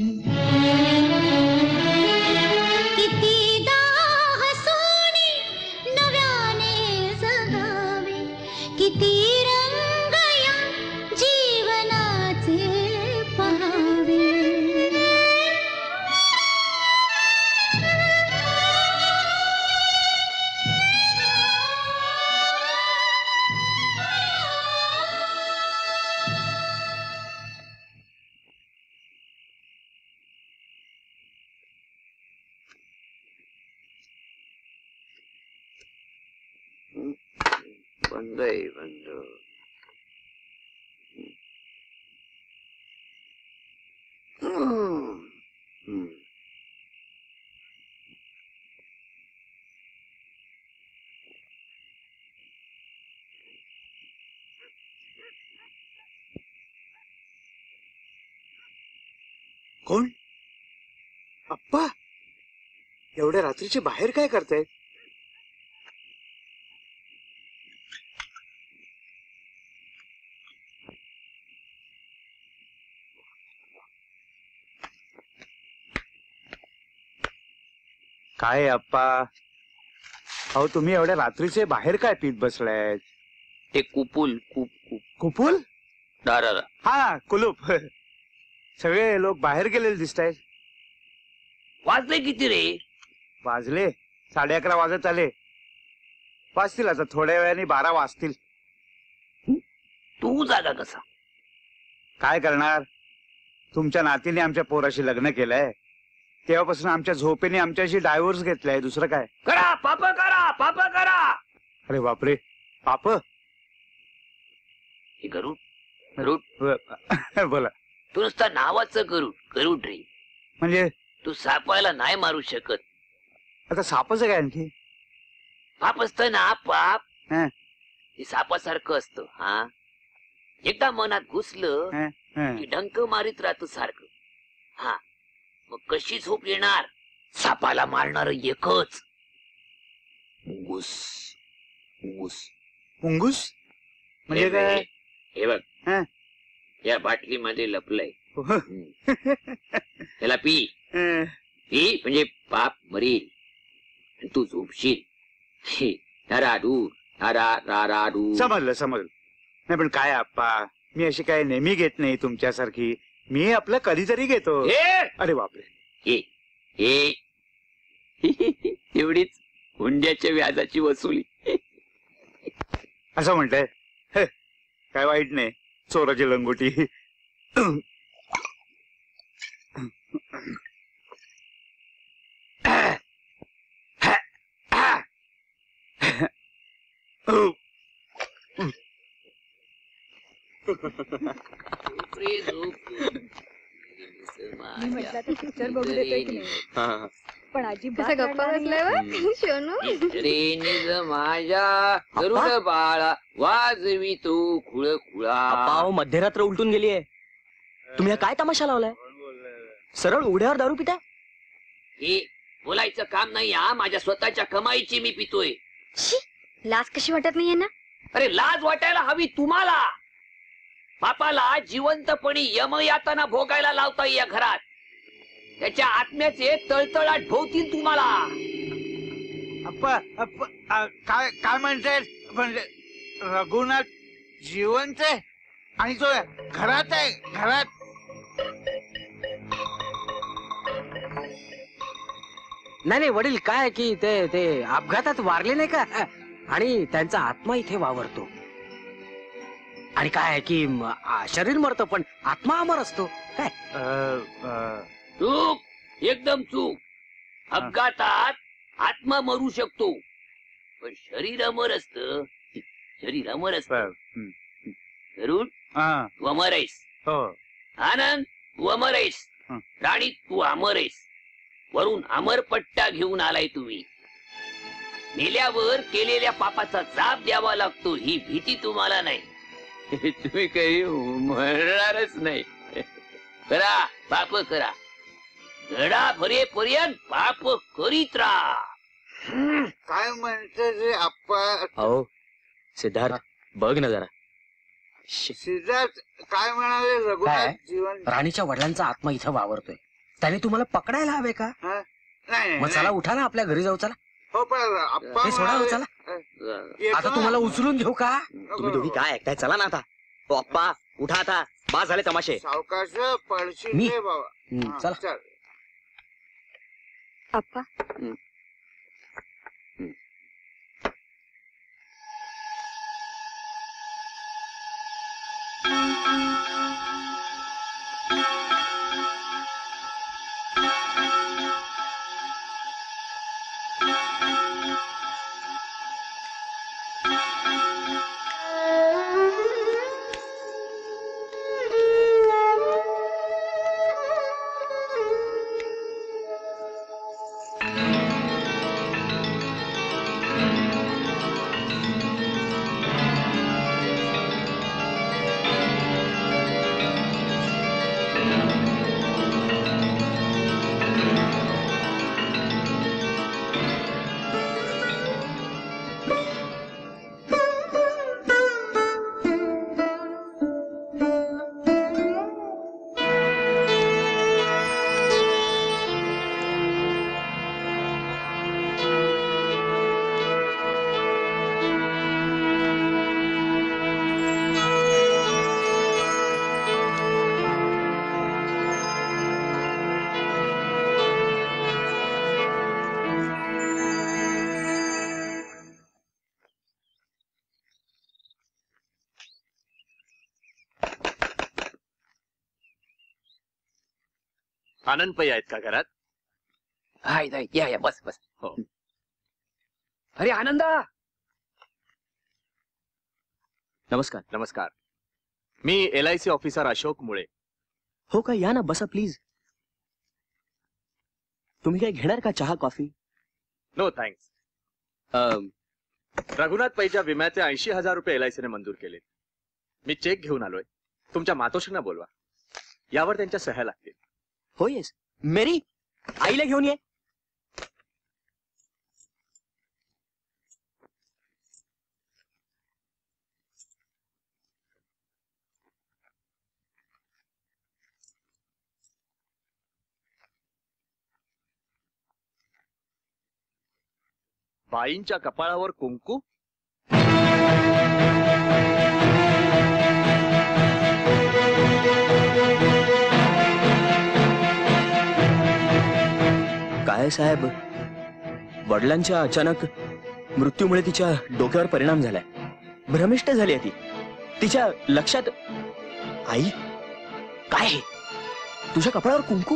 S: कितीदा हसूनी नव्याने जगावे, किती रंग या जीवनाचे पहावे.
C: बंद आहे बंद.
P: कोण? अप्पा, एवढ्या रात्रीचे बाहेर काय करतायत? काय अप्पा, अहो तुम्ही एवढ्या रात्रीचे बाहेर काय पीत बसलाय?
C: ते कुपूल कुप कुप
P: कुपूल?
C: दाराला.
P: हा कुलूप. सगळे लोक बाहेर गेलेले दिसत आहेत.
C: वाजले किती रे?
P: वाजले साडे अकरा वाजत आले. वाजतील आता थोड्या वेळाने बारा वाजतील.
C: तू जागा कसा?
P: काय करणार, तुमच्या नातीने आमच्या पोराशी लग्न केलंय, तेव्हापासून आमच्या झोपेने आमच्याशी डायव्होर्स घेतलाय. दुसरं काय?
C: करा पाप करा पाप करा.
P: अरे बापरे, पाप?
C: हे गरुड गरुड
P: बोला.
C: तू नुसता नावाचं गरुड गरुड रे.
P: म्हणजे
C: तू सापाला नाही मारू शकत.
P: आता सापाचं काय आणखी?
C: पाप असत ना पाप.
P: हं.
C: हे सापासारखं असतं. हा एकदा मनात घुसलं
P: हं.
C: की डंक मारित राहतो सारखं. हा मग कशी झोप येणार? सापाला मारणार एकच मुंगूस. मुंगूस
P: मुंगूस म्हणजे
C: हे
P: काय?
C: बघ, हे बघ
P: हं.
C: या बाटलीमध्ये लपलंय. त्याला पी. पी म्हणजे पाप मरील आणि तू झोपशील. हे, राडू रा रा राडू.
P: समजलं समजलं. नाही पण काय आप्पा, मी अशी काय नेहमी घेत नाही तुमच्यासारखी. मी आपलं कधीतरी घेतो. अरे बापरे.
C: हे हे एवढीच हुंड्याच्या व्याजाची वसुली.
P: असं म्हणताय? हे, काय वाईट नाही. चोराची लंगोटी.
O: मी म्हटलं तर पिक्चर बघू देतोय की नाही, पण अजिबात
B: कसा गप्पा
O: रडला
B: बसलाय
O: नाहीये.
B: बा, शोनू.
C: रे निज माझ्या गरुड बाळा वाजवी तू खुळ खुळा.
G: पाव मध्यरात्र उलटून गेली आहे. तुम्ही हा काय तमाशा लावलाय? सरळ उघड्यावर दारू पिताय?
C: हे बोलायचं काम नाही. हा माझ्या स्वतःच्या कमाईची मी पितोय.
B: लाज कशी वाटत नाहीये ना?
C: अरे लाज वाटायला हवी तुम्हाला. बापाला जिवंतपणी यमयातना भोगायला लावता या घरात. त्याच्या आत्म्याचे तळतळाट भोवतील तुम्हाला.
P: अप्पा अप्पा आ, काय काय म्हणताय? म्हणजे रघुनाथ जिवंत आहे आणि तो घरात आहे. घरात
L: नाही नाही वडील, काय की ते ते अपघातात वारले नाही का, आणि त्यांचा आत्मा इथे वावरतो. आणि काय आहे की म, आ, शरीर मरतं पण आत्मा अमर असतो. काय
C: चूक, एकदम चूक. अपघातात आत्मा मरू शकतो पण शरीर अमर असत. शरीर अमर असत. गरुड तू अमर आहेस. आनंद तू अमर आहेस. राणी तू अमर आहेस. वरून अमरपट्टा घेऊन आलाय तुम्ही. मेल्यावर केलेल्या पापाचा जाब द्यावा लागतो ही भीती तुम्हाला नाही. तुम्ही काही मरणारच नाही. करा पाप करा. गडा भरेपर्यंत पाप करीत राहा.
P: काय म्हणते रे आप्पा?
G: अहो सिद्धार्थ बघ ना जरा.
P: सिद्धार्थ काय म्हणाले?
L: काय?
P: रघुनाथ जीवन
L: राणीच्या वडिलांचा आत्मा इथं वावरतोय. त्याने तुम्हाला पकडायला हवे का?
P: नाही
L: मग चला उठा ना, आपल्या घरी जाऊ. चला
P: हो पण आप्पा
L: हे सोडा हो, चला.
P: येतो
L: आता
P: ना.
L: तुम्हाला उचलून घेऊ का?
G: तुम्ही दोघी काय ऐकताय? चला ना आता. ओ अप्पा उठा आता. बास झाले तमाशे.
P: सावकाश पडशील
L: मी?
P: रे बाबा.
L: हं,
P: हा,
L: चला.
P: चल.
O: आप्पा
Q: आनंद पै आहेत का घरात?
C: हाय हाय, या या बस बस.
Q: हो.
C: अरे आनंदा.
G: नमस्कार.
Q: नमस्कार.
H: मी L I C officer Ashok Mule.
V: हो का, या ना, बसा प्लीज. तुम्ही काय घेणार का, चहा कॉफी?
H: No thanks. रघुनाथ पैच्या विम्याचे ऐंशी हजार रुपये एल आय सीने मंजूर केले. मी चेक घेऊन आलोय. तुमच्या मातोश्रींना बोलवा, यावर त्यांच्या सह्या लागतील.
V: हो येस. मेरी, आईला घेऊन ये.
H: बाईंच्या कपाळावर कुंकू.
V: काय साहेब, वडिलांच्या अचानक मृत्यूमुळे तिच्या डोक्यावर परिणाम झालाय. भ्रमिष्ट झाली आहे ती. तिच्या लक्षात. आई, काय हे? तुझ्या कपाळावर कुंकू?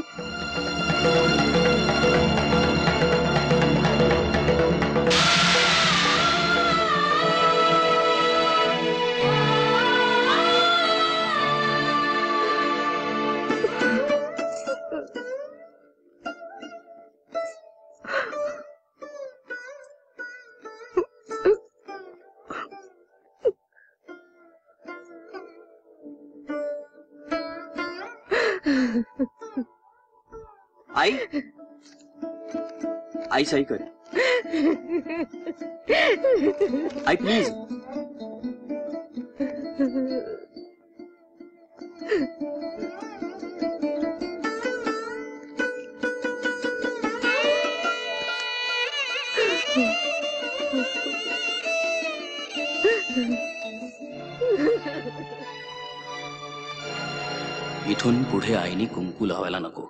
V: आई, आई सही कर. आई प्लीज. इथून पुढे आईनी कुंकू लावायला नको.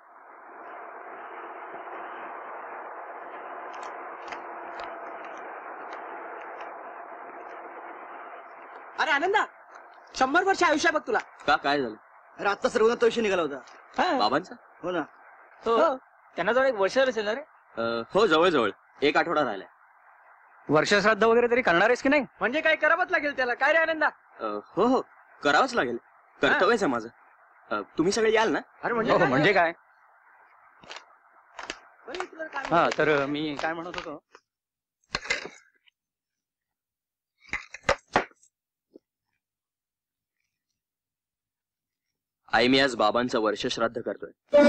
U: अरे आनंदा, शंभर वर्ष आयुष्य बघ तुला.
V: का, काय झालं?
U: अरे आत्ताच रघुनाथ विषय निघाला होता.
V: बाबांचा?
U: हो ना.
G: हो, त्यांना जवळ एक वर्ष असेल ना रे.
V: अं, हो, जवळ जवळ एक आठवडा राहिलाय.
G: वर्षश्राद्ध वगैरे तरी करणार आहेस की नाही?
U: म्हणजे काय करावंच लागेल त्याला. काय रे आनंदा?
V: अं, हो हो, करावंच लागेल. कर्तव्यच आहे माझं. अं, तुम्ही सगळे याल ना?
U: अरे
G: हो, म्हणजे काय?
U: काय
G: हा, तर मी काय म्हणत होतो,
V: आई, मी आज बाबांचं वर्षश्राद्ध करतोय.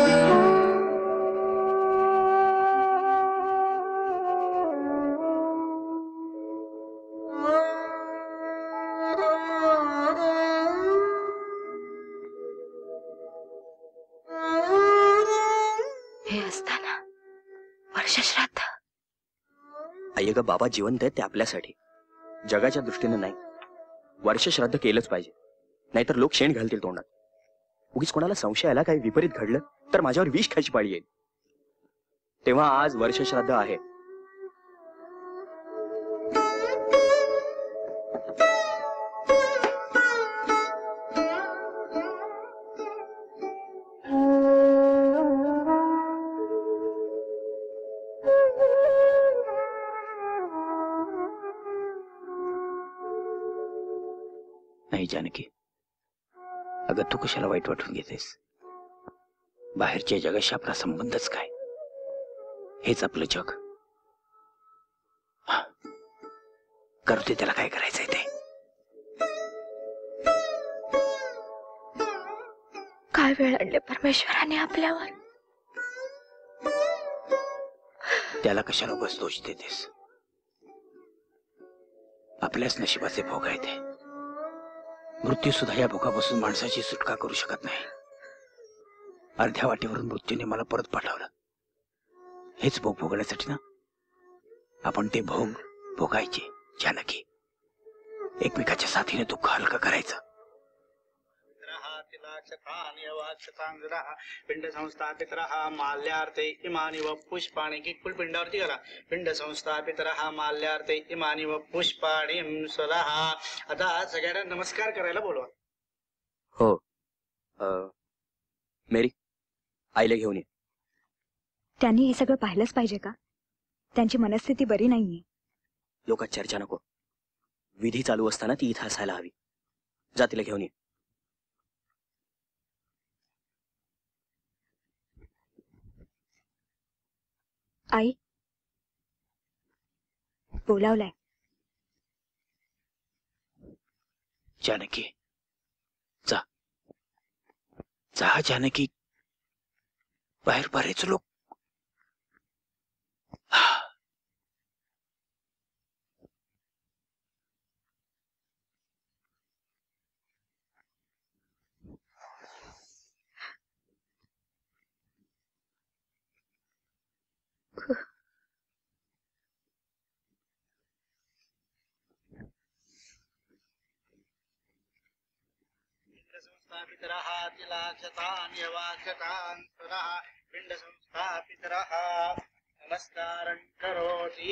A: हे असताना वर्षश्राद्ध.
V: आई, अगं बाबा जिवंत आहेत ते आपल्यासाठी, जगाच्या दृष्टीने नाही. वर्षश्राद्ध केलंच पाहिजे, नाहीतर लोक शेण घालतील तोंडात. उगीच कोणाला संशय आला, काही विपरीत घडलं तर माझ्यावर विष खायची पाळी येईल. तेव्हा आज वर्षश्राद्ध आहे. नाही जानकी, अगं तू कशाला वाईट वाटून घेतेस? बाहेरच्या जगाशी आपला संबंधच काय? हेच आपलं जग. करू दे त्याला काय करायचंय ते.
A: काय वेळ आणले परमेश्वराने आपल्यावर.
V: त्याला कशाला उगाच दोष देतेस? आपल्याच नशिबाचे भोग आहेत ते. मृत्यू सुद्धा या भोगापासून माणसाची सुटका करू शकत नाही. अर्ध्या वाटेवरून मृत्यूने मला परत पाठवलं. हेच भोग भोगण्यासाठी ना आपण ते भोग भोगायचे जानकी. एकमेकाच्या साथीने दुःख हलकं करायचं.
W: पिंड संस्थापितरः माल्यार्थे इमानि व पुष्पाणि की फुल पिंडावरती करा. पिंड संस्थापितरः माल्यार्थे इमानि व पुष्पाणि स्वतः. आता सगळ्यांना नमस्कार करायला बोलवा.
V: हो. अं, मेरी, आईला घेऊन ये.
O: त्यांनी हे सगळं पाहिलंच पाहिजे का? त्यांची मनस्थिती बरी नाहीये.
V: लोकात चर्चा नको. विधी चालू असताना ती इथं असायला हवी. जा तिला घेऊन ये.
O: आई बोलावलाय.
V: जानकी जा जा जानकी. बाहेर बरेच लोक.
W: पितरः तिलाक्षतान्यवाक्षतान्तरः पिण्डसंस्थापितरः नमस्कारं करोति.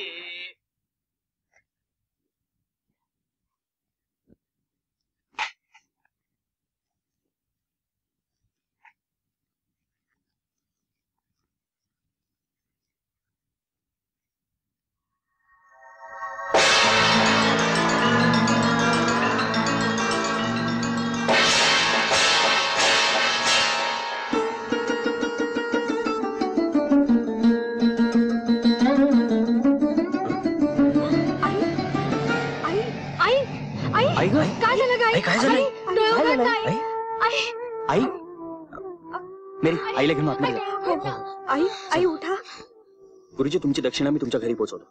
B: काय झालं गाई?
D: काय झालं?
B: आई, डोळे
D: काय
B: उघड
D: झालं?
B: नाही. आई
D: आई मेरी आईला घेऊन आतमध्ये जा.
O: आई आई उठा.
D: गुरुजी तुमची दक्षिणा मी तुमच्या घरी पोहोचवतो.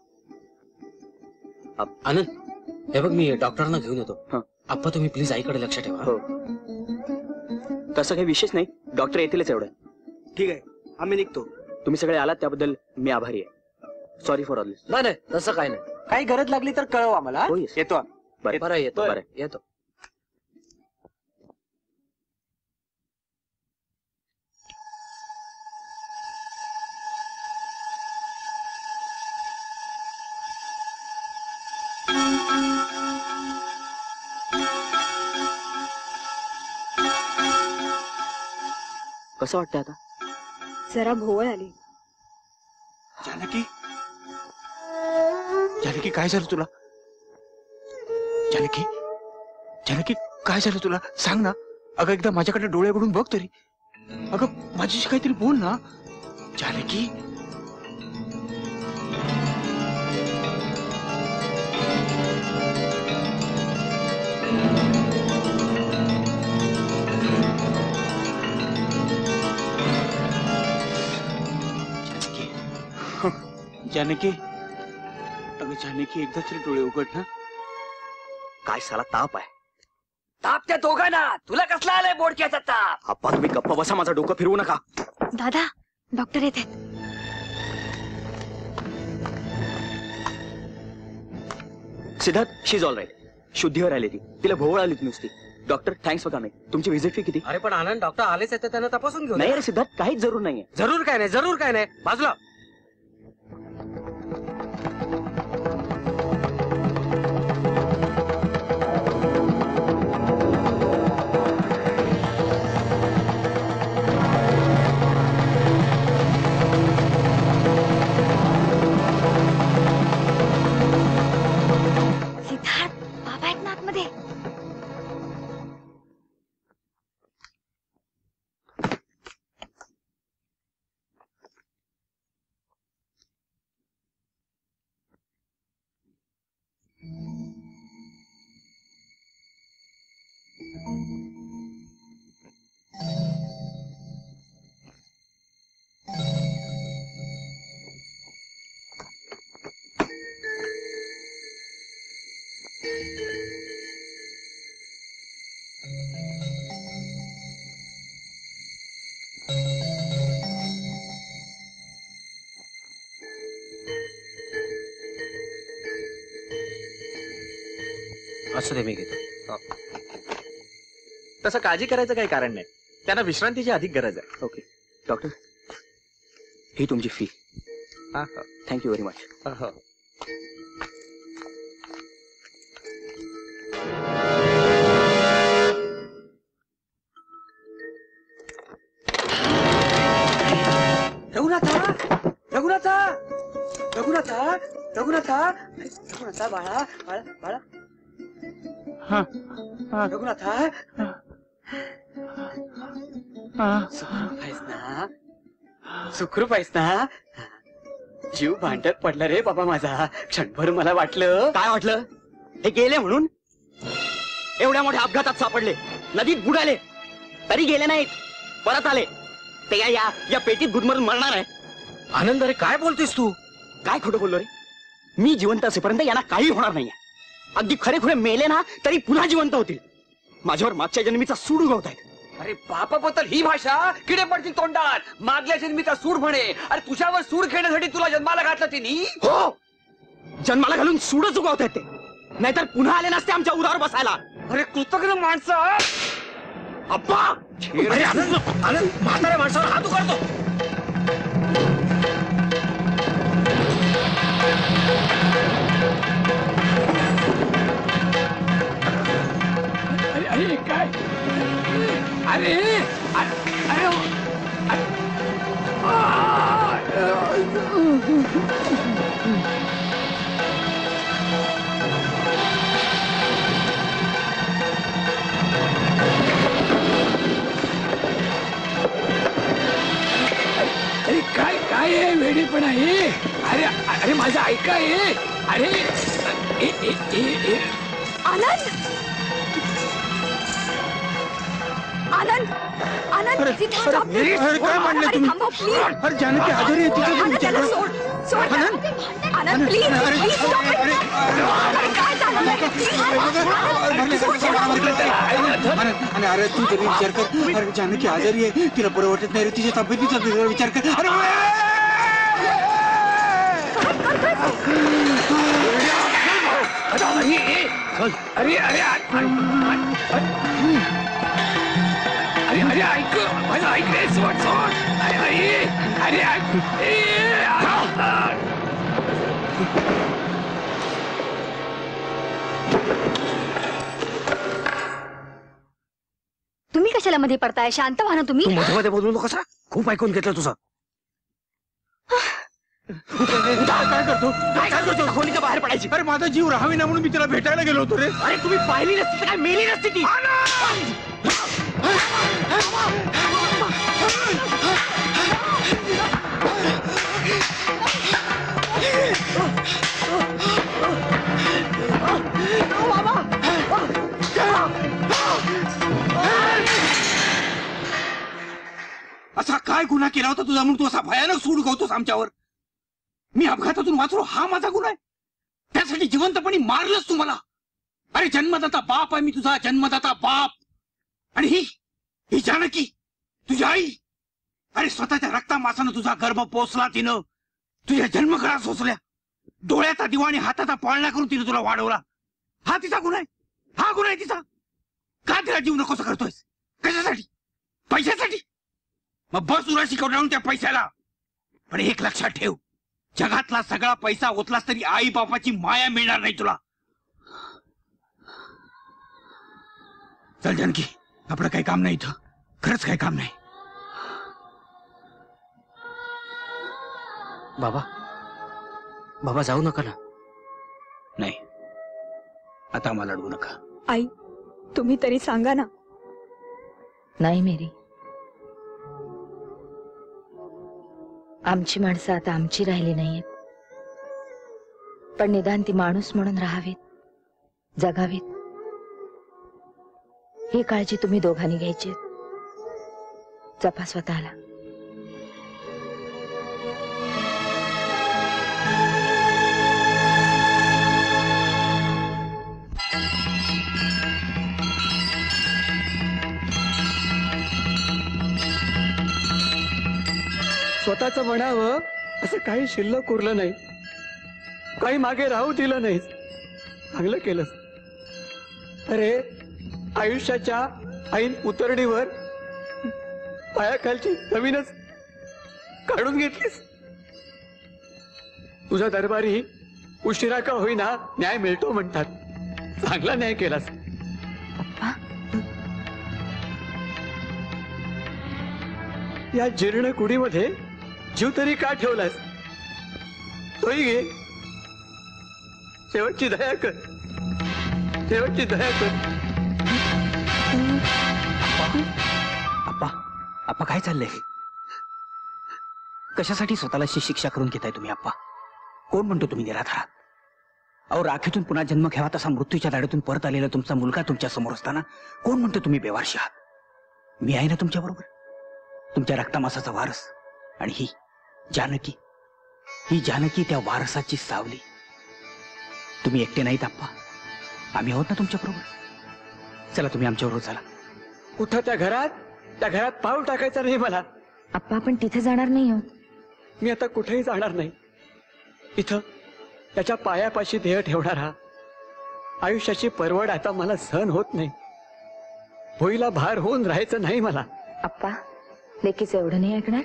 L: आनंद हे बघ मी डॉक्टरांना घेऊन येतो. आप्पा तुम्ही प्लीज आईकडे लक्ष ठेवा.
D: हो तसं काही विशेष नाही. डॉक्टर येतीलच एवढं.
I: ठीक आहे आम्ही निघतो.
D: तुम्ही सगळे आलात त्याबद्दल मी आभारी आहे. Sorry for all this.
L: नाही नाही तसं काय नाही. काही गरज लागली तर कळव आम्हाला.
I: येतो.
D: बरं
L: बरं येतो बरं येतो.
D: कसं वाटतंय आता?
O: जरा भोवळ आली.
W: जानकी जानकी काय झालं तुला? जानकी जानकी काय झालं तुला सांग ना. अगं एकदा माझ्याकडे डोळे उघडून बघ तरी. अगं माझ्याशी काहीतरी बोल ना जानकी. जानकी अगं जानकी एकदा तरी डोळे उघड ना.
D: काय साला ताप आहे.
C: ताप त्या दोघांना. तुला कसला आलाय बोडक्याचा ताप?
D: आप्पा तुम्ही गप्पा बसा. माझं डोकं फिरवू नका.
B: दादा डॉक्टर येत आहेत.
D: Siddharth she is all right. शुद्धीवर आली ती. तिला भोवळ आली ती नुसती. Doctor thanks for coming. तुमची व्हिजिट फी किती?
L: अरे पण आनंद डॉक्टर आलेच आहेत त्यांना तपासून घेऊ.
D: नाही अरे सिद्धार्थ काहीच जरूर नाहीये.
L: जरूर काय नाही जरूर काय नाही. बाजूला.
B: सिद्धार्थ बाबा आहेत ना आतमध्ये.
L: असं दे मी घेतो.
H: तसं काळजी करायचं काही कारण नाही. त्यांना विश्रांतीची अधिक गरज आहे.
D: ओके डॉक्टर ही तुमची फी. Thank you very much.
F: रघुनाथा रघुनाथा रघुनाथा रघुनाथा रघुनाथा बाळा बाळा बाळा. रघुनाथा सुखरूप आहेस ना? सुखरूप आहेस ना? जीव भांड्यात पडला रे बाबा माझा. क्षणभर मला वाटलं. काय वाटलं? हे गेले म्हणून. एवढ्या मोठ्या अपघातात सापडले, नदीत बुडाले, तरी गेले नाहीत, परत आले. ते या या, या पेटीत गुदमरून मरणार आहे.
U: आनंद रे, काय बोलतोस तू?
F: काय खोटं बोललो रे? मी जिवंत असेपर्यंत यांना काही होणार नाहीये. अगदी खरे खुरे मेले ना तरी पुन्हा जिवंत होतील. माझ्यावर मागच्या जन्मीचा सूड उगवतायत. अरे बापाबद्दल ही भाषा किडे पडतील तोंडात. मागल्या जन्मीचा सूड म्हणे. अरे तुझ्यावर सूड खेळण्यासाठी तुला जन्माला घातलं तिने. हो, जन्माला घालून सूडच उगवतायत ते. नाहीतर पुन्हा आले नसते आमच्या उरावर बसायला. अरे कृतज्ञ माणसं. अप्पा, अरे आनंद, आनंद, म्हाताऱ्या माणसावर हात उघडतो.
K: अरे अरे काय अरे अरे अरे काय काय आहे वेडेपणा हे. अरे अरे माझं ऐका हे. अरे ए, ए, ए, ए.
A: आनंद, आनंद, आनंद, तिथे
P: अरे,
A: थांब.
P: अरे, अरे, काय म्हणले
A: अरे,
P: तुम्ही?
A: थांबा, please.
P: अरे जानकी आजारी आहे, तिचा
A: आनंद,
P: विचार
A: त्याला
P: कर.
A: सोड, सोड.
P: आनंद,
A: आनंद, please,
P: अरे,
A: please, stop it.
P: अरे,
A: अरे, काय झालं?
P: आणि अरे तू तरी विचार कर. अरे जानकी आजारी आहे, तिला बरं वाटत नाही रे. तिच्या तब्येतीचा तुझा विचार कर. अरे
K: अरे अरे अरे अरे ऐक माझं ऐक रे. सोड सोड. अरे अरे
B: तुम्ही कशाला मध्ये पडताय? शांत व्हा ना तुम्ही.
U: तू मध्ये मध्ये बोलू नको कसा. खूप ऐकून घेतलं तुझं.
P: काय करतो?
F: काय काय करतो? खोलीच्या बाहेर पडायची.
P: अरे माझा जीव राहावी ना म्हणून मी तिला भेटायला गेलो होतो रे.
F: अरे तुम्ही पाहिली नसती तर काय मेली नसती ती.
E: असा काय गुन्हा केला होता तुझा म्हणून तू असा भयानक सूड उगवतोस आमच्यावर? मी अपघातातून वाचलो हा माझा गुन्हा आहे? त्यासाठी जिवंतपणी मारलंच तू मला. अरे जन्मदाता बाप आहे मी तुझा, जन्मदाता बाप. आणि ही ही जानकी तुझी आई. अरे स्वतःच्या रक्ता मासानं तुझा गर्भ पोचला तिनं. तुझ्या जन्मकळा सोसल्या. डोळ्याचा दिवा आणि हाताचा पाळणा करून तिने तुला वाढवला. हा तिचा गुन्हा आहे. हा गुन्हा आहे तिचा. का तिला जीव नकोस करतोयस? कशासाठी? पैशासाठी? मग बस उरा शिकवून त्या पैशाला. पण एक लक्षात ठेव, जगातला सगळा पैसा ओतलास तरी आई बापाची माया मिळणार नाही तुला. चल जानकी, आपलं काही काम नाही इथं. खरंच काही काम नाही.
U: बाबा, बाबा जाऊ नका ना.
V: नाही, आता आम्हाला अडवू नका.
O: आई, तुम्ही तरी सांगा ना.
A: नाही मेरी, आमची माणसं आता आमची राहिली नाहीयेत. पण निदान ती माणूस म्हणून राहावीत, जगावीत, ही काळजी तुम्ही दोघांनी घ्यायची. जपा स्वतःला.
F: स्वतःच म्हणावं असं काही शिल्लक उरलं नाही. काही मागे राहू दिलं नाही. चांगलं केलं. अरे आयुष्याच्या ऐन उतरणीवर पायाखालची जमीनच काढून घेतलीस. तुझ्या दरबारी उशिरा का होईना न्याय मिळतो म्हणतात. चांगला न्याय केलास. या जीर्ण कुडीमध्ये जीव तरी का ठेवलास? तोही घे. शेवटची दया कर. शेवटची दया कर.
U: अप्पा, अप्पा काय चाललंय?
V: कशासाठी स्वतःला अशी शिक्षा करून घेताय तुम्ही आप्पा? कोण म्हणतो तुम्ही निराधार आहात? अहो, राखेतून पुन्हा जन्म घ्यावा तसा मृत्यूच्या दाढेतून परत आलेला तुमचा मुलगा तुमच्या समोर असताना कोण म्हणतो तुम्ही बेवारशी आहात? मी आहे ना तुमच्या बरोबर, तुमच्या रक्तामासाचा वारस. आणि ही जानकी, ही जानकी त्या वारसाची सावली. तुम्ही एकटे नाहीत आप्पा, आम्ही आहोत ना तुमच्या बरोबर. चला तुम्ही आमच्या बरोबर चला.
W: कुठं? त्या घरात? त्या घरात पाऊल टाकायचं नाही मला.
A: आप्पा आपण तिथे जाणार नाही आहोत.
W: मी आता कुठेही जाणार नाही. इथं त्याच्या पायापाशी देह ठेवणारा आयुष्याची परवड आता मला सहन होत नाही. भोईला भार होऊन राहायचं नाही मला.
A: आप्पा लेकीचं एवढं नाही ऐकणार.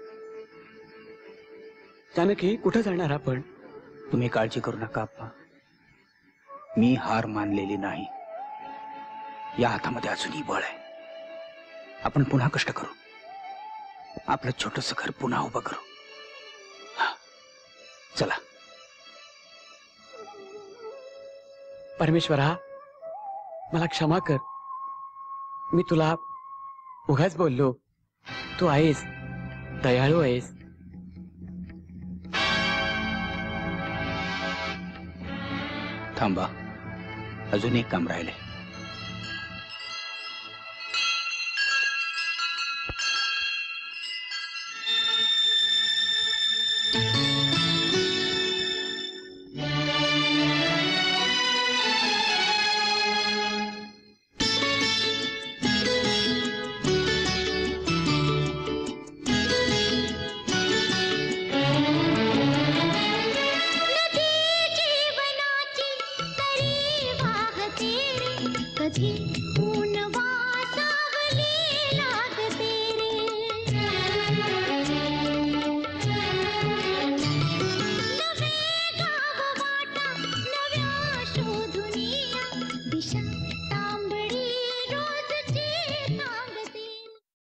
W: जानकी, कुठं जाणार आपण?
V: तुम्ही काळजी करू नका आप्पा, मी हार मानलेली नाही. या हातामध्ये अजूनही बळ आहे. आपण पुन्हा कष्ट करू, आपलं छोटस घर पुन्हा उभं करू. हा, चला.
W: परमेश्वरा, मला क्षमा कर. मी तुला उगाच बोललो. तू आहेस, दयाळू आहेस.
V: थांबा, अजून एक काम राहिलंय.
S: कधी ऊन वासावले लागते रे. नवे गाव वाटा नव्या शोधुनिया दिशा